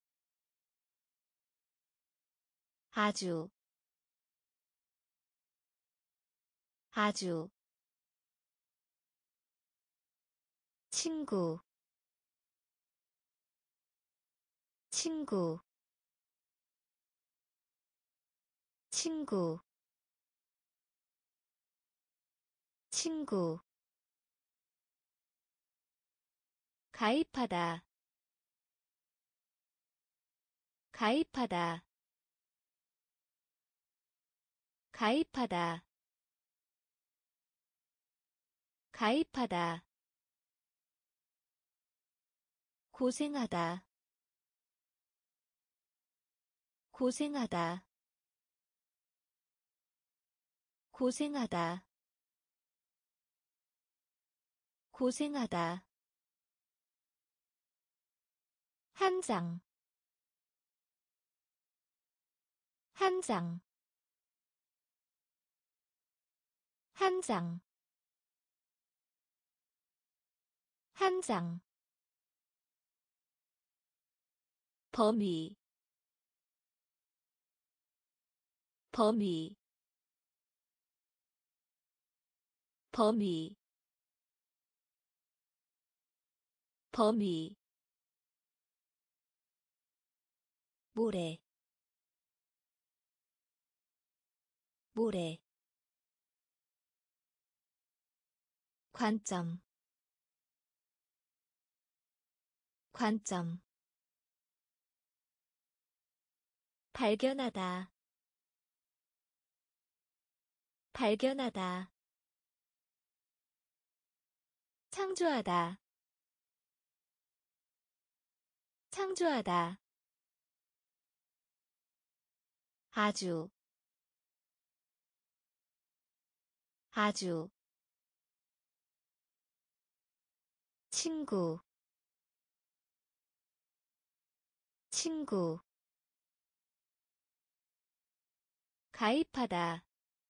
[SPEAKER 1] 아주. 아주. 친구. 친구. 친구. 친구. 가입하다. 가입하다. 가입하다. 가입하다. 고생하다. 고생하다. 고생하다. 고생하다. 한 장, 한 장, 한 장, 한 장. 범위, 범위, 범위, 범위. 모래, 모래. 관점, 관점. 발견하다, 발견하다. 창조하다, 창조하다. 아주, 아주. 친구, 친구. 가입하다,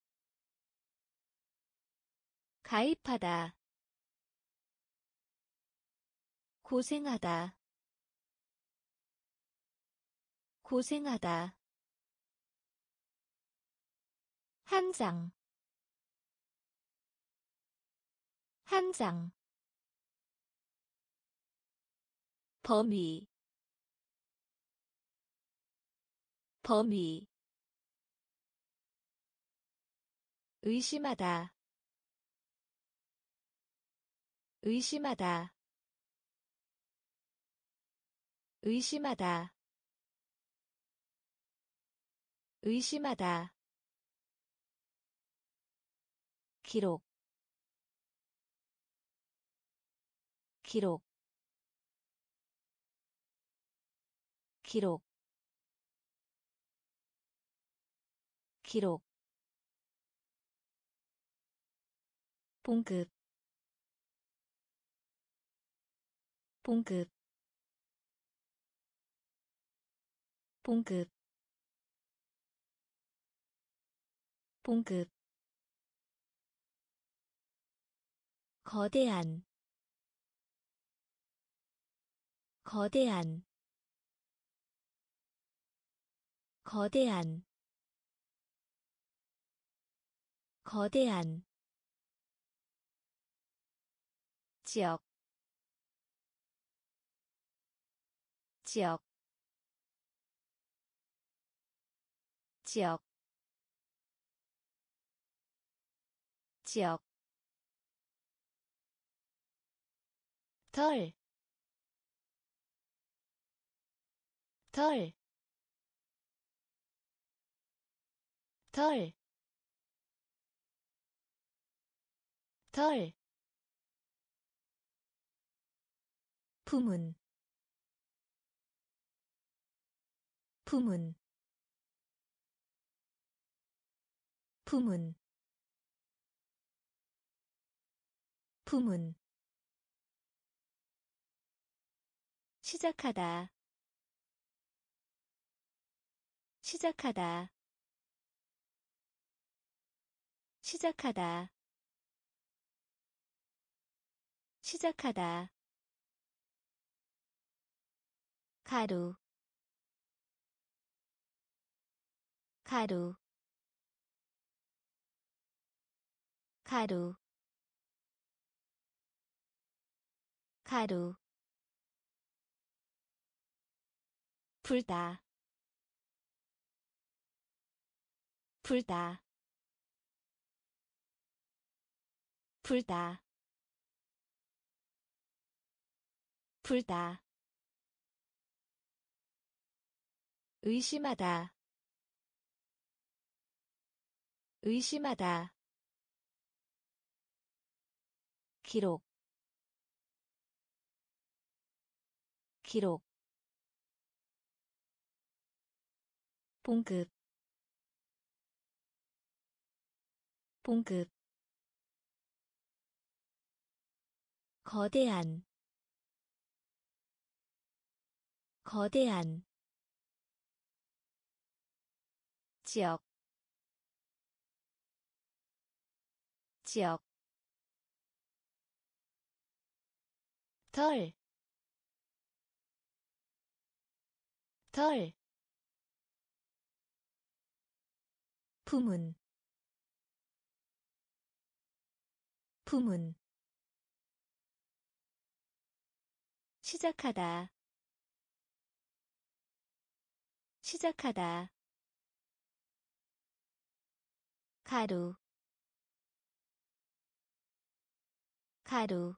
[SPEAKER 1] 가입하다. 고생하다, 고생하다. 한 장, 한 장. 범위, 범위. 의심하다, 의심하다, 의심하다, 의심하다. 기록, 기록, 기록, 기록. 봉급, 봉급, 봉급, 봉급. 거대한, 거대한, 거대한, 거대한. 지역, 지역, 지역, 지역. 덜, 덜, 덜, 덜. 부문, 부문, 부문, 부문. 시작하다, 시작하다, 시작하다, 시작하다. 가루, 가루, 가루, 가루. 불다, 불다, 불다, 불다. 의심하다, 의심하다. 기록, 기록. 봉급, 봉급. 거대한 거대한 지역 지역 덜 덜 부문 부문 시작하다 시작하다 가루 가루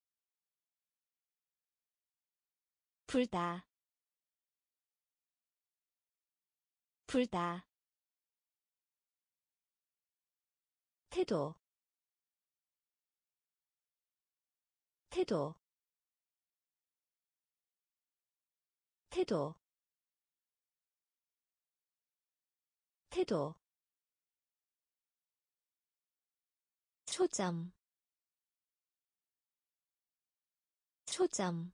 [SPEAKER 1] 불다 불다 태도 태도 태도 태도 초점 초점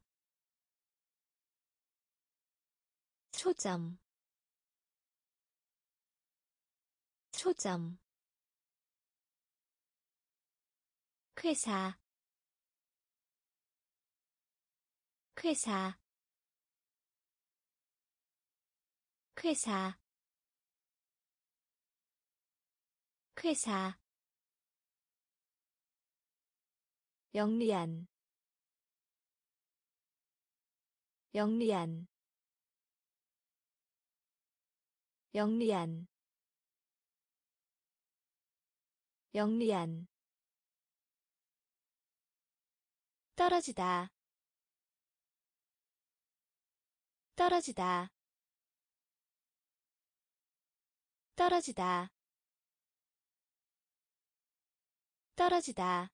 [SPEAKER 1] 초점 초점 회사 회사 회사 회사 영리한 영리한 영리한 영리한 떨어지다 떨어지다 떨어지다 떨어지다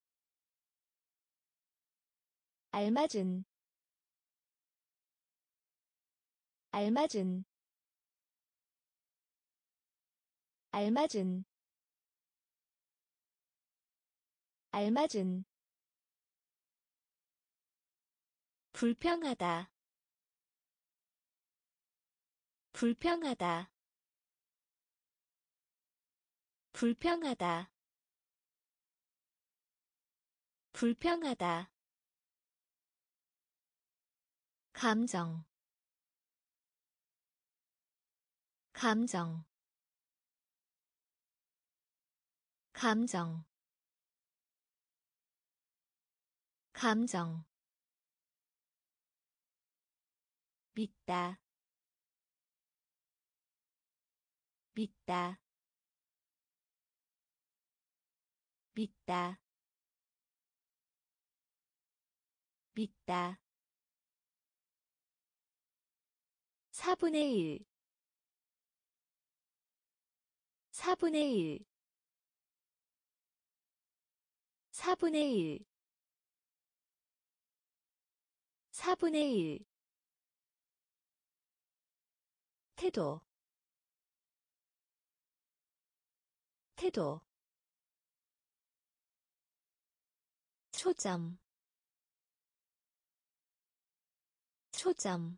[SPEAKER 1] 알맞은 알맞은 알맞은 알맞은 불평하다 불평하다 불평하다 불평하다 감정 감정 감정 감정 믿다 믿다 믿다 믿다 사분의 일 사분의 일 사분의 일 사분의 일 태도 태도 초점 초점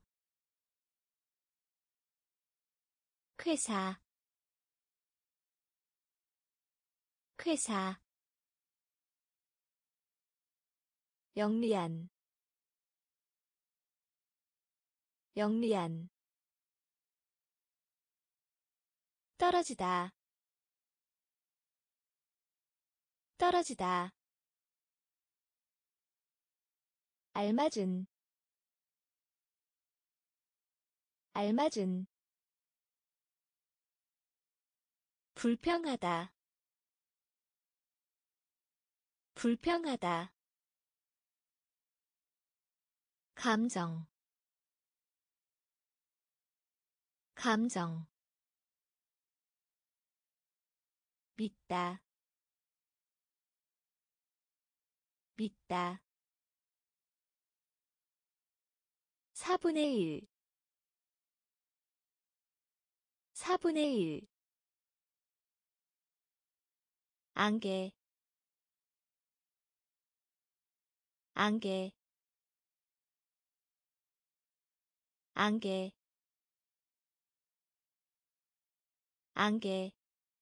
[SPEAKER 1] 회사 회사 영리한 영리한 떨어지다 떨어지다 알맞은 알맞은 불평하다 불평하다 감정 감정 믿다 믿다 사분의 일 사분의 일 안개 안개 안개 안개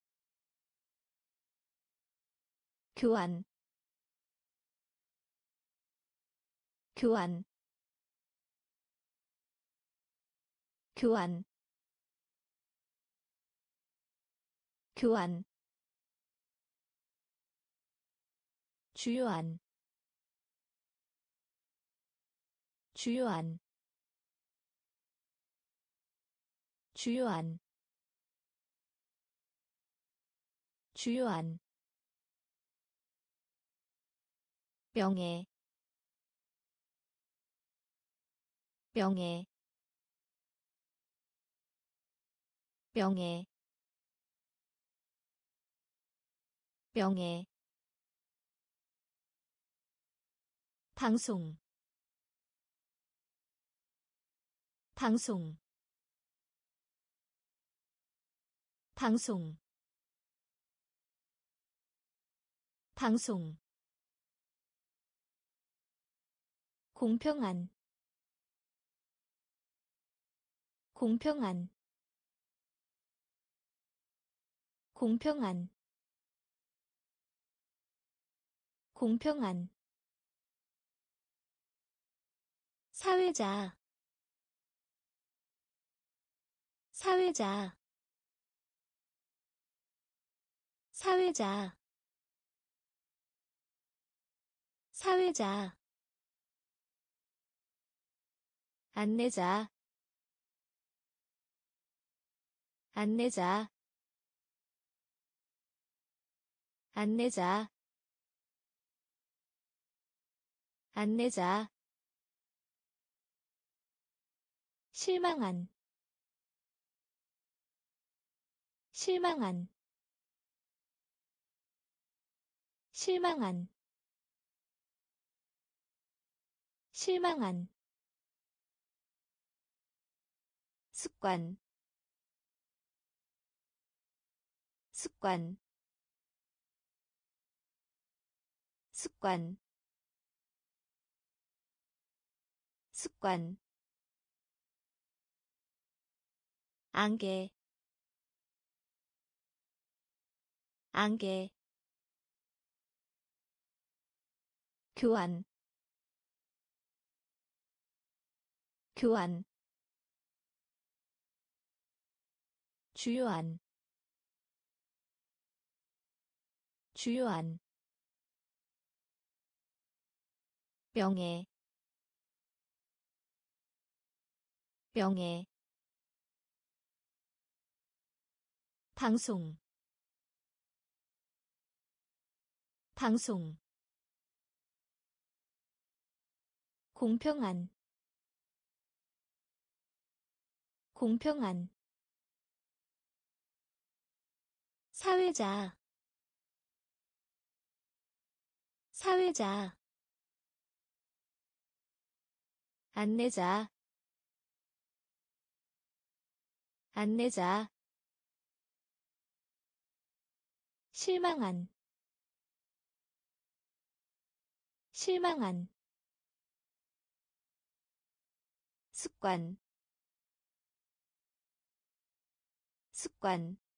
[SPEAKER 1] 교환 교환 교환 교환 주요한 주요한 주요한 주요한 명예 명예 명예 명예 방송 방송 방송 방송 공평한 공평한 공평한 공평한 사회자 사회자 사회자 사회자 안내자 안내자 안내자 안내자 실망한 실망한 실망한 실망한 습관 습관 습관 습관 안개 안개 교환 교환 주요한 주요한 명예 명예 방송 방송 공평한 공평한 사회자 사회자 안내자 안내자 실망한 실망한 습관 습관